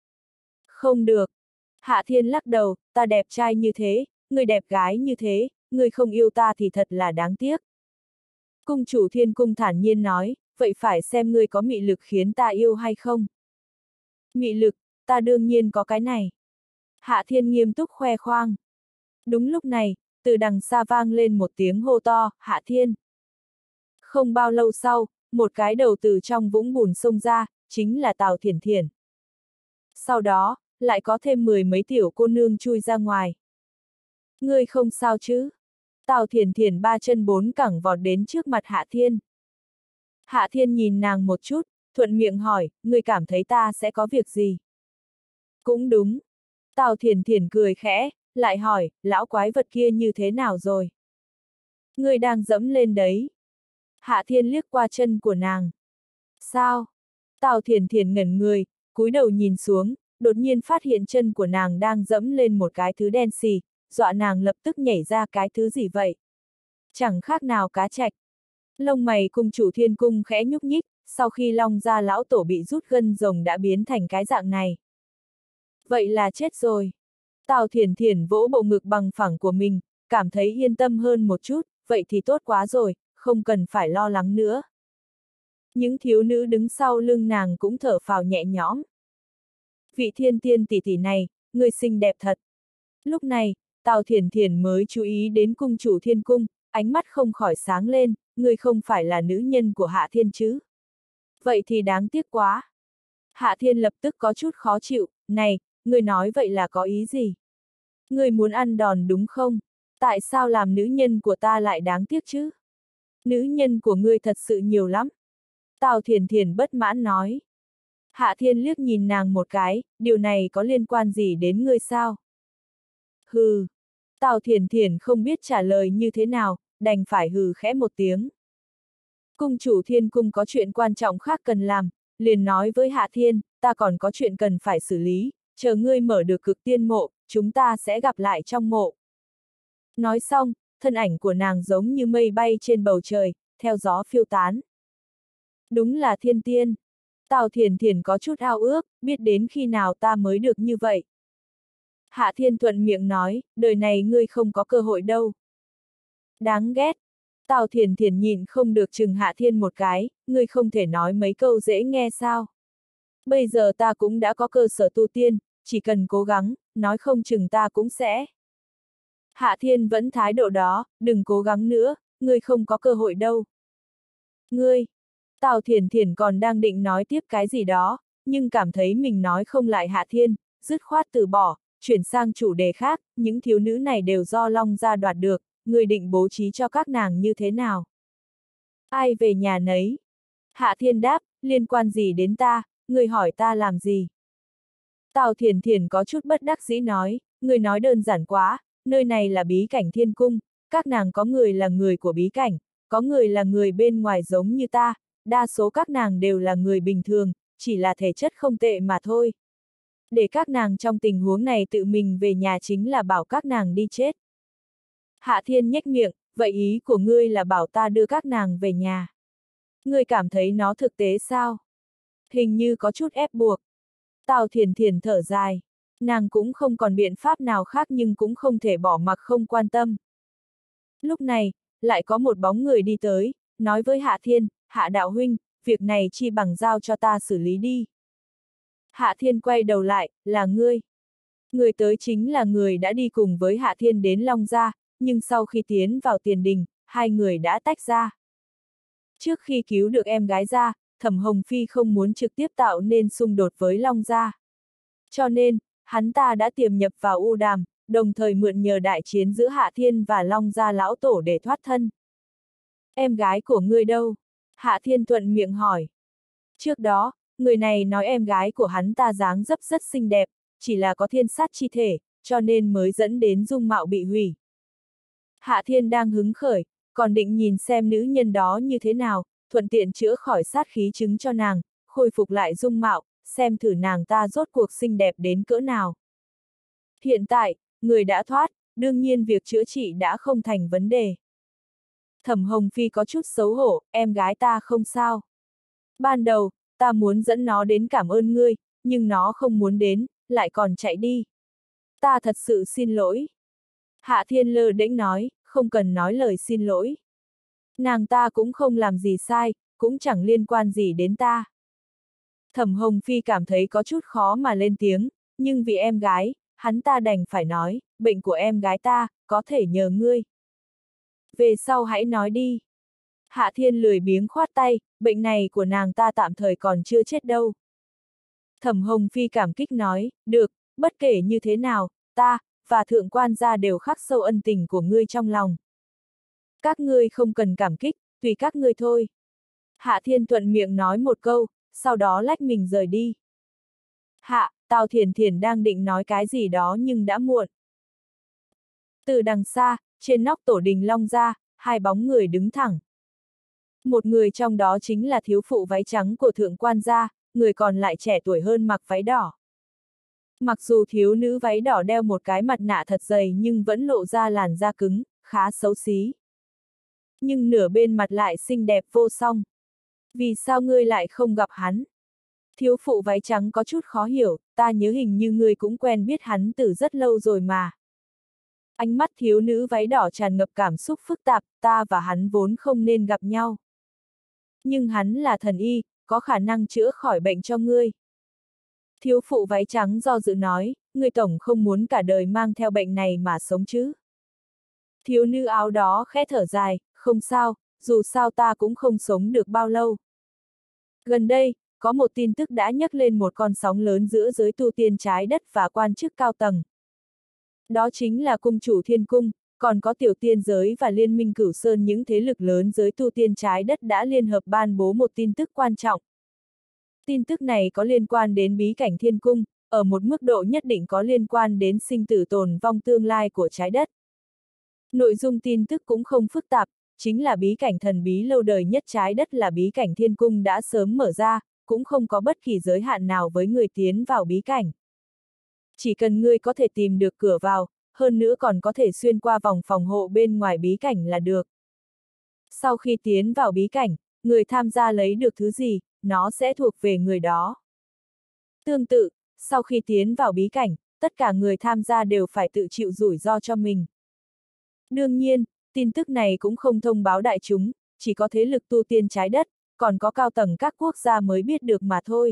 A: Không được. Hạ Thiên lắc đầu, ta đẹp trai như thế, ngươi đẹp gái như thế, ngươi không yêu ta thì thật là đáng tiếc. Cung chủ Thiên Cung thản nhiên nói, vậy phải xem ngươi có mị lực khiến ta yêu hay không. Mị lực, ta đương nhiên có cái này. Hạ Thiên nghiêm túc khoe khoang. Đúng lúc này, từ đằng xa vang lên một tiếng hô to, Hạ Thiên. Không bao lâu sau, một cái đầu từ trong vũng bùn xông ra, chính là Tào Thiển Thiển. Sau đó, lại có thêm mười mấy tiểu cô nương chui ra ngoài. Ngươi không sao chứ? Tào Thiển Thiển ba chân bốn cẳng vọt đến trước mặt Hạ Thiên. Hạ Thiên nhìn nàng một chút, thuận miệng hỏi, ngươi cảm thấy ta sẽ có việc gì? Cũng đúng. Tào Thiển Thiển cười khẽ, lại hỏi, lão quái vật kia như thế nào rồi? Ngươi đang dẫm lên đấy. Hạ Thiên liếc qua chân của nàng. Sao? Tào Thiển Thiển ngẩn người, cúi đầu nhìn xuống, đột nhiên phát hiện chân của nàng đang dẫm lên một cái thứ đen xì, dọa nàng lập tức nhảy ra, cái thứ gì vậy? Chẳng khác nào cá trạch. Lông mày cung chủ Thiên Cung khẽ nhúc nhích, sau khi Long gia lão tổ bị rút gân rồng đã biến thành cái dạng này. Vậy là chết rồi. Tào Thiển Thiển vỗ bộ ngực bằng phẳng của mình, cảm thấy yên tâm hơn một chút, vậy thì tốt quá rồi, không cần phải lo lắng nữa. Những thiếu nữ đứng sau lưng nàng cũng thở phào nhẹ nhõm. Vị thiên tiên tỷ tỷ này, người xinh đẹp thật. Lúc này, Tào Thiển Thiển mới chú ý đến cung chủ Thiên Cung, ánh mắt không khỏi sáng lên, người không phải là nữ nhân của Hạ Thiên chứ. Vậy thì đáng tiếc quá. Hạ Thiên lập tức có chút khó chịu, này, người nói vậy là có ý gì? Người muốn ăn đòn đúng không? Tại sao làm nữ nhân của ta lại đáng tiếc chứ? Nữ nhân của ngươi thật sự nhiều lắm. Tào Thiển Thiển bất mãn nói. Hạ Thiên liếc nhìn nàng một cái, điều này có liên quan gì đến ngươi sao? Hừ. Tào Thiển Thiển không biết trả lời như thế nào, đành phải hừ khẽ một tiếng. Cung chủ Thiên Cung có chuyện quan trọng khác cần làm, liền nói với Hạ Thiên, ta còn có chuyện cần phải xử lý, chờ ngươi mở được cực tiên mộ, chúng ta sẽ gặp lại trong mộ. Nói xong, thân ảnh của nàng giống như mây bay trên bầu trời, theo gió phiêu tán. Đúng là thiên tiên. Tào Thiển Thiển có chút ao ước, biết đến khi nào ta mới được như vậy. Hạ Thiên thuận miệng nói, đời này ngươi không có cơ hội đâu. Đáng ghét. Tào Thiển Thiển nhịn không được chừng Hạ Thiên một cái, ngươi không thể nói mấy câu dễ nghe sao. Bây giờ ta cũng đã có cơ sở tu tiên, chỉ cần cố gắng, nói không chừng ta cũng sẽ. Hạ Thiên vẫn thái độ đó, đừng cố gắng nữa, ngươi không có cơ hội đâu. Ngươi. Tào Thiển Thiển còn đang định nói tiếp cái gì đó, nhưng cảm thấy mình nói không lại Hạ Thiên, dứt khoát từ bỏ, chuyển sang chủ đề khác, những thiếu nữ này đều do Long gia đoạt được, người định bố trí cho các nàng như thế nào? Ai về nhà nấy? Hạ Thiên đáp, liên quan gì đến ta, người hỏi ta làm gì? Tào Thiển Thiển có chút bất đắc dĩ nói, người nói đơn giản quá, nơi này là bí cảnh thiên cung, các nàng có người là người của bí cảnh, có người là người bên ngoài giống như ta, đa số các nàng đều là người bình thường, chỉ là thể chất không tệ mà thôi. Để các nàng trong tình huống này tự mình về nhà chính là bảo các nàng đi chết. Hạ Thiên nhếch miệng, vậy ý của ngươi là bảo ta đưa các nàng về nhà. Ngươi cảm thấy nó thực tế sao? Hình như có chút ép buộc. Tào Thiển Thiển thở dài. Nàng cũng không còn biện pháp nào khác nhưng cũng không thể bỏ mặc không quan tâm. Lúc này, lại có một bóng người đi tới, nói với Hạ Thiên, Hạ đạo huynh, việc này chi bằng giao cho ta xử lý đi. Hạ Thiên quay đầu lại, là ngươi. Người tới chính là người đã đi cùng với Hạ Thiên đến Long gia, nhưng sau khi tiến vào tiền đình, hai người đã tách ra. Trước khi cứu được em gái ra, Thẩm Hồng Phi không muốn trực tiếp tạo nên xung đột với Long gia. Cho nên, hắn ta đã tiềm nhập vào U Đàm, đồng thời mượn nhờ đại chiến giữa Hạ Thiên và Long gia lão tổ để thoát thân. Em gái của ngươi đâu? Hạ Thiên thuận miệng hỏi. Trước đó, người này nói em gái của hắn ta dáng dấp rất xinh đẹp, chỉ là có thiên sát chi thể, cho nên mới dẫn đến dung mạo bị hủy. Hạ Thiên đang hứng khởi, còn định nhìn xem nữ nhân đó như thế nào, thuận tiện chữa khỏi sát khí chứng cho nàng, khôi phục lại dung mạo, xem thử nàng ta rốt cuộc xinh đẹp đến cỡ nào. Hiện tại, người đã thoát, đương nhiên việc chữa trị đã không thành vấn đề. Thẩm Hồng Phi có chút xấu hổ, em gái ta không sao. Ban đầu, ta muốn dẫn nó đến cảm ơn ngươi, nhưng nó không muốn đến, lại còn chạy đi. Ta thật sự xin lỗi. Hạ Thiên lơ đễnh nói, không cần nói lời xin lỗi. Nàng ta cũng không làm gì sai, cũng chẳng liên quan gì đến ta. Thẩm Hồng Phi cảm thấy có chút khó mà lên tiếng, nhưng vì em gái, hắn ta đành phải nói, bệnh của em gái ta, có thể nhờ ngươi. Về sau hãy nói đi. Hạ Thiên lười biếng khoát tay, bệnh này của nàng ta tạm thời còn chưa chết đâu. Thẩm Hồng Phi cảm kích nói, được, bất kể như thế nào, ta, và thượng quan gia đều khắc sâu ân tình của ngươi trong lòng. Các ngươi không cần cảm kích, tùy các ngươi thôi. Hạ Thiên thuận miệng nói một câu, sau đó lách mình rời đi. Hạ, Tào Thiển Thiển đang định nói cái gì đó nhưng đã muộn. Từ đằng xa, trên nóc tổ đình Long gia, hai bóng người đứng thẳng. Một người trong đó chính là thiếu phụ váy trắng của thượng quan gia, người còn lại trẻ tuổi hơn mặc váy đỏ. Mặc dù thiếu nữ váy đỏ đeo một cái mặt nạ thật dày nhưng vẫn lộ ra làn da cứng, khá xấu xí. Nhưng nửa bên mặt lại xinh đẹp vô song. Vì sao ngươi lại không gặp hắn? Thiếu phụ váy trắng có chút khó hiểu, ta nhớ hình như ngươi cũng quen biết hắn từ rất lâu rồi mà. Ánh mắt thiếu nữ váy đỏ tràn ngập cảm xúc phức tạp, ta và hắn vốn không nên gặp nhau. Nhưng hắn là thần y, có khả năng chữa khỏi bệnh cho ngươi. Thiếu phụ váy trắng do dự nói, ngươi tổng không muốn cả đời mang theo bệnh này mà sống chứ. Thiếu nữ áo đó khẽ thở dài, không sao, dù sao ta cũng không sống được bao lâu. Gần đây, có một tin tức đã nhấc lên một con sóng lớn giữa giới tu tiên trái đất và quan chức cao tầng. Đó chính là cung chủ thiên cung, còn có tiểu tiên giới và liên minh cửu sơn, những thế lực lớn giới tu tiên trái đất đã liên hợp ban bố một tin tức quan trọng. Tin tức này có liên quan đến bí cảnh thiên cung, ở một mức độ nhất định có liên quan đến sinh tử tồn vong tương lai của trái đất. Nội dung tin tức cũng không phức tạp, chính là bí cảnh thần bí lâu đời nhất trái đất là bí cảnh thiên cung đã sớm mở ra, cũng không có bất kỳ giới hạn nào với người tiến vào bí cảnh. Chỉ cần ngươi có thể tìm được cửa vào, hơn nữa còn có thể xuyên qua vòng phòng hộ bên ngoài bí cảnh là được. Sau khi tiến vào bí cảnh, người tham gia lấy được thứ gì, nó sẽ thuộc về người đó. Tương tự, sau khi tiến vào bí cảnh, tất cả người tham gia đều phải tự chịu rủi ro cho mình. Đương nhiên, tin tức này cũng không thông báo đại chúng, chỉ có thế lực tu tiên trái đất, còn có cao tầng các quốc gia mới biết được mà thôi.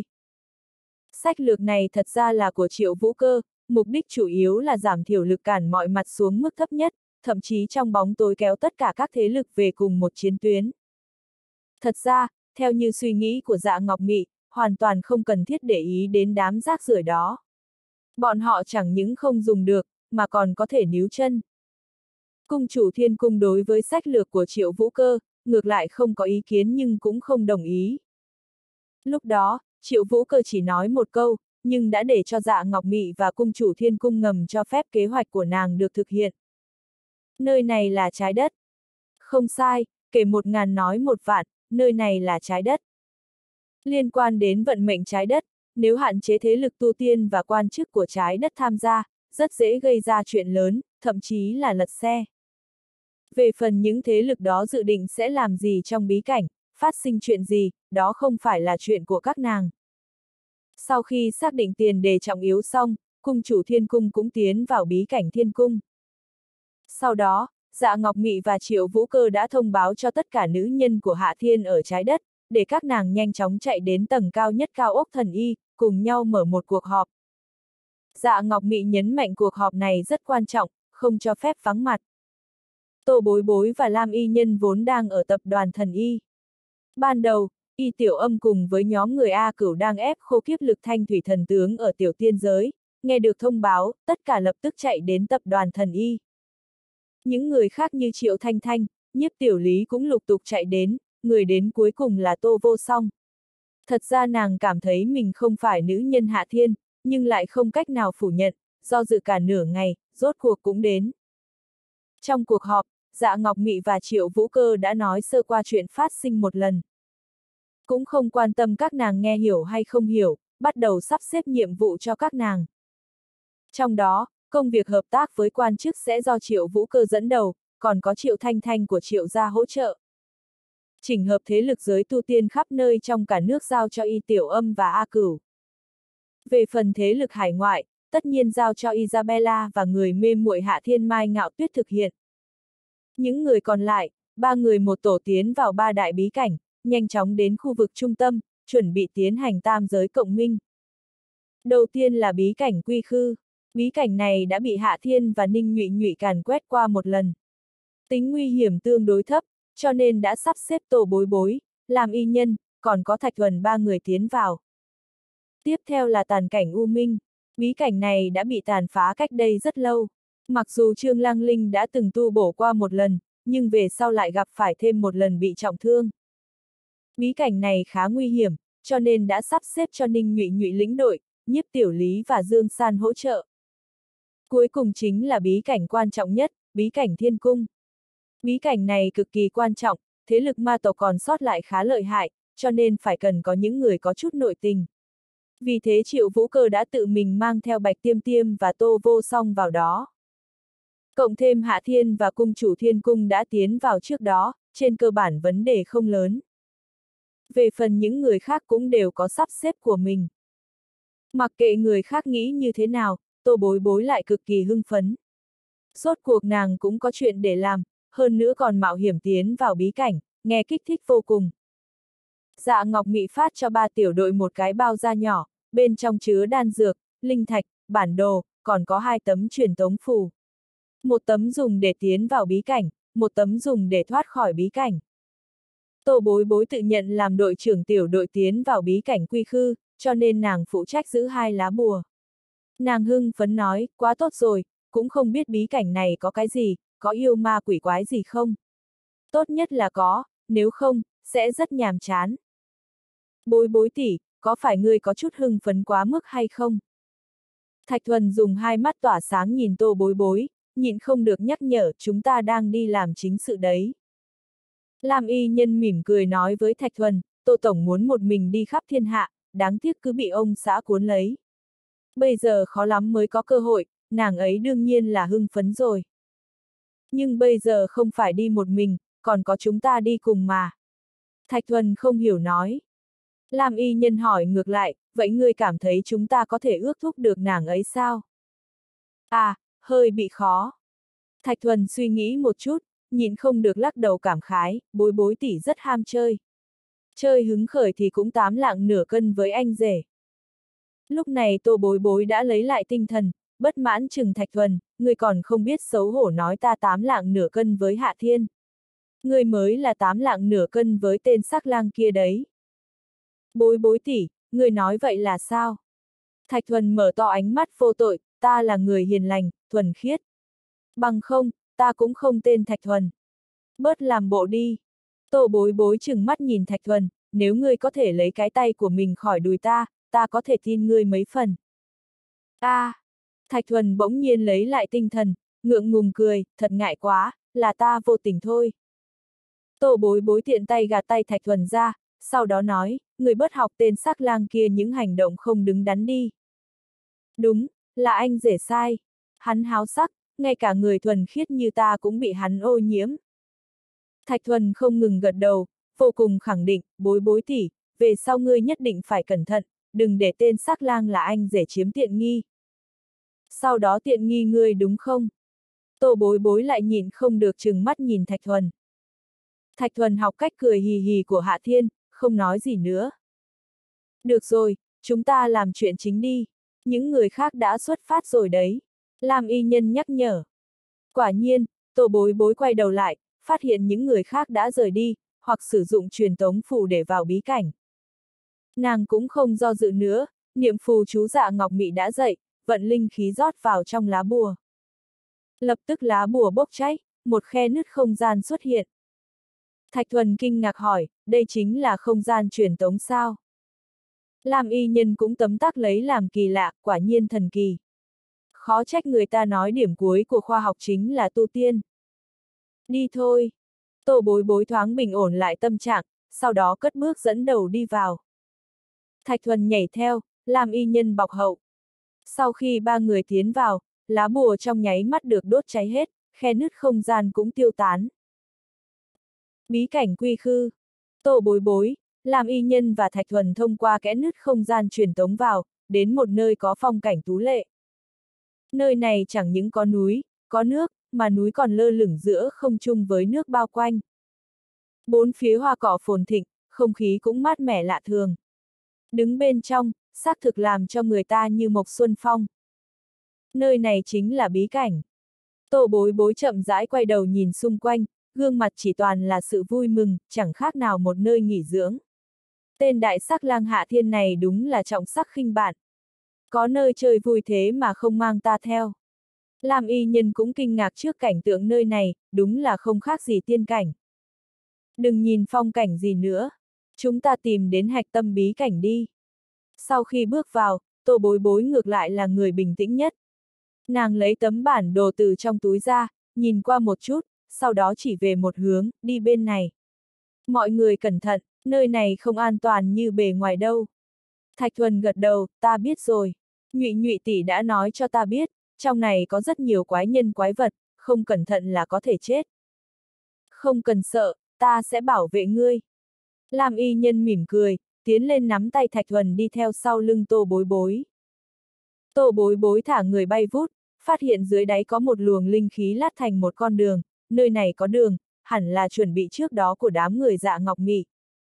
A: Sách lược này thật ra là của Triệu Vũ Cơ, mục đích chủ yếu là giảm thiểu lực cản mọi mặt xuống mức thấp nhất, thậm chí trong bóng tối kéo tất cả các thế lực về cùng một chiến tuyến. Thật ra, theo như suy nghĩ của Dạ Ngọc Mị, hoàn toàn không cần thiết để ý đến đám rác rưởi đó. Bọn họ chẳng những không dùng được, mà còn có thể níu chân. Cung chủ Thiên Cung đối với sách lược của Triệu Vũ Cơ, ngược lại không có ý kiến nhưng cũng không đồng ý. Lúc đó, Triệu Vũ Cơ chỉ nói một câu, nhưng đã để cho Dạ Ngọc Mị và cung chủ Thiên Cung ngầm cho phép kế hoạch của nàng được thực hiện. Nơi này là trái đất. Không sai, kể một ngàn nói một vạn, nơi này là trái đất. Liên quan đến vận mệnh trái đất, nếu hạn chế thế lực tu tiên và quan chức của trái đất tham gia, rất dễ gây ra chuyện lớn, thậm chí là lật xe. Về phần những thế lực đó dự định sẽ làm gì trong bí cảnh, phát sinh chuyện gì, đó không phải là chuyện của các nàng. Sau khi xác định tiền đề trọng yếu xong, cung chủ Thiên Cung cũng tiến vào bí cảnh Thiên Cung. Sau đó, Dạ Ngọc Mị và Triệu Vũ Cơ đã thông báo cho tất cả nữ nhân của Hạ Thiên ở trái đất, để các nàng nhanh chóng chạy đến tầng cao nhất cao ốc thần y, cùng nhau mở một cuộc họp. Dạ Ngọc Mị nhấn mạnh cuộc họp này rất quan trọng, không cho phép vắng mặt. Tô Bối Bối và Lam Y Nhân vốn đang ở tập đoàn thần y. Ban đầu, Y Tiểu Âm cùng với nhóm người A Cửu đang ép khô kiếp lực thanh thủy thần tướng ở tiểu tiên giới, nghe được thông báo, tất cả lập tức chạy đến tập đoàn thần y. Những người khác như Triệu Thanh Thanh, Nhiếp Tiểu Lý cũng lục tục chạy đến, người đến cuối cùng là Tô Vô Song. Thật ra nàng cảm thấy mình không phải nữ nhân Hạ Thiên, nhưng lại không cách nào phủ nhận, do dự cả nửa ngày, rốt cuộc cũng đến. Trong cuộc họp, Dạ Ngọc Mị và Triệu Vũ Cơ đã nói sơ qua chuyện phát sinh một lần. Cũng không quan tâm các nàng nghe hiểu hay không hiểu, bắt đầu sắp xếp nhiệm vụ cho các nàng. Trong đó, công việc hợp tác với quan chức sẽ do Triệu Vũ Cơ dẫn đầu, còn có Triệu Thanh Thanh của Triệu gia hỗ trợ. Chỉnh hợp thế lực giới tu tiên khắp nơi trong cả nước giao cho Y Tiểu Âm và A Cửu. Về phần thế lực hải ngoại, tất nhiên giao cho Isabella và người mê muội Hạ Thiên Mai Ngạo Tuyết thực hiện. Những người còn lại, ba người một tổ tiến vào ba đại bí cảnh, nhanh chóng đến khu vực trung tâm, chuẩn bị tiến hành tam giới cộng minh. Đầu tiên là bí cảnh Quy Khư. Bí cảnh này đã bị Hạ Thiên và Ninh Nhụy Nhụy càn quét qua một lần. Tính nguy hiểm tương đối thấp, cho nên đã sắp xếp Tô Bối Bối, Lam Y Nhân, còn có Thạch Thuần ba người tiến vào. Tiếp theo là tàn cảnh U Minh. Bí cảnh này đã bị tàn phá cách đây rất lâu. Mặc dù Trương Lăng Linh đã từng tu bổ qua một lần, nhưng về sau lại gặp phải thêm một lần bị trọng thương. Bí cảnh này khá nguy hiểm, cho nên đã sắp xếp cho Ninh Nhụy Nhụy lĩnh đội, Nhiếp Tiểu Lý và Dương San hỗ trợ. Cuối cùng chính là bí cảnh quan trọng nhất, bí cảnh Thiên Cung. Bí cảnh này cực kỳ quan trọng, thế lực ma tộc còn sót lại khá lợi hại, cho nên phải cần có những người có chút nội tình. Vì thế Triệu Vũ Cơ đã tự mình mang theo Bạch Tiêm Tiêm và Tô Vô Song vào đó. Cộng thêm Hạ Thiên và cung chủ Thiên Cung đã tiến vào trước đó, trên cơ bản vấn đề không lớn. Về phần những người khác cũng đều có sắp xếp của mình. Mặc kệ người khác nghĩ như thế nào, Tô Bối Bối lại cực kỳ hưng phấn. Rốt cuộc nàng cũng có chuyện để làm, hơn nữa còn mạo hiểm tiến vào bí cảnh, nghe kích thích vô cùng. Dạ Ngọc Mị phát cho ba tiểu đội một cái bao da nhỏ, bên trong chứa đan dược, linh thạch, bản đồ, còn có hai tấm truyền tống phù. Một tấm dùng để tiến vào bí cảnh, một tấm dùng để thoát khỏi bí cảnh. Tô Bối Bối tự nhận làm đội trưởng tiểu đội tiến vào bí cảnh Quy Khư, cho nên nàng phụ trách giữ hai lá bùa. Nàng hưng phấn nói, quá tốt rồi, cũng không biết bí cảnh này có cái gì, có yêu ma quỷ quái gì không? Tốt nhất là có, nếu không, sẽ rất nhàm chán. Bối Bối tỷ, có phải ngươi có chút hưng phấn quá mức hay không? Thạch Thuần dùng hai mắt tỏa sáng nhìn Tô Bối Bối, nhịn không được nhắc nhở chúng ta đang đi làm chính sự đấy. Lam Y Nhân mỉm cười nói với Thạch Thuần, Tô Tổng muốn một mình đi khắp thiên hạ, đáng tiếc cứ bị ông xã cuốn lấy. Bây giờ khó lắm mới có cơ hội, nàng ấy đương nhiên là hưng phấn rồi. Nhưng bây giờ không phải đi một mình, còn có chúng ta đi cùng mà. Thạch Thuần không hiểu nói. Lam Y Nhân hỏi ngược lại, vậy ngươi cảm thấy chúng ta có thể ước thúc được nàng ấy sao? À, hơi bị khó. Thạch Thuần suy nghĩ một chút, nhịn không được lắc đầu cảm khái, Bối Bối tỷ rất ham chơi. Chơi hứng khởi thì cũng tám lạng nửa cân với anh rể. Lúc này Tô Bối Bối đã lấy lại tinh thần, bất mãn chừng Thạch Thuần, ngươi còn không biết xấu hổ nói ta tám lạng nửa cân với Hạ Thiên. Ngươi mới là tám lạng nửa cân với tên sắc lang kia đấy. Bối Bối tỷ, ngươi nói vậy là sao? Thạch Thuần mở to ánh mắt vô tội, ta là người hiền lành, thuần khiết. Bằng không, ta cũng không tên Thạch Thuần. Bớt làm bộ đi. Tô Bối Bối chừng mắt nhìn Thạch Thuần, nếu ngươi có thể lấy cái tay của mình khỏi đùi ta, ta có thể tin ngươi mấy phần. A, à, Thạch Thuần bỗng nhiên lấy lại tinh thần, ngượng ngùng cười, thật ngại quá, là ta vô tình thôi. Tô Bối Bối tiện tay gạt tay Thạch Thuần ra, sau đó nói, người bớt học tên sắc lang kia những hành động không đứng đắn đi. Đúng, là anh rể sai. Hắn háo sắc, ngay cả người thuần khiết như ta cũng bị hắn ô nhiễm. Thạch Thuần không ngừng gật đầu, vô cùng khẳng định, Bối Bối tỷ, về sau ngươi nhất định phải cẩn thận, đừng để tên sắc lang là anh rể chiếm tiện nghi. Sau đó tiện nghi ngươi đúng không? Tô Bối Bối lại nhìn không được chừng mắt nhìn Thạch Thuần. Thạch Thuần học cách cười hì hì của Hạ Thiên, không nói gì nữa. Được rồi, chúng ta làm chuyện chính đi. Những người khác đã xuất phát rồi đấy. Lam Y Nhân nhắc nhở. Quả nhiên, Tô Bối Bối quay đầu lại, phát hiện những người khác đã rời đi, hoặc sử dụng truyền tống phù để vào bí cảnh. Nàng cũng không do dự nữa, niệm phù chú Dạ Ngọc Mị đã dậy, vận linh khí rót vào trong lá bùa. Lập tức lá bùa bốc cháy, một khe nứt không gian xuất hiện. Thạch Thuần kinh ngạc hỏi, đây chính là không gian truyền tống sao? Lam Y Nhân cũng tấm tắc lấy làm kỳ lạ, quả nhiên thần kỳ. Khó trách người ta nói điểm cuối của khoa học chính là tu tiên. Đi thôi. Tô Bối Bối thoáng bình ổn lại tâm trạng, sau đó cất bước dẫn đầu đi vào. Thạch Thuần nhảy theo, Lam Y Nhân bọc hậu. Sau khi ba người tiến vào, lá bùa trong nháy mắt được đốt cháy hết, khe nứt không gian cũng tiêu tán. Bí cảnh quy khư. Tô Bối Bối, Lam Y Nhân và Thạch Thuần thông qua kẽ nứt không gian truyền tống vào, đến một nơi có phong cảnh tú lệ. Nơi này chẳng những có núi, có nước, mà núi còn lơ lửng giữa không trung với nước bao quanh. Bốn phía hoa cỏ phồn thịnh, không khí cũng mát mẻ lạ thường. Đứng bên trong, xác thực làm cho người ta như mộc xuân phong. Nơi này chính là bí cảnh. Tô Bối Bối chậm rãi quay đầu nhìn xung quanh, gương mặt chỉ toàn là sự vui mừng, chẳng khác nào một nơi nghỉ dưỡng. Tên đại sắc lang Hạ Thiên này đúng là trọng sắc khinh bạn. Có nơi chơi vui thế mà không mang ta theo. Lam Y Nhân cũng kinh ngạc trước cảnh tượng nơi này, đúng là không khác gì tiên cảnh. Đừng nhìn phong cảnh gì nữa. Chúng ta tìm đến hạch tâm bí cảnh đi. Sau khi bước vào, Tô Bối Bối ngược lại là người bình tĩnh nhất. Nàng lấy tấm bản đồ từ trong túi ra, nhìn qua một chút, sau đó chỉ về một hướng, đi bên này. Mọi người cẩn thận, nơi này không an toàn như bề ngoài đâu. Thạch Thuần gật đầu, ta biết rồi. Nhụy Nhụy tỷ đã nói cho ta biết, trong này có rất nhiều quái nhân quái vật, không cẩn thận là có thể chết. Không cần sợ, ta sẽ bảo vệ ngươi. Lam Y Nhân mỉm cười, tiến lên nắm tay Thạch Thuần đi theo sau lưng Tô Bối Bối. Tô Bối Bối thả người bay vút, phát hiện dưới đáy có một luồng linh khí lát thành một con đường, nơi này có đường, hẳn là chuẩn bị trước đó của đám người Dạ Ngọc Mị.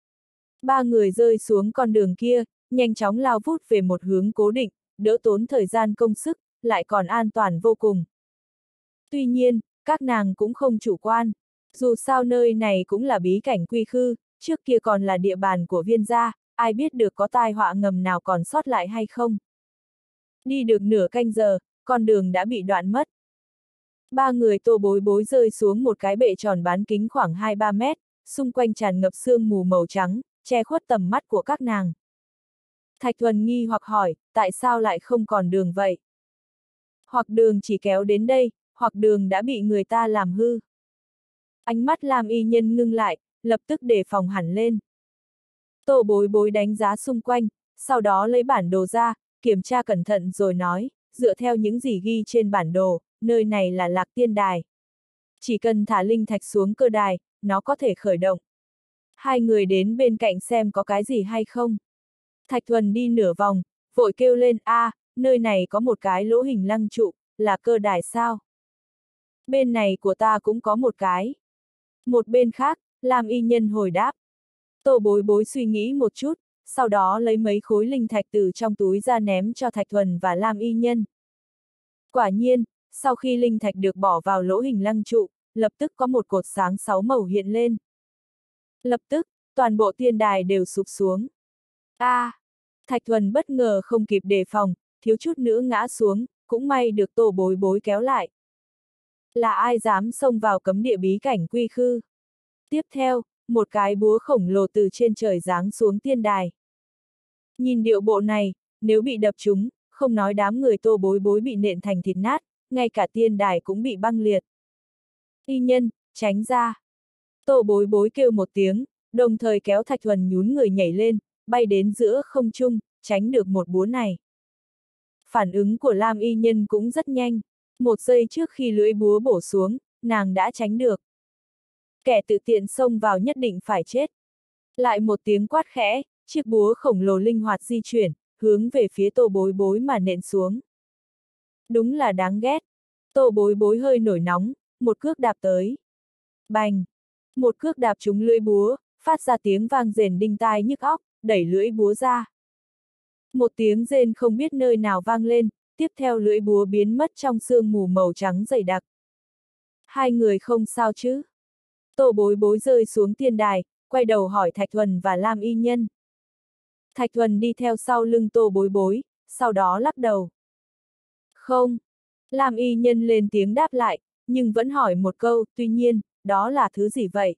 A: Ba người rơi xuống con đường kia, nhanh chóng lao vút về một hướng cố định, đỡ tốn thời gian công sức, lại còn an toàn vô cùng. Tuy nhiên, các nàng cũng không chủ quan. Dù sao nơi này cũng là bí cảnh quy khư, trước kia còn là địa bàn của Viên gia, ai biết được có tai họa ngầm nào còn sót lại hay không. Đi được nửa canh giờ, con đường đã bị đoạn mất. Ba người Tô Bối Bối rơi xuống một cái bệ tròn bán kính khoảng hai ba mét, xung quanh tràn ngập sương mù màu trắng, che khuất tầm mắt của các nàng. Thạch Thuần nghi hoặc hỏi, tại sao lại không còn đường vậy? Hoặc đường chỉ kéo đến đây, hoặc đường đã bị người ta làm hư. Ánh mắt Lam y nhân ngưng lại, lập tức đề phòng hẳn lên. Tô bối bối đánh giá xung quanh, sau đó lấy bản đồ ra, kiểm tra cẩn thận rồi nói, dựa theo những gì ghi trên bản đồ, nơi này là Lạc Tiên Đài. Chỉ cần thả linh thạch xuống cơ đài, nó có thể khởi động. Hai người đến bên cạnh xem có cái gì hay không. Thạch Thuần đi nửa vòng, vội kêu lên, a, à, nơi này có một cái lỗ hình lăng trụ, là cơ đài sao? Bên này của ta cũng có một cái. Một bên khác, Lam y nhân hồi đáp. Tô bối bối suy nghĩ một chút, sau đó lấy mấy khối linh thạch từ trong túi ra ném cho Thạch Thuần và Lam y nhân. Quả nhiên, sau khi linh thạch được bỏ vào lỗ hình lăng trụ, lập tức có một cột sáng sáu màu hiện lên. Lập tức, toàn bộ tiên đài đều sụp xuống. A, à, Thạch Thuần bất ngờ không kịp đề phòng, thiếu chút nữa ngã xuống, cũng may được Tô bối bối kéo lại. Là ai dám xông vào cấm địa bí cảnh quy khư? Tiếp theo, một cái búa khổng lồ từ trên trời giáng xuống tiên đài. Nhìn điệu bộ này, nếu bị đập trúng, không nói đám người Tô bối bối bị nện thành thịt nát, ngay cả tiên đài cũng bị băng liệt. Y nhân, tránh ra. Tô bối bối kêu một tiếng, đồng thời kéo Thạch Thuần nhún người nhảy lên, bay đến giữa không trung, tránh được một búa này. Phản ứng của Lam y nhân cũng rất nhanh, một giây trước khi lưỡi búa bổ xuống, nàng đã tránh được. Kẻ tự tiện xông vào nhất định phải chết. Lại một tiếng quát khẽ, chiếc búa khổng lồ linh hoạt di chuyển, hướng về phía Tô bối bối mà nện xuống. Đúng là đáng ghét. Tô bối bối hơi nổi nóng, một cước đạp tới. Bành! Một cước đạp trúng lưỡi búa, phát ra tiếng vang rền đinh tai nhức óc, đẩy lưỡi búa ra. Một tiếng rên không biết nơi nào vang lên, tiếp theo lưỡi búa biến mất trong sương mù màu trắng dày đặc. Hai người không sao chứ? Tô bối bối rơi xuống tiên đài, quay đầu hỏi Thạch Thuần và Lam y nhân. Thạch Thuần đi theo sau lưng Tô bối bối, sau đó lắc đầu. Không. Lam y nhân lên tiếng đáp lại, nhưng vẫn hỏi một câu, tuy nhiên, đó là thứ gì vậy?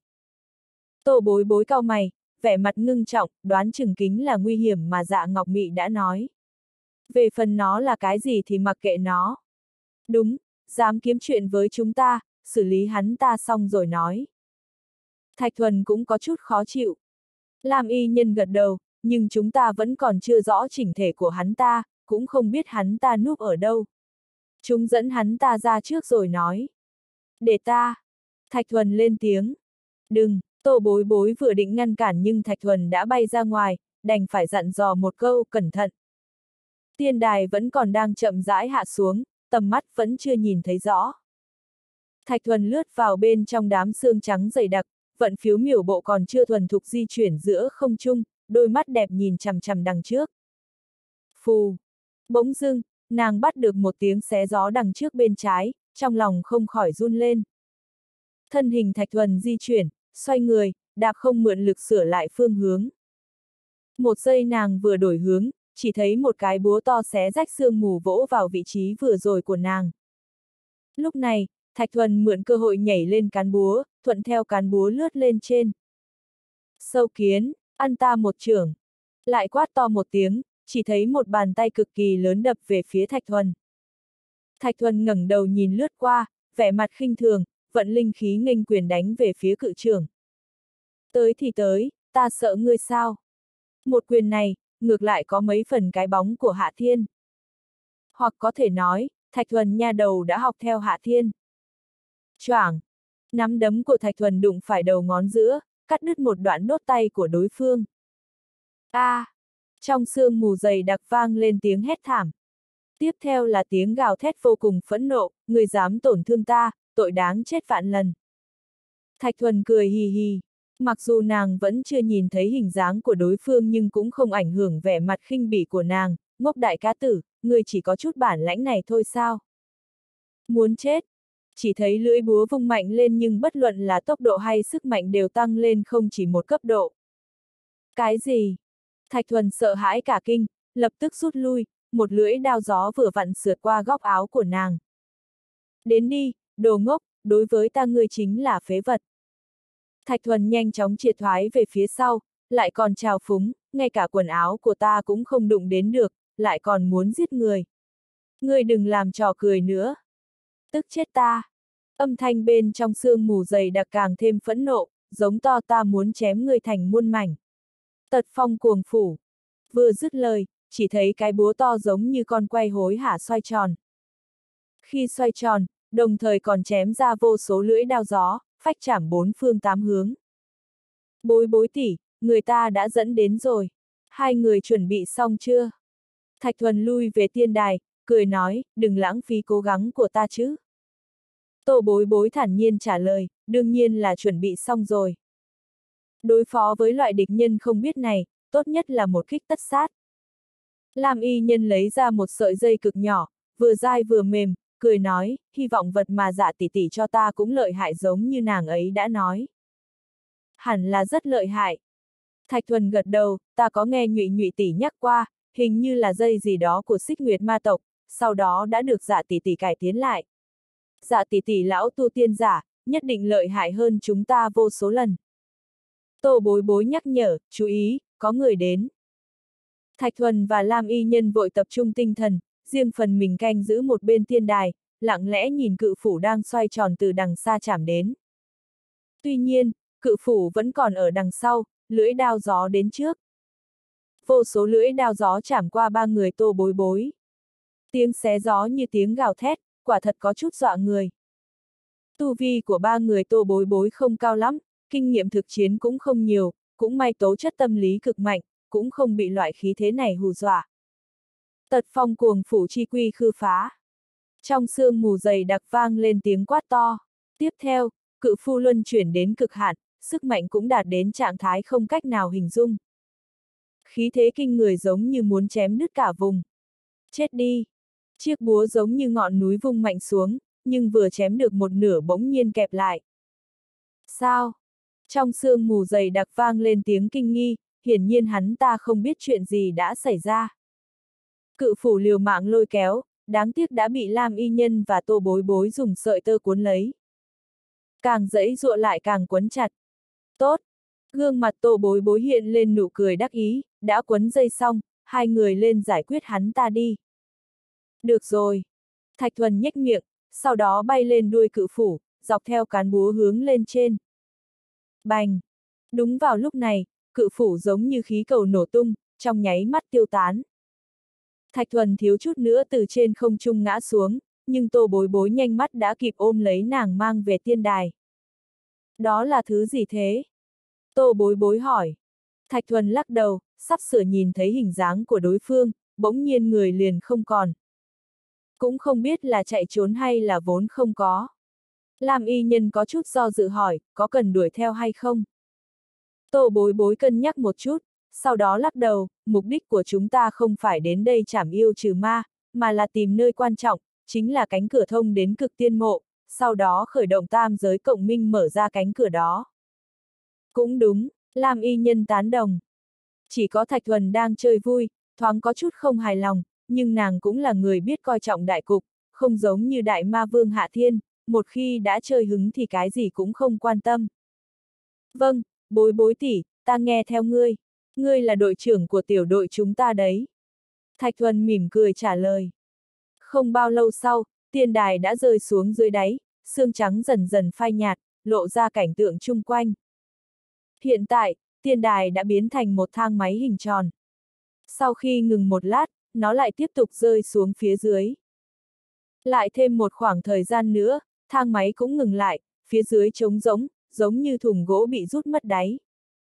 A: Tô bối bối cau mày, vẻ mặt ngưng trọng, đoán chừng kính là nguy hiểm mà Dạ Ngọc Mị đã nói. Về phần nó là cái gì thì mặc kệ nó. Đúng, dám kiếm chuyện với chúng ta, xử lý hắn ta xong rồi nói. Thạch Thuần cũng có chút khó chịu. Lam y nhân gật đầu, nhưng chúng ta vẫn còn chưa rõ chỉnh thể của hắn ta, cũng không biết hắn ta núp ở đâu. Chúng dẫn hắn ta ra trước rồi nói. Để ta. Thạch Thuần lên tiếng. Đừng, Tô bối bối vừa định ngăn cản nhưng Thạch Thuần đã bay ra ngoài, đành phải dặn dò một câu, cẩn thận. Tiên đài vẫn còn đang chậm rãi hạ xuống, tầm mắt vẫn chưa nhìn thấy rõ. Thạch Thuần lướt vào bên trong đám xương trắng dày đặc, vận phiếu miểu bộ còn chưa thuần thục di chuyển giữa không trung, đôi mắt đẹp nhìn chằm chằm đằng trước. Phù! Bỗng dưng, nàng bắt được một tiếng xé gió đằng trước bên trái, trong lòng không khỏi run lên. Thân hình Thạch Thuần di chuyển, xoay người, đạp không mượn lực sửa lại phương hướng. Một giây nàng vừa đổi hướng, chỉ thấy một cái búa to xé rách sương mù vỗ vào vị trí vừa rồi của nàng. Lúc này, Thạch Thuần mượn cơ hội nhảy lên cán búa, thuận theo cán búa lướt lên trên. Sâu kiến, ăn ta một chưởng. Lại quát to một tiếng, chỉ thấy một bàn tay cực kỳ lớn đập về phía Thạch Thuần. Thạch Thuần ngẩng đầu nhìn lướt qua, vẻ mặt khinh thường, vận linh khí nghênh quyền đánh về phía cự trưởng. Tới thì tới, ta sợ ngươi sao? Một quyền này, ngược lại có mấy phần cái bóng của Hạ Thiên. Hoặc có thể nói, Thạch Thuần nha đầu đã học theo Hạ Thiên. Choảng! Nắm đấm của Thạch Thuần đụng phải đầu ngón giữa, cắt đứt một đoạn đốt tay của đối phương. A! À, trong sương mù dày đặc vang lên tiếng hét thảm. Tiếp theo là tiếng gào thét vô cùng phẫn nộ, người dám tổn thương ta, tội đáng chết vạn lần. Thạch Thuần cười hì hì, mặc dù nàng vẫn chưa nhìn thấy hình dáng của đối phương nhưng cũng không ảnh hưởng vẻ mặt khinh bỉ của nàng, ngốc đại cá tử, người chỉ có chút bản lãnh này thôi sao? Muốn chết! Chỉ thấy lưỡi búa vung mạnh lên nhưng bất luận là tốc độ hay sức mạnh đều tăng lên không chỉ một cấp độ. Cái gì? Thạch Thuần sợ hãi cả kinh, lập tức rút lui, một lưỡi đao gió vừa vặn sượt qua góc áo của nàng. Đến đi, đồ ngốc, đối với ta ngươi chính là phế vật. Thạch Thuần nhanh chóng triệt thoái về phía sau, lại còn trào phúng, ngay cả quần áo của ta cũng không đụng đến được, lại còn muốn giết người. Ngươi đừng làm trò cười nữa. Tức chết ta. Âm thanh bên trong sương mù dày đặc càng thêm phẫn nộ, giống to ta muốn chém ngươi thành muôn mảnh. Tật phong cuồng phủ. Vừa dứt lời, chỉ thấy cái búa to giống như con quay hối hả xoay tròn. Khi xoay tròn, đồng thời còn chém ra vô số lưỡi đao gió, phách chảm bốn phương tám hướng. Bối bối tỷ, người ta đã dẫn đến rồi. Hai người chuẩn bị xong chưa? Thạch Thuần lui về tiên đài, cười nói, đừng lãng phí cố gắng của ta chứ. Tô bối bối thản nhiên trả lời, đương nhiên là chuẩn bị xong rồi. Đối phó với loại địch nhân không biết này, tốt nhất là một kích tất sát. Lam y nhân lấy ra một sợi dây cực nhỏ, vừa dai vừa mềm, cười nói, hy vọng vật mà Dạ tỷ tỷ cho ta cũng lợi hại giống như nàng ấy đã nói. Hẳn là rất lợi hại. Thạch Thuần gật đầu, ta có nghe Nhụy Nhụy tỷ nhắc qua, hình như là dây gì đó của Xích Nguyệt ma tộc, sau đó đã được Dạ tỷ tỷ cải tiến lại. Dạ tỷ tỷ lão tu tiên giả, nhất định lợi hại hơn chúng ta vô số lần. Tô bối bối nhắc nhở, chú ý, có người đến. Thạch Thuần và Lam y nhân vội tập trung tinh thần, riêng phần mình canh giữ một bên tiên đài, lặng lẽ nhìn cự phủ đang xoay tròn từ đằng xa chạm đến. Tuy nhiên, cự phủ vẫn còn ở đằng sau, lưỡi đao gió đến trước. Vô số lưỡi đao gió chạm qua ba người tô bối bối. Tiếng xé gió như tiếng gào thét, quả thật có chút dọa người. Tu vi của ba người tô bối bối không cao lắm, kinh nghiệm thực chiến cũng không nhiều, cũng may tố chất tâm lý cực mạnh, cũng không bị loại khí thế này hù dọa. Tật phong cuồng phủ chi quy khư phá. Trong sương mù dày đặc vang lên tiếng quát to. Tiếp theo, cự phu luân chuyển đến cực hạn, sức mạnh cũng đạt đến trạng thái không cách nào hình dung. Khí thế kinh người giống như muốn chém đứt cả vùng. Chết đi! Chiếc búa giống như ngọn núi vung mạnh xuống, nhưng vừa chém được một nửa bỗng nhiên kẹp lại. Sao? Trong sương mù dày đặc vang lên tiếng kinh nghi, hiển nhiên hắn ta không biết chuyện gì đã xảy ra. Cự phủ liều mạng lôi kéo, đáng tiếc đã bị Lam y nhân và tô bối bối dùng sợi tơ cuốn lấy. Càng giãy giụa lại càng quấn chặt. Tốt! Gương mặt tô bối bối hiện lên nụ cười đắc ý, đã quấn dây xong, hai người lên giải quyết hắn ta đi. Được rồi. Thạch Thuần nhếch miệng, sau đó bay lên đuôi cự phủ, dọc theo cán búa hướng lên trên. Bành! Đúng vào lúc này, cự phủ giống như khí cầu nổ tung, trong nháy mắt tiêu tán. Thạch Thuần thiếu chút nữa từ trên không trung ngã xuống, nhưng tô bối bối nhanh mắt đã kịp ôm lấy nàng mang về tiên đài. Đó là thứ gì thế? Tô bối bối hỏi. Thạch Thuần lắc đầu, sắp sửa nhìn thấy hình dáng của đối phương, bỗng nhiên người liền không còn. Cũng không biết là chạy trốn hay là vốn không có. Lam y nhân có chút do dự hỏi, có cần đuổi theo hay không? Tô bối bối cân nhắc một chút, sau đó lắc đầu, mục đích của chúng ta không phải đến đây trảm yêu trừ ma, mà là tìm nơi quan trọng, chính là cánh cửa thông đến cực tiên mộ, sau đó khởi động tam giới cộng minh mở ra cánh cửa đó. Cũng đúng, Lam y nhân tán đồng. Chỉ có Thạch Thuần đang chơi vui, thoáng có chút không hài lòng, nhưng nàng cũng là người biết coi trọng đại cục, không giống như đại ma vương Hạ Thiên, một khi đã chơi hứng thì cái gì cũng không quan tâm. Vâng, bối bối tỷ, ta nghe theo ngươi. Ngươi là đội trưởng của tiểu đội chúng ta đấy. Thạch Thuần mỉm cười trả lời. Không bao lâu sau, tiên đài đã rơi xuống dưới đáy, sương trắng dần dần phai nhạt, lộ ra cảnh tượng chung quanh. Hiện tại, tiên đài đã biến thành một thang máy hình tròn. Sau khi ngừng một lát, nó lại tiếp tục rơi xuống phía dưới. Lại thêm một khoảng thời gian nữa, thang máy cũng ngừng lại, phía dưới trống rỗng, giống như thùng gỗ bị rút mất đáy.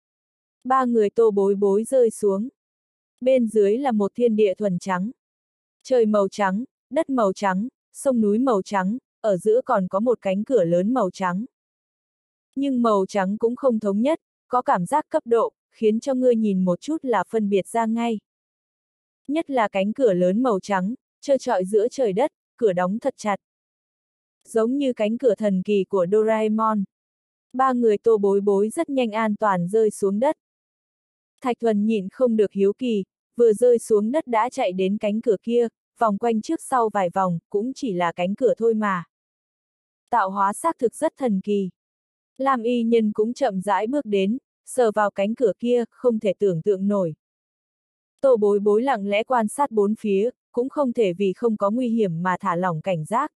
A: Ba người tô bối bối rơi xuống. Bên dưới là một thiên địa thuần trắng. Trời màu trắng, đất màu trắng, sông núi màu trắng, ở giữa còn có một cánh cửa lớn màu trắng. Nhưng màu trắng cũng không thống nhất, có cảm giác cấp độ, khiến cho ngươi nhìn một chút là phân biệt ra ngay. Nhất là cánh cửa lớn màu trắng, trơ trọi giữa trời đất, cửa đóng thật chặt. Giống như cánh cửa thần kỳ của Doraemon. Ba người tô bối bối rất nhanh an toàn rơi xuống đất. Thạch Thuần nhịn không được hiếu kỳ, vừa rơi xuống đất đã chạy đến cánh cửa kia, vòng quanh trước sau vài vòng, cũng chỉ là cánh cửa thôi mà. Tạo hóa xác thực rất thần kỳ. Lam y nhân cũng chậm rãi bước đến, sờ vào cánh cửa kia, không thể tưởng tượng nổi. Tô Bối Bối lặng lẽ quan sát bốn phía, cũng không thể vì không có nguy hiểm mà thả lỏng cảnh giác.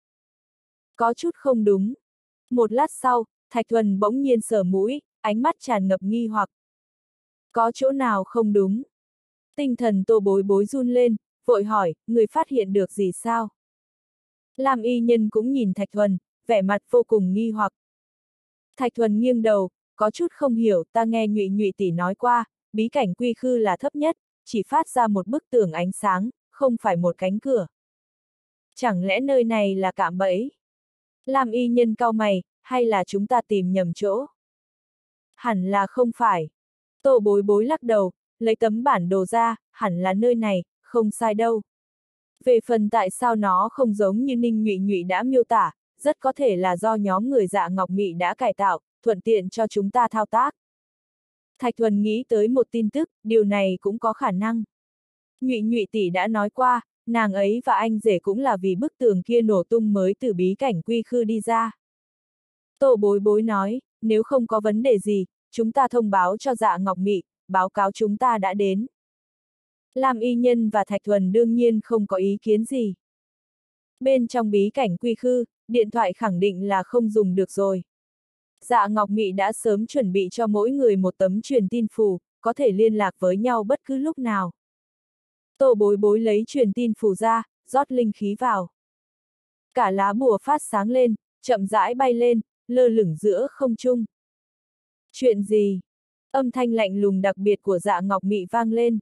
A: Có chút không đúng. Một lát sau, Thạch Thuần bỗng nhiên sờ mũi, ánh mắt tràn ngập nghi hoặc. Có chỗ nào không đúng? Tinh thần Tô Bối Bối run lên, vội hỏi, người phát hiện được gì sao? Lam y nhân cũng nhìn Thạch Thuần, vẻ mặt vô cùng nghi hoặc. Thạch Thuần nghiêng đầu, có chút không hiểu, ta nghe Nhụy Nhụy tỷ nói qua, bí cảnh quy khư là thấp nhất, chỉ phát ra một bức tường ánh sáng, không phải một cánh cửa. Chẳng lẽ nơi này là cạm bẫy? Lam y nhân cau mày, hay là chúng ta tìm nhầm chỗ? Hẳn là không phải. Tô Bối Bối lắc đầu, lấy tấm bản đồ ra, hẳn là nơi này, không sai đâu. Về phần tại sao nó không giống như Ninh Nhụy Nhụy đã miêu tả, rất có thể là do nhóm người Dạ Ngọc Mị đã cải tạo, thuận tiện cho chúng ta thao tác. Thạch Thuần nghĩ tới một tin tức, điều này cũng có khả năng. Nhụy Nhụy tỷ đã nói qua, nàng ấy và anh rể cũng là vì bức tường kia nổ tung mới từ bí cảnh quy khư đi ra. Tô Bối Bối nói, nếu không có vấn đề gì, chúng ta thông báo cho Dạ Ngọc Mị, báo cáo chúng ta đã đến. Lam y nhân và Thạch Thuần đương nhiên không có ý kiến gì. Bên trong bí cảnh quy khư, điện thoại khẳng định là không dùng được rồi. Dạ Ngọc Mị đã sớm chuẩn bị cho mỗi người một tấm truyền tin phù, có thể liên lạc với nhau bất cứ lúc nào. Tô Bối Bối lấy truyền tin phù ra, rót linh khí vào. Cả lá bùa phát sáng lên, chậm rãi bay lên, lơ lửng giữa không trung. Chuyện gì? Âm thanh lạnh lùng đặc biệt của Dạ Ngọc Mị vang lên.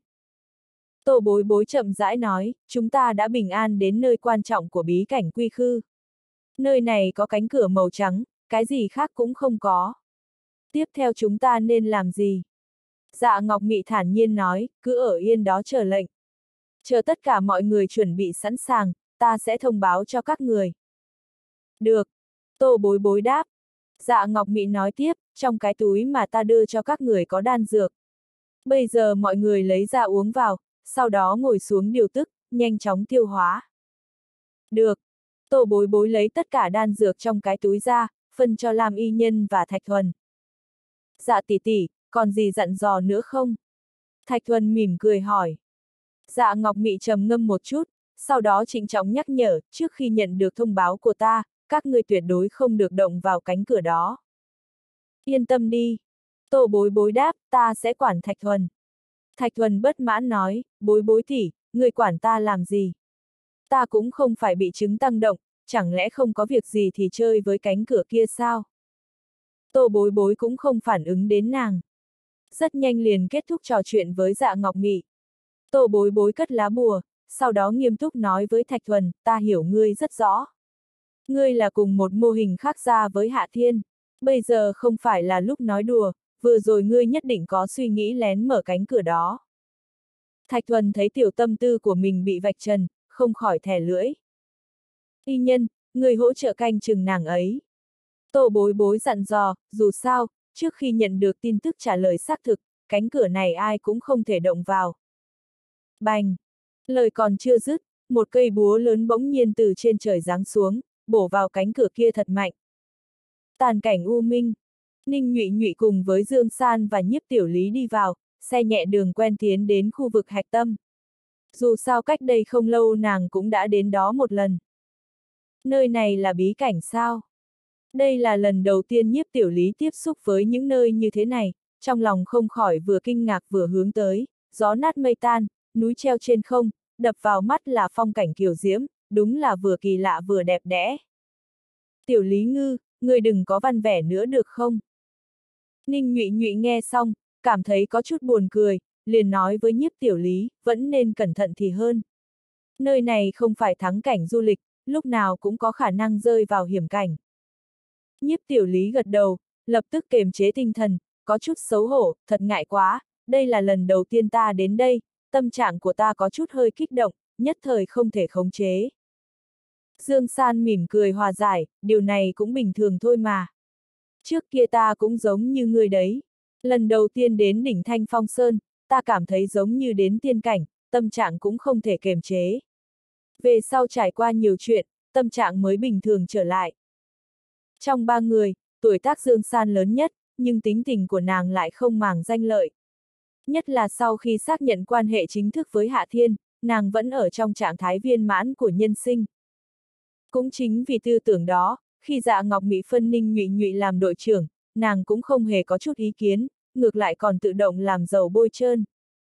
A: Tô Bối Bối chậm rãi nói, chúng ta đã bình an đến nơi quan trọng của bí cảnh quy khư. Nơi này có cánh cửa màu trắng, cái gì khác cũng không có. Tiếp theo chúng ta nên làm gì? Dạ Ngọc Mị thản nhiên nói, cứ ở yên đó chờ lệnh. Chờ tất cả mọi người chuẩn bị sẵn sàng, ta sẽ thông báo cho các người. Được. Tô Bối Bối đáp. Dạ Ngọc Mị nói tiếp, trong cái túi mà ta đưa cho các người có đan dược. Bây giờ mọi người lấy ra uống vào, sau đó ngồi xuống điều tức, nhanh chóng tiêu hóa. Được. Tô Bối Bối lấy tất cả đan dược trong cái túi ra, phân cho Lam y nhân và Thạch Thuần. Dạ tỷ tỷ, còn gì dặn dò nữa không? Thạch Thuần mỉm cười hỏi. Dạ Ngọc Mị trầm ngâm một chút, sau đó trịnh trọng nhắc nhở, trước khi nhận được thông báo của ta, các ngươi tuyệt đối không được động vào cánh cửa đó. Yên tâm đi. Tô Bối Bối đáp, ta sẽ quản Thạch Thuần. Thạch Thuần bất mãn nói, Bối Bối tỷ, người quản ta làm gì? Ta cũng không phải bị chứng tăng động, chẳng lẽ không có việc gì thì chơi với cánh cửa kia sao? Tô Bối Bối cũng không phản ứng đến nàng. Rất nhanh liền kết thúc trò chuyện với Dạ Ngọc Mị. Tô Bối Bối cất lá bùa, sau đó nghiêm túc nói với Thạch Thuần, ta hiểu ngươi rất rõ. Ngươi là cùng một mô hình khác ra với Hạ Thiên. Bây giờ không phải là lúc nói đùa, vừa rồi ngươi nhất định có suy nghĩ lén mở cánh cửa đó. Thạch Thuần thấy tiểu tâm tư của mình bị vạch trần, không khỏi thẻ lưỡi. Y nhân, người hỗ trợ canh chừng nàng ấy. Tô Bối Bối dặn dò, dù sao, trước khi nhận được tin tức trả lời xác thực, cánh cửa này ai cũng không thể động vào. Bành! Lời còn chưa dứt, một cây búa lớn bỗng nhiên từ trên trời giáng xuống, bổ vào cánh cửa kia thật mạnh. Tàn cảnh u minh. Ninh Nhụy Nhụy cùng với Dương San và Nhiếp Tiểu Lý đi vào, xe nhẹ đường quen tiến đến khu vực hạch tâm. Dù sao cách đây không lâu nàng cũng đã đến đó một lần. Nơi này là bí cảnh sao? Đây là lần đầu tiên Nhiếp Tiểu Lý tiếp xúc với những nơi như thế này, trong lòng không khỏi vừa kinh ngạc vừa hướng tới, gió nát mây tan, núi treo trên không, đập vào mắt là phong cảnh kiều diễm, đúng là vừa kỳ lạ vừa đẹp đẽ. Tiểu Lý Ngư, người đừng có văn vẻ nữa được không? Ninh Nhụy Nhụy nghe xong, cảm thấy có chút buồn cười, liền nói với Nhiếp Tiểu Lý, vẫn nên cẩn thận thì hơn. Nơi này không phải thắng cảnh du lịch, lúc nào cũng có khả năng rơi vào hiểm cảnh. Nhiếp Tiểu Lý gật đầu, lập tức kềm chế tinh thần, có chút xấu hổ, thật ngại quá, đây là lần đầu tiên ta đến đây, tâm trạng của ta có chút hơi kích động, nhất thời không thể khống chế. Dương San mỉm cười hòa giải, điều này cũng bình thường thôi mà. Trước kia ta cũng giống như người đấy. Lần đầu tiên đến đỉnh Thanh Phong Sơn, ta cảm thấy giống như đến tiên cảnh, tâm trạng cũng không thể kiềm chế. Về sau trải qua nhiều chuyện, tâm trạng mới bình thường trở lại. Trong ba người, tuổi tác Dương San lớn nhất, nhưng tính tình của nàng lại không màng danh lợi. Nhất là sau khi xác nhận quan hệ chính thức với Hạ Thiên, nàng vẫn ở trong trạng thái viên mãn của nhân sinh. Cũng chính vì tư tưởng đó, khi Dạ Ngọc Mỹ phân Ninh Nhụy Nhụy làm đội trưởng, nàng cũng không hề có chút ý kiến, ngược lại còn tự động làm dầu bôi trơn.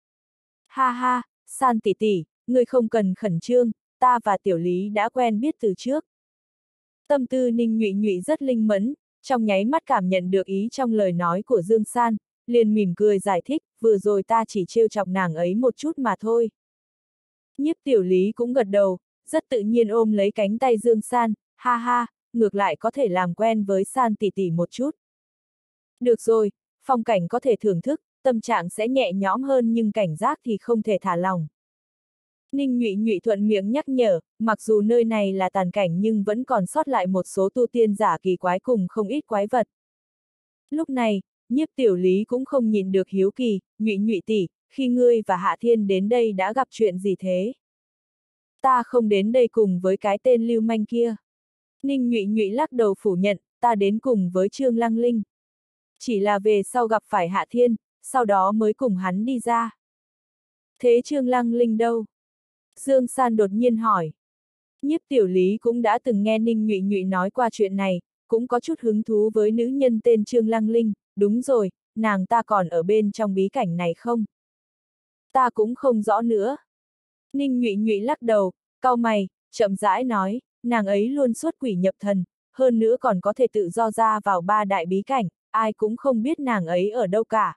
A: Ha ha, San tỷ tỷ, ngươi không cần khẩn trương, ta và Tiểu Lý đã quen biết từ trước. Tâm tư Ninh Nhụy Nhụy rất linh mẫn, trong nháy mắt cảm nhận được ý trong lời nói của Dương San, liền mỉm cười giải thích, vừa rồi ta chỉ trêu chọc nàng ấy một chút mà thôi. Nhiếp Tiểu Lý cũng gật đầu, rất tự nhiên ôm lấy cánh tay Dương San, ha ha, ngược lại có thể làm quen với San tỷ tỷ một chút. Được rồi, phong cảnh có thể thưởng thức, tâm trạng sẽ nhẹ nhõm hơn nhưng cảnh giác thì không thể thả lòng. Ninh Nhụy Nhụy thuận miệng nhắc nhở, mặc dù nơi này là tàn cảnh nhưng vẫn còn sót lại một số tu tiên giả kỳ quái cùng không ít quái vật. Lúc này, Nhiếp Tiểu Lý cũng không nhịn được hiếu kỳ, Nhụy Nhụy tỷ, khi ngươi và Hạ Thiên đến đây đã gặp chuyện gì thế? Ta không đến đây cùng với cái tên lưu manh kia. Ninh Nhụy Nhụy lắc đầu phủ nhận, ta đến cùng với Trương Lăng Linh. Chỉ là về sau gặp phải Hạ Thiên, sau đó mới cùng hắn đi ra. Thế Trương Lăng Linh đâu? Dương San đột nhiên hỏi. Nhiếp Tiểu Lý cũng đã từng nghe Ninh Nhụy Nhụy nói qua chuyện này, cũng có chút hứng thú với nữ nhân tên Trương Lăng Linh, đúng rồi, nàng ta còn ở bên trong bí cảnh này không? Ta cũng không rõ nữa. Ninh Nhụy Nhụy lắc đầu, cau mày, chậm rãi nói, nàng ấy luôn xuất quỷ nhập thần, hơn nữa còn có thể tự do ra vào ba đại bí cảnh, ai cũng không biết nàng ấy ở đâu cả.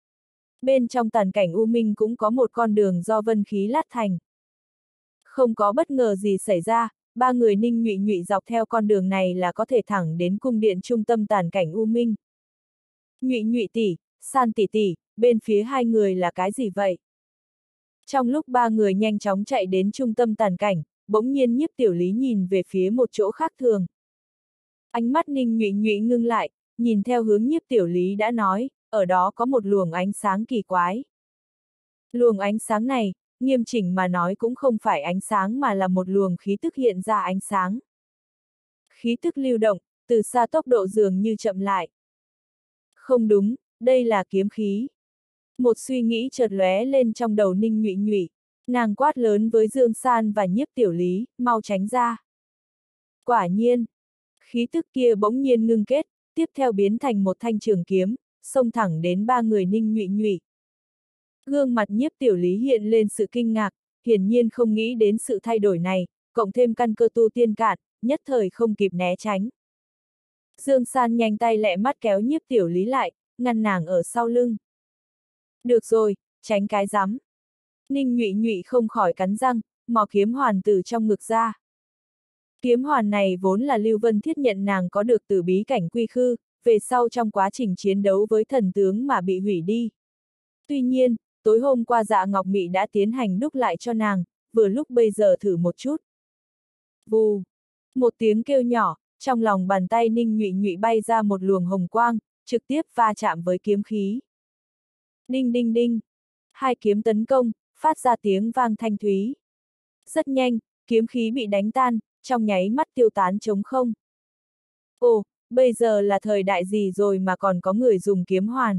A: Bên trong tàn cảnh U Minh cũng có một con đường do vân khí lát thành. Không có bất ngờ gì xảy ra, ba người Ninh Nhụy Nhụy dọc theo con đường này là có thể thẳng đến cung điện trung tâm tàn cảnh U Minh. Nhụy Nhụy tỷ, San tỷ tỷ, bên phía hai người là cái gì vậy? Trong lúc ba người nhanh chóng chạy đến trung tâm tàn cảnh, bỗng nhiên Nhiếp Tiểu Lý nhìn về phía một chỗ khác thường. Ánh mắt Ninh Nhụy Nhụy ngưng lại, nhìn theo hướng Nhiếp Tiểu Lý đã nói, ở đó có một luồng ánh sáng kỳ quái. Luồng ánh sáng này, nghiêm chỉnh mà nói cũng không phải ánh sáng mà là một luồng khí tức hiện ra ánh sáng. Khí tức lưu động, từ xa tốc độ dường như chậm lại. Không đúng, đây là kiếm khí. Một suy nghĩ chợt lóe lên trong đầu Ninh Nhụy Nhụy, nàng quát lớn với Dương San và Nhiếp Tiểu Lý, mau tránh ra. Quả nhiên, khí tức kia bỗng nhiên ngưng kết, tiếp theo biến thành một thanh trường kiếm, xông thẳng đến ba người Ninh Nhụy Nhụy. Gương mặt Nhiếp Tiểu Lý hiện lên sự kinh ngạc, hiển nhiên không nghĩ đến sự thay đổi này, cộng thêm căn cơ tu tiên cạn, nhất thời không kịp né tránh. Dương San nhanh tay lẹ mắt kéo Nhiếp Tiểu Lý lại, ngăn nàng ở sau lưng. Được rồi, tránh cái rắm. Ninh Nhụy Nhụy không khỏi cắn răng, mò kiếm hoàn từ trong ngực ra. Kiếm hoàn này vốn là Lưu Vân Thiết nhận nàng có được từ bí cảnh Quy Khư, về sau trong quá trình chiến đấu với thần tướng mà bị hủy đi. Tuy nhiên, tối hôm qua Dạ Ngọc Mị đã tiến hành đúc lại cho nàng, vừa lúc bây giờ thử một chút. Vù! Một tiếng kêu nhỏ, trong lòng bàn tay Ninh Nhụy Nhụy bay ra một luồng hồng quang, trực tiếp va chạm với kiếm khí. Đinh đinh đinh! Hai kiếm tấn công, phát ra tiếng vang thanh thúy. Rất nhanh, kiếm khí bị đánh tan, trong nháy mắt tiêu tán trống không. Ồ, bây giờ là thời đại gì rồi mà còn có người dùng kiếm hoàn.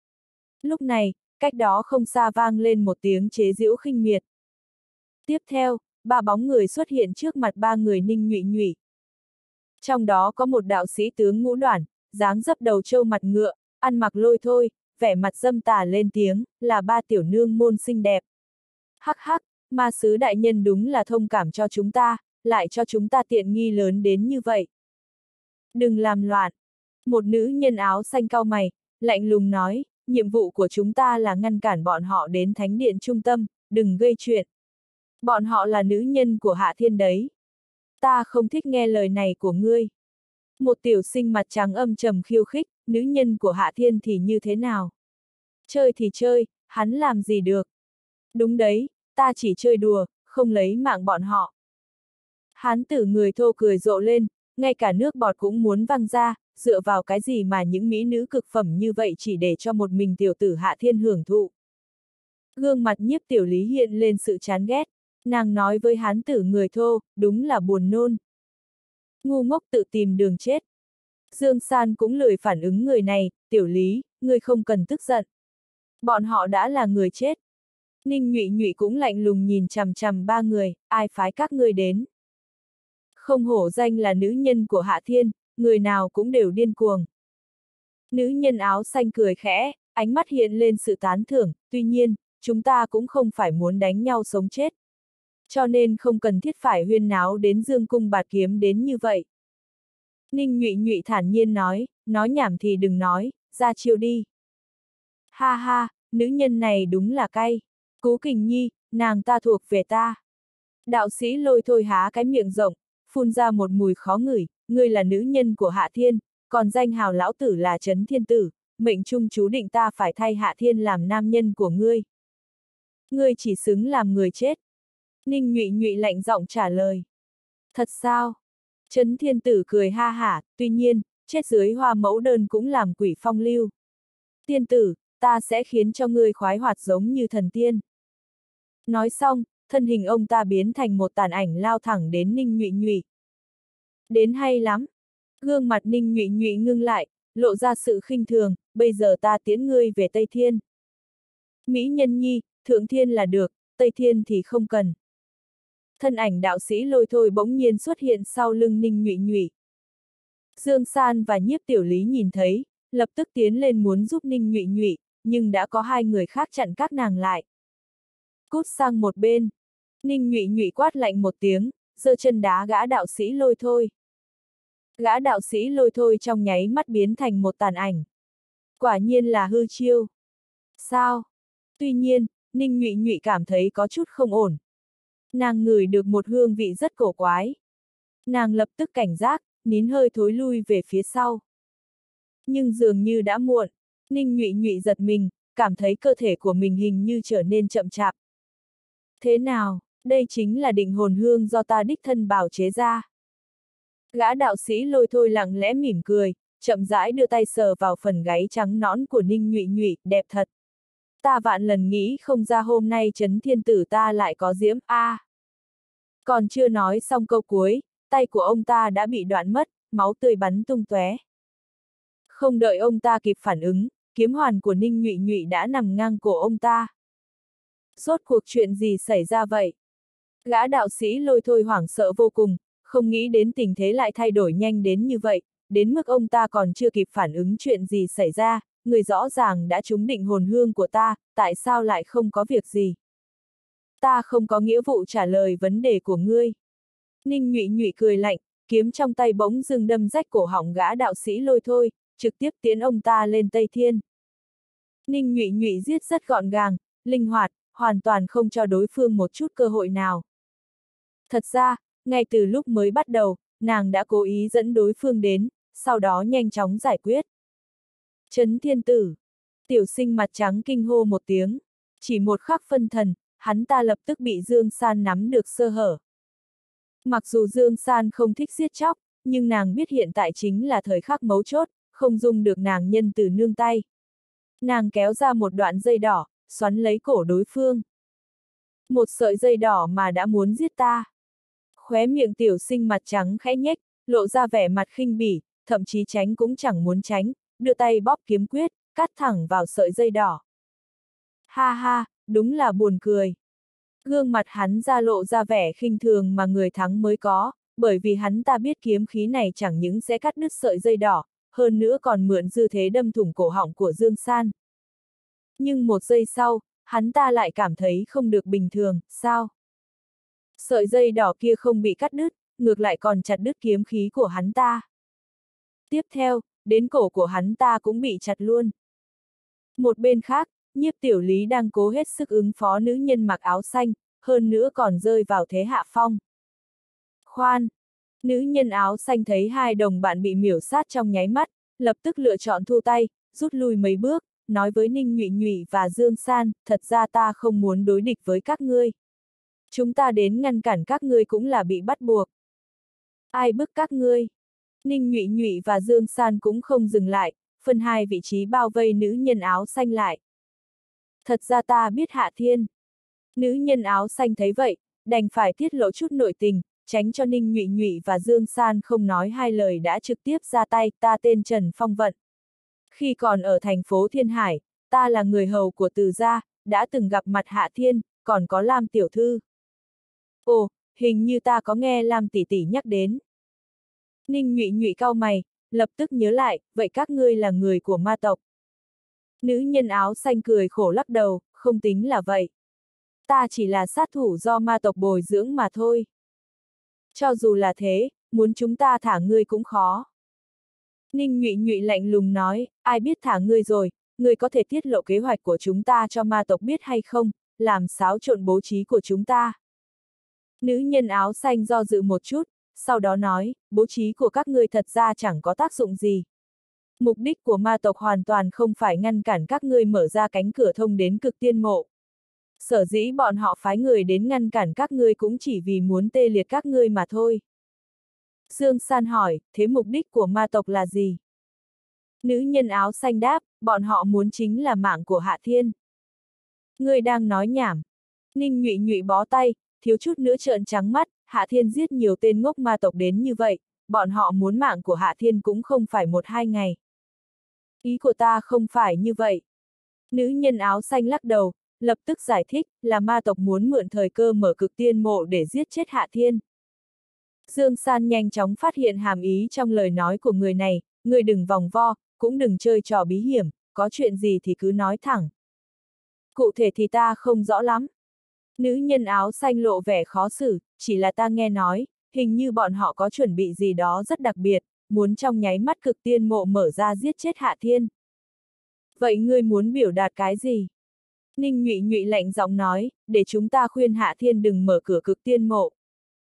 A: Lúc này, cách đó không xa vang lên một tiếng chế giễu khinh miệt. Tiếp theo, ba bóng người xuất hiện trước mặt ba người Ninh Nhụy Nhụy. Trong đó có một đạo sĩ tướng ngũ đoản, dáng dấp đầu trâu mặt ngựa, ăn mặc lôi thôi, vẻ mặt dâm tà lên tiếng, là ba tiểu nương môn xinh đẹp. Hắc hắc, ma sứ đại nhân đúng là thông cảm cho chúng ta, lại cho chúng ta tiện nghi lớn đến như vậy. Đừng làm loạn. Một nữ nhân áo xanh cau mày, lạnh lùng nói, nhiệm vụ của chúng ta là ngăn cản bọn họ đến thánh điện trung tâm, đừng gây chuyện. Bọn họ là nữ nhân của Hạ Thiên đấy. Ta không thích nghe lời này của ngươi. Một tiểu sinh mặt trắng âm trầm khiêu khích, nữ nhân của Hạ Thiên thì như thế nào? Chơi thì chơi, hắn làm gì được? Đúng đấy, ta chỉ chơi đùa, không lấy mạng bọn họ. Hán tử người thô cười rộ lên, ngay cả nước bọt cũng muốn văng ra, dựa vào cái gì mà những mỹ nữ cực phẩm như vậy chỉ để cho một mình tiểu tử Hạ Thiên hưởng thụ. Gương mặt Nhiếp Tiểu Lý hiện lên sự chán ghét, nàng nói với hán tử người thô, đúng là buồn nôn. Ngu ngốc tự tìm đường chết. Dương San cũng lười phản ứng người này, Tiểu Lý, ngươi không cần tức giận. Bọn họ đã là người chết. Ninh Nhụy Nhụy cũng lạnh lùng nhìn chằm chằm ba người, ai phái các ngươi đến. Không hổ danh là nữ nhân của Hạ Thiên, người nào cũng đều điên cuồng. Nữ nhân áo xanh cười khẽ, ánh mắt hiện lên sự tán thưởng, tuy nhiên, chúng ta cũng không phải muốn đánh nhau sống chết. Cho nên không cần thiết phải huyên náo đến dương cung bạt kiếm đến như vậy. Ninh Nhụy Nhụy thản nhiên nói, nói nhảm thì đừng nói, ra chiêu đi. Ha ha, nữ nhân này đúng là cay. Cố Kình Nhi, nàng ta thuộc về ta. Đạo sĩ Lôi Thôi há cái miệng rộng, phun ra một mùi khó ngửi, ngươi là nữ nhân của Hạ Thiên, còn danh hào lão tử là Trấn Thiên Tử, mệnh trung chú định ta phải thay Hạ Thiên làm nam nhân của ngươi. Ngươi chỉ xứng làm người chết. Ninh Nhụy Nhụy lạnh giọng trả lời. Thật sao? Trấn Thiên Tử cười ha hả, tuy nhiên, chết dưới hoa mẫu đơn cũng làm quỷ phong lưu. Tiên tử, ta sẽ khiến cho ngươi khoái hoạt giống như thần tiên. Nói xong, thân hình ông ta biến thành một tàn ảnh lao thẳng đến Ninh Nhụy Nhụy. Đến hay lắm. Gương mặt Ninh Nhụy Nhụy ngưng lại, lộ ra sự khinh thường, bây giờ ta tiễn ngươi về Tây Thiên. Mỹ Nhân Nhi, Thượng Thiên là được, Tây Thiên thì không cần. Thân ảnh đạo sĩ Lôi Thôi bỗng nhiên xuất hiện sau lưng Ninh Nhụy Nhụy. Dương San và Nhiếp Tiểu Lý nhìn thấy, lập tức tiến lên muốn giúp Ninh Nhụy Nhụy, nhưng đã có hai người khác chặn các nàng lại. Cút sang một bên. Ninh Nhụy Nhụy quát lạnh một tiếng, giơ chân đá gã đạo sĩ Lôi Thôi. Gã đạo sĩ Lôi Thôi trong nháy mắt biến thành một tàn ảnh. Quả nhiên là hư chiêu. Sao? Tuy nhiên, Ninh Nhụy Nhụy cảm thấy có chút không ổn. Nàng ngửi được một hương vị rất cổ quái. Nàng lập tức cảnh giác, nín hơi thối lui về phía sau. Nhưng dường như đã muộn, Ninh Nhụy Nhụy giật mình, cảm thấy cơ thể của mình hình như trở nên chậm chạp. Thế nào, đây chính là định hồn hương do ta đích thân bào chế ra. Gã đạo sĩ Lôi Thôi lặng lẽ mỉm cười, chậm rãi đưa tay sờ vào phần gáy trắng nõn của Ninh Nhụy Nhụy, đẹp thật. Ta vạn lần nghĩ không ra hôm nay Trấn Thiên Tử ta lại có diễm, a. À. Còn chưa nói xong câu cuối, tay của ông ta đã bị đoạn mất, máu tươi bắn tung tóe. Không đợi ông ta kịp phản ứng, kiếm hoàn của Ninh Nhụy Nhụy đã nằm ngang cổ ông ta. Rốt cuộc chuyện gì xảy ra vậy? Gã đạo sĩ Lôi Thôi hoảng sợ vô cùng, không nghĩ đến tình thế lại thay đổi nhanh đến như vậy, đến mức ông ta còn chưa kịp phản ứng chuyện gì xảy ra, người rõ ràng đã trúng định hồn hương của ta, tại sao lại không có việc gì? Ta không có nghĩa vụ trả lời vấn đề của ngươi. Ninh Nhụy Nhụy cười lạnh, kiếm trong tay bỗng dưng đâm rách cổ họng gã đạo sĩ Lôi Thôi, trực tiếp tiến ông ta lên Tây Thiên. Ninh Nhụy Nhụy giết rất gọn gàng, linh hoạt, hoàn toàn không cho đối phương một chút cơ hội nào. Thật ra, ngay từ lúc mới bắt đầu, nàng đã cố ý dẫn đối phương đến, sau đó nhanh chóng giải quyết. Trấn Thiên Tử. Tiểu sinh mặt trắng kinh hô một tiếng. Chỉ một khắc phân thần, hắn ta lập tức bị Dương San nắm được sơ hở. Mặc dù Dương San không thích giết chóc, nhưng nàng biết hiện tại chính là thời khắc mấu chốt, không dung được nàng nhân từ nương tay. Nàng kéo ra một đoạn dây đỏ, xoắn lấy cổ đối phương. Một sợi dây đỏ mà đã muốn giết ta. Khóe miệng tiểu sinh mặt trắng khẽ nhếch, lộ ra vẻ mặt khinh bỉ, thậm chí tránh cũng chẳng muốn tránh, đưa tay bóp kiếm quyết, cắt thẳng vào sợi dây đỏ. Ha ha, đúng là buồn cười. Gương mặt hắn ra lộ ra vẻ khinh thường mà người thắng mới có, bởi vì hắn ta biết kiếm khí này chẳng những sẽ cắt đứt sợi dây đỏ, hơn nữa còn mượn dư thế đâm thủng cổ họng của Dương San. Nhưng một giây sau, hắn ta lại cảm thấy không được bình thường, sao? Sợi dây đỏ kia không bị cắt đứt, ngược lại còn chặt đứt kiếm khí của hắn ta. Tiếp theo, đến cổ của hắn ta cũng bị chặt luôn. Một bên khác, Nhiếp Tiểu Lý đang cố hết sức ứng phó nữ nhân mặc áo xanh, hơn nữa còn rơi vào thế hạ phong. Khoan! Nữ nhân áo xanh thấy hai đồng bạn bị miểu sát trong nháy mắt, lập tức lựa chọn thu tay, rút lui mấy bước, nói với Ninh Nhụy Nhụy và Dương San, thật ra ta không muốn đối địch với các ngươi. Chúng ta đến ngăn cản các ngươi cũng là bị bắt buộc. Ai bức các ngươi? Ninh Nhụy Nhụy và Dương San cũng không dừng lại, phân hai vị trí bao vây nữ nhân áo xanh lại. Thật ra ta biết Hạ Thiên. Nữ nhân áo xanh thấy vậy, đành phải tiết lộ chút nội tình, tránh cho Ninh Nhụy Nhụy và Dương San không nói hai lời đã trực tiếp ra tay, ta tên Trần Phong Vận. Khi còn ở thành phố Thiên Hải, ta là người hầu của Từ gia, đã từng gặp mặt Hạ Thiên, còn có Lam tiểu thư. Ồ, hình như ta có nghe Lam tỷ tỷ nhắc đến. Ninh Nhụy Nhụy cau mày, lập tức nhớ lại, vậy các ngươi là người của ma tộc. Nữ nhân áo xanh cười khổ lắc đầu, không tính là vậy. Ta chỉ là sát thủ do ma tộc bồi dưỡng mà thôi. Cho dù là thế, muốn chúng ta thả ngươi cũng khó. Ninh Nhụy Nhụy lạnh lùng nói, ai biết thả ngươi rồi, ngươi có thể tiết lộ kế hoạch của chúng ta cho ma tộc biết hay không, làm xáo trộn bố trí của chúng ta. Nữ nhân áo xanh do dự một chút, sau đó nói, bố trí của các ngươi thật ra chẳng có tác dụng gì. Mục đích của ma tộc hoàn toàn không phải ngăn cản các ngươi mở ra cánh cửa thông đến cực tiên mộ. Sở dĩ bọn họ phái người đến ngăn cản các ngươi cũng chỉ vì muốn tê liệt các ngươi mà thôi. Dương San hỏi, thế mục đích của ma tộc là gì? Nữ nhân áo xanh đáp, bọn họ muốn chính là mạng của Hạ Thiên. Ngươi đang nói nhảm. Ninh Nhụy Nhụy bó tay, thiếu chút nữa trợn trắng mắt, Hạ Thiên giết nhiều tên ngốc ma tộc đến như vậy, bọn họ muốn mạng của Hạ Thiên cũng không phải một hai ngày. Ý của ta không phải như vậy. Nữ nhân áo xanh lắc đầu, lập tức giải thích, là ma tộc muốn mượn thời cơ mở cực tiên mộ để giết chết Hạ Thiên. Dương San nhanh chóng phát hiện hàm ý trong lời nói của người này, người đừng vòng vo, cũng đừng chơi trò bí hiểm, có chuyện gì thì cứ nói thẳng. Cụ thể thì ta không rõ lắm. Nữ nhân áo xanh lộ vẻ khó xử, chỉ là ta nghe nói, hình như bọn họ có chuẩn bị gì đó rất đặc biệt, muốn trong nháy mắt cực tiên mộ mở ra giết chết Hạ Thiên. Vậy ngươi muốn biểu đạt cái gì? Ninh Nhụy Nhụy lạnh giọng nói, để chúng ta khuyên Hạ Thiên đừng mở cửa cực tiên mộ.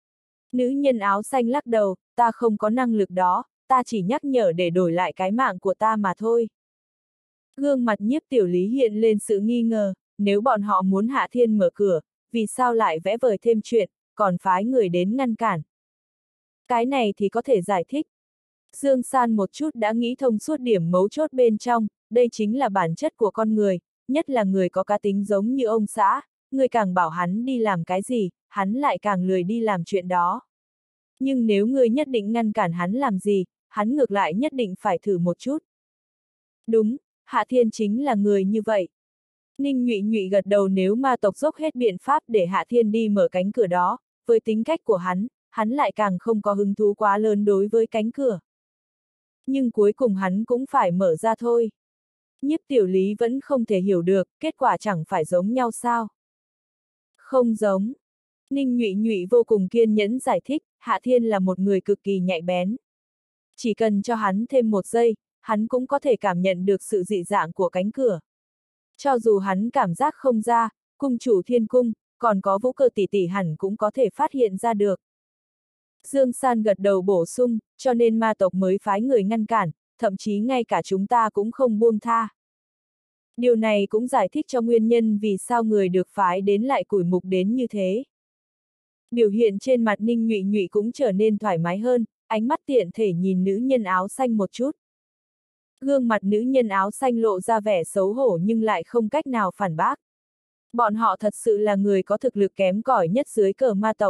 A: Nữ nhân áo xanh lắc đầu, ta không có năng lực đó, ta chỉ nhắc nhở để đổi lại cái mạng của ta mà thôi. Gương mặt Nhiếp Tiểu Lý hiện lên sự nghi ngờ, nếu bọn họ muốn Hạ Thiên mở cửa, vì sao lại vẽ vời thêm chuyện, còn phái người đến ngăn cản. Cái này thì có thể giải thích. Dương San một chút đã nghĩ thông suốt điểm mấu chốt bên trong, đây chính là bản chất của con người, nhất là người có cá tính giống như ông xã, người càng bảo hắn đi làm cái gì, hắn lại càng lười đi làm chuyện đó. Nhưng nếu người nhất định ngăn cản hắn làm gì, hắn ngược lại nhất định phải thử một chút. Đúng, Hạ Thiên chính là người như vậy. Ninh Nhụy Nhụy gật đầu, nếu ma tộc dốc hết biện pháp để Hạ Thiên đi mở cánh cửa đó, với tính cách của hắn, hắn lại càng không có hứng thú quá lớn đối với cánh cửa. Nhưng cuối cùng hắn cũng phải mở ra thôi. Nhiếp Tiểu Lý vẫn không thể hiểu được, kết quả chẳng phải giống nhau sao? Không giống. Ninh Nhụy Nhụy vô cùng kiên nhẫn giải thích, Hạ Thiên là một người cực kỳ nhạy bén. Chỉ cần cho hắn thêm một giây, hắn cũng có thể cảm nhận được sự dị dạng của cánh cửa. Cho dù hắn cảm giác không ra, cung chủ thiên cung, còn có Vũ Cơ tỷ tỷ hẳn cũng có thể phát hiện ra được. Dương San gật đầu bổ sung, cho nên ma tộc mới phái người ngăn cản, thậm chí ngay cả chúng ta cũng không buông tha. Điều này cũng giải thích cho nguyên nhân vì sao người được phái đến lại củi mục đến như thế. Biểu hiện trên mặt Ninh Nhụy Nhụy cũng trở nên thoải mái hơn, ánh mắt tiện thể nhìn nữ nhân áo xanh một chút. Gương mặt nữ nhân áo xanh lộ ra vẻ xấu hổ nhưng lại không cách nào phản bác. Bọn họ thật sự là người có thực lực kém cỏi nhất dưới cờ ma tộc.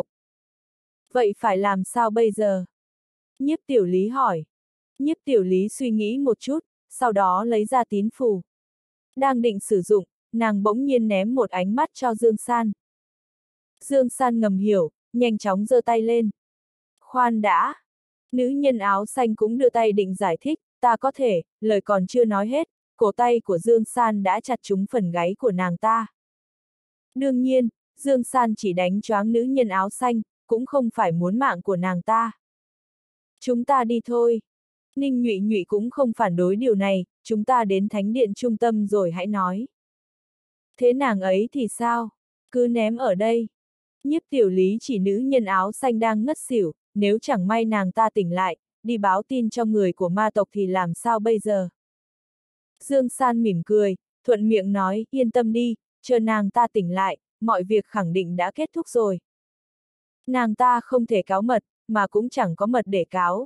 A: Vậy phải làm sao bây giờ? Nhiếp Tiểu Lý hỏi. Nhiếp Tiểu Lý suy nghĩ một chút, sau đó lấy ra tín phù. Đang định sử dụng, nàng bỗng nhiên ném một ánh mắt cho Dương San. Dương San ngầm hiểu, nhanh chóng giơ tay lên. Khoan đã. Nữ nhân áo xanh cũng đưa tay định giải thích, ta có thể, lời còn chưa nói hết, cổ tay của Dương San đã chặt trúng phần gáy của nàng ta. Đương nhiên, Dương San chỉ đánh choáng nữ nhân áo xanh, cũng không phải muốn mạng của nàng ta. Chúng ta đi thôi. Ninh Nhụy Nhụy cũng không phản đối điều này, chúng ta đến thánh điện trung tâm rồi hãy nói. Thế nàng ấy thì sao? Cứ ném ở đây. Nhiếp Tiểu Lý chỉ nữ nhân áo xanh đang ngất xỉu, nếu chẳng may nàng ta tỉnh lại, đi báo tin cho người của ma tộc thì làm sao bây giờ? Dương San mỉm cười, thuận miệng nói, yên tâm đi, chờ nàng ta tỉnh lại, mọi việc khẳng định đã kết thúc rồi. Nàng ta không thể cáo mật, mà cũng chẳng có mật để cáo.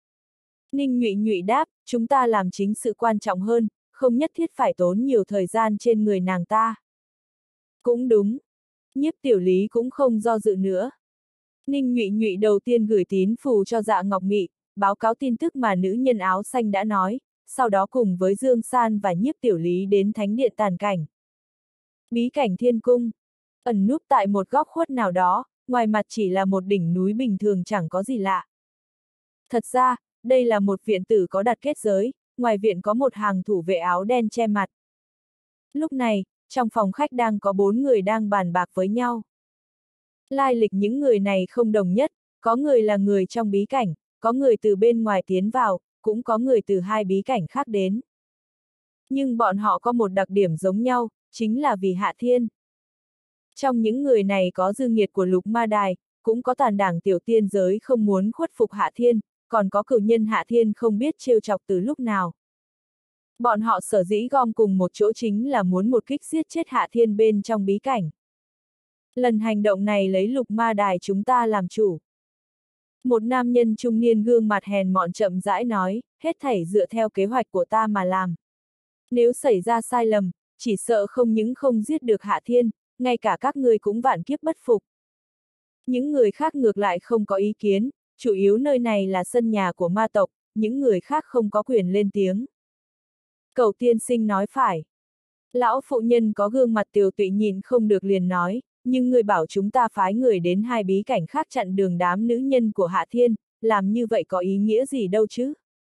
A: Ninh Nhụy Nhụy đáp, chúng ta làm chính sự quan trọng hơn, không nhất thiết phải tốn nhiều thời gian trên người nàng ta. Cũng đúng. Nhiếp Tiểu Lý cũng không do dự nữa. Ninh Nhụy Nhụy đầu tiên gửi tín phù cho Dạ Ngọc Mị, báo cáo tin tức mà nữ nhân áo xanh đã nói, sau đó cùng với Dương San và Nhiếp Tiểu Lý đến thánh điện tàn cảnh. Bí cảnh thiên cung, ẩn núp tại một góc khuất nào đó, ngoài mặt chỉ là một đỉnh núi bình thường chẳng có gì lạ. Thật ra, đây là một viện tử có đặt kết giới, ngoài viện có một hàng thủ vệ áo đen che mặt. Lúc này, trong phòng khách đang có bốn người đang bàn bạc với nhau. Lai lịch những người này không đồng nhất, có người là người trong bí cảnh, có người từ bên ngoài tiến vào, cũng có người từ hai bí cảnh khác đến. Nhưng bọn họ có một đặc điểm giống nhau, chính là vì Hạ Thiên. Trong những người này có dương nhiệt của Lục Ma Đài, cũng có tàn đảng tiểu tiên giới không muốn khuất phục Hạ Thiên, còn có cửu nhân Hạ Thiên không biết trêu chọc từ lúc nào. Bọn họ sở dĩ gom cùng một chỗ chính là muốn một kích giết chết Hạ Thiên bên trong bí cảnh. Lần hành động này lấy Lục Ma Đài chúng ta làm chủ. Một nam nhân trung niên gương mặt hèn mọn chậm rãi nói, hết thảy dựa theo kế hoạch của ta mà làm. Nếu xảy ra sai lầm, chỉ sợ không những không giết được Hạ Thiên, ngay cả các ngươi cũng vạn kiếp bất phục. Những người khác ngược lại không có ý kiến, chủ yếu nơi này là sân nhà của ma tộc, những người khác không có quyền lên tiếng. Cẩu tiên sinh nói phải. Lão phụ nhân có gương mặt tiều tụy nhìn không được liền nói, nhưng người bảo chúng ta phái người đến hai bí cảnh khác chặn đường đám nữ nhân của Hạ Thiên, làm như vậy có ý nghĩa gì đâu chứ?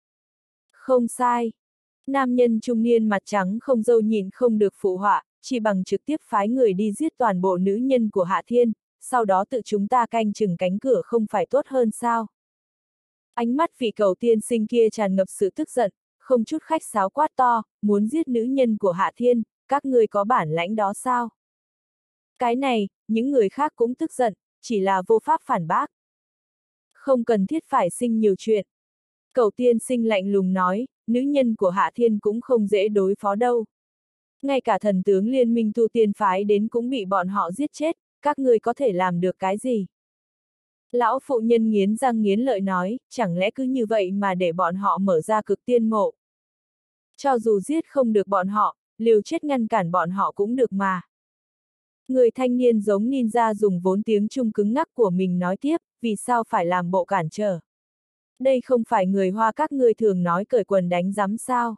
A: Không sai. Nam nhân trung niên mặt trắng không râu nhìn không được phụ họa, chỉ bằng trực tiếp phái người đi giết toàn bộ nữ nhân của Hạ Thiên, sau đó tự chúng ta canh chừng cánh cửa không phải tốt hơn sao? Ánh mắt vị cẩu tiên sinh kia tràn ngập sự tức giận, không chút khách sáo quát to, muốn giết nữ nhân của Hạ Thiên, các ngươi có bản lãnh đó sao? Cái này, những người khác cũng tức giận, chỉ là vô pháp phản bác. Không cần thiết phải sinh nhiều chuyện. Cẩu tiên sinh lạnh lùng nói, nữ nhân của Hạ Thiên cũng không dễ đối phó đâu. Ngay cả thần tướng liên minh tu tiên phái đến cũng bị bọn họ giết chết, các ngươi có thể làm được cái gì? Lão phụ nhân nghiến răng nghiến lợi nói, chẳng lẽ cứ như vậy mà để bọn họ mở ra cực tiên mộ? Cho dù giết không được bọn họ, liều chết ngăn cản bọn họ cũng được mà. Người thanh niên giống ninja dùng vốn tiếng Trung cứng ngắc của mình nói tiếp, vì sao phải làm bộ cản trở? Đây không phải người Hoa các ngươi thường nói cởi quần đánh giám sao?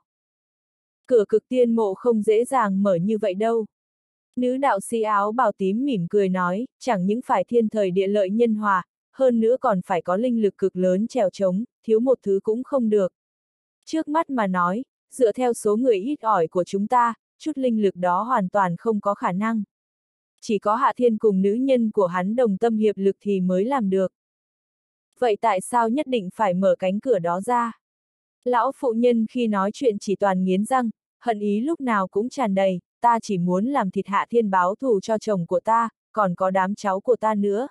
A: Cửa cực tiên mộ không dễ dàng mở như vậy đâu. Nữ đạo sĩ áo bào tím mỉm cười nói, chẳng những phải thiên thời địa lợi nhân hòa, hơn nữa còn phải có linh lực cực lớn trèo trống, thiếu một thứ cũng không được. Trước mắt mà nói, dựa theo số người ít ỏi của chúng ta, chút linh lực đó hoàn toàn không có khả năng. Chỉ có Hạ Thiên cùng nữ nhân của hắn đồng tâm hiệp lực thì mới làm được. Vậy tại sao nhất định phải mở cánh cửa đó ra? Lão phụ nhân khi nói chuyện chỉ toàn nghiến răng, hận ý lúc nào cũng tràn đầy, ta chỉ muốn làm thịt Hạ Thiên báo thù cho chồng của ta, còn có đám cháu của ta nữa.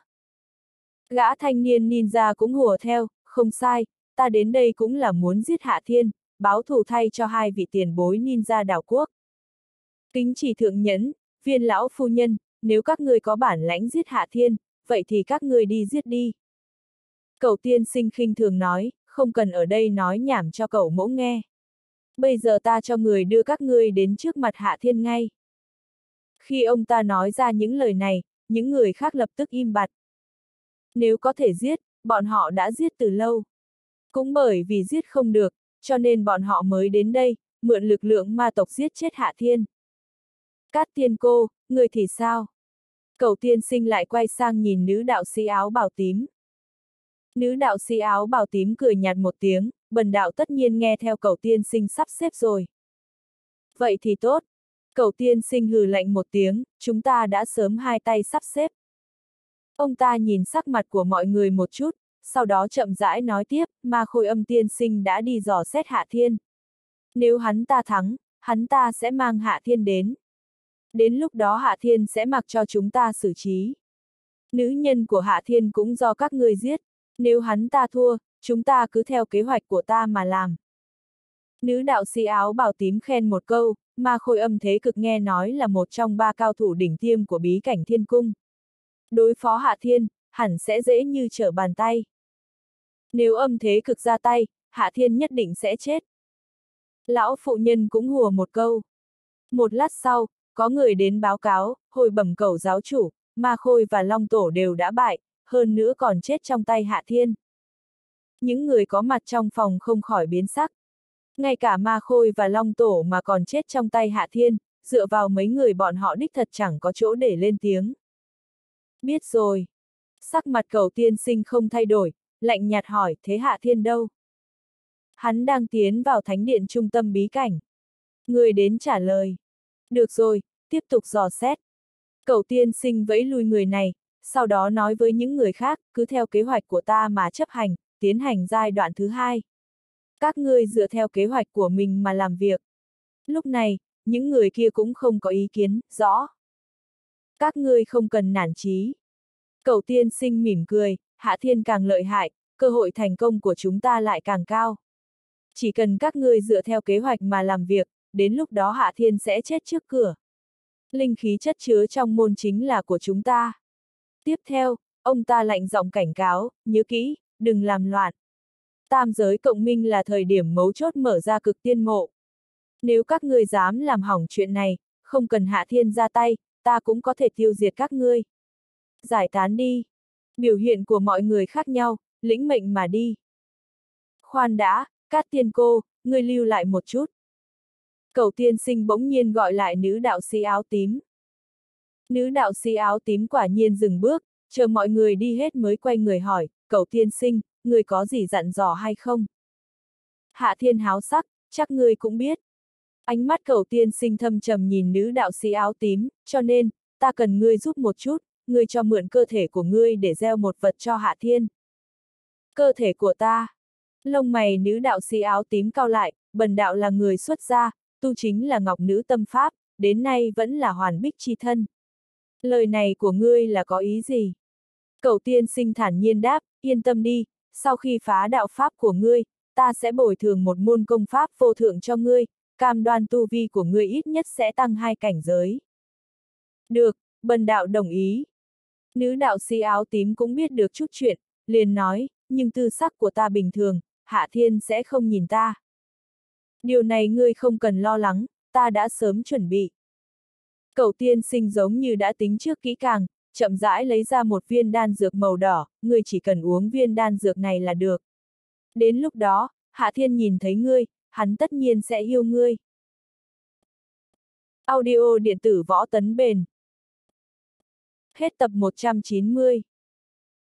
A: Gã thanh niên ninja cũng hùa theo, không sai, ta đến đây cũng là muốn giết Hạ Thiên, báo thù thay cho hai vị tiền bối ninja đảo quốc. Kính chỉ thượng nhẫn, viên lão phu nhân, nếu các ngươi có bản lãnh giết Hạ Thiên, vậy thì các ngươi đi giết đi. Cẩu tiên sinh khinh thường nói, không cần ở đây nói nhảm cho cẩu mỗ nghe. Bây giờ ta cho người đưa các ngươi đến trước mặt Hạ Thiên ngay. Khi ông ta nói ra những lời này, những người khác lập tức im bặt. Nếu có thể giết, bọn họ đã giết từ lâu. Cũng bởi vì giết không được, cho nên bọn họ mới đến đây, mượn lực lượng ma tộc giết chết Hạ Thiên. Cát tiên cô, người thì sao? Cẩu tiên sinh lại quay sang nhìn nữ đạo sĩ áo bào tím. Nữ đạo sĩ áo bào tím cười nhạt một tiếng, bần đạo tất nhiên nghe theo cẩu tiên sinh sắp xếp rồi. Vậy thì tốt. Cẩu tiên sinh hừ lạnh một tiếng, chúng ta đã sớm hai tay sắp xếp. Ông ta nhìn sắc mặt của mọi người một chút, sau đó chậm rãi nói tiếp, mà Khôi Âm tiên sinh đã đi dò xét Hạ Thiên. Nếu hắn ta thắng, hắn ta sẽ mang Hạ Thiên đến. Đến lúc đó Hạ Thiên sẽ mặc cho chúng ta xử trí. Nữ nhân của Hạ Thiên cũng do các ngươi giết, nếu hắn ta thua, chúng ta cứ theo kế hoạch của ta mà làm. Nữ đạo sĩ áo bào tím khen một câu, mà Khôi Âm thế cực nghe nói là một trong ba cao thủ đỉnh tiêm của bí cảnh thiên cung. Đối phó Hạ Thiên, hẳn sẽ dễ như trở bàn tay. Nếu Âm thế cực ra tay, Hạ Thiên nhất định sẽ chết. Lão phụ nhân cũng hùa một câu. Một lát sau, có người đến báo cáo, hồi bẩm cẩu giáo chủ, Ma Khôi và Long Tổ đều đã bại, hơn nữa còn chết trong tay Hạ Thiên. Những người có mặt trong phòng không khỏi biến sắc. Ngay cả Ma Khôi và Long Tổ mà còn chết trong tay Hạ Thiên, dựa vào mấy người bọn họ đích thật chẳng có chỗ để lên tiếng. Biết rồi. Sắc mặt Cẩu tiên sinh không thay đổi, lạnh nhạt hỏi, thế Hạ Thiên đâu? Hắn đang tiến vào thánh điện trung tâm bí cảnh. Người đến trả lời. Được rồi, tiếp tục dò xét. Cẩu tiên sinh vẫy lui người này, sau đó nói với những người khác, cứ theo kế hoạch của ta mà chấp hành, tiến hành giai đoạn thứ hai. Các ngươi dựa theo kế hoạch của mình mà làm việc. Lúc này, những người kia cũng không có ý kiến, rõ. Các ngươi không cần nản chí. Cẩu tiên sinh mỉm cười, Hạ Thiên càng lợi hại, cơ hội thành công của chúng ta lại càng cao. Chỉ cần các ngươi dựa theo kế hoạch mà làm việc, đến lúc đó Hạ Thiên sẽ chết trước cửa. Linh khí chất chứa trong môn chính là của chúng ta. Tiếp theo, ông ta lạnh giọng cảnh cáo, nhớ kỹ, đừng làm loạn. Tam giới cộng minh là thời điểm mấu chốt mở ra cực tiên mộ. Nếu các ngươi dám làm hỏng chuyện này, không cần Hạ Thiên ra tay, ta cũng có thể tiêu diệt các ngươi. Giải tán đi. Biểu hiện của mọi người khác nhau, lĩnh mệnh mà đi. Khoan đã, Cát Tiên cô, ngươi lưu lại một chút. Cẩu tiên sinh bỗng nhiên gọi lại nữ đạo sĩ áo tím. Nữ đạo sĩ áo tím quả nhiên dừng bước, chờ mọi người đi hết mới quay người hỏi, Cẩu tiên sinh, ngươi có gì dặn dò hay không? Hạ Thiên háo sắc, chắc ngươi cũng biết. Ánh mắt Cẩu tiên sinh thâm trầm nhìn nữ đạo sĩ áo tím, cho nên, ta cần ngươi giúp một chút, ngươi cho mượn cơ thể của ngươi để gieo một vật cho Hạ Thiên. Cơ thể của ta. Lông mày nữ đạo sĩ áo tím cau lại, bần đạo là người xuất gia, tu chính là ngọc nữ tâm pháp, đến nay vẫn là hoàn bích chi thân. Lời này của ngươi là có ý gì? Cẩu tiên sinh thản nhiên đáp, yên tâm đi, sau khi phá đạo pháp của ngươi, ta sẽ bồi thường một môn công pháp vô thượng cho ngươi, cam đoan tu vi của ngươi ít nhất sẽ tăng hai cảnh giới. Được, bần đạo đồng ý. Nữ đạo sĩ áo tím cũng biết được chút chuyện, liền nói, nhưng tư sắc của ta bình thường, Hạ Thiên sẽ không nhìn ta. Điều này ngươi không cần lo lắng, ta đã sớm chuẩn bị. Cẩu tiên sinh giống như đã tính trước kỹ càng, chậm rãi lấy ra một viên đan dược màu đỏ, ngươi chỉ cần uống viên đan dược này là được. Đến lúc đó, Hạ Thiên nhìn thấy ngươi, hắn tất nhiên sẽ yêu ngươi. Audio điện tử Võ Tấn Bền. Hết tập một trăm chín mươi.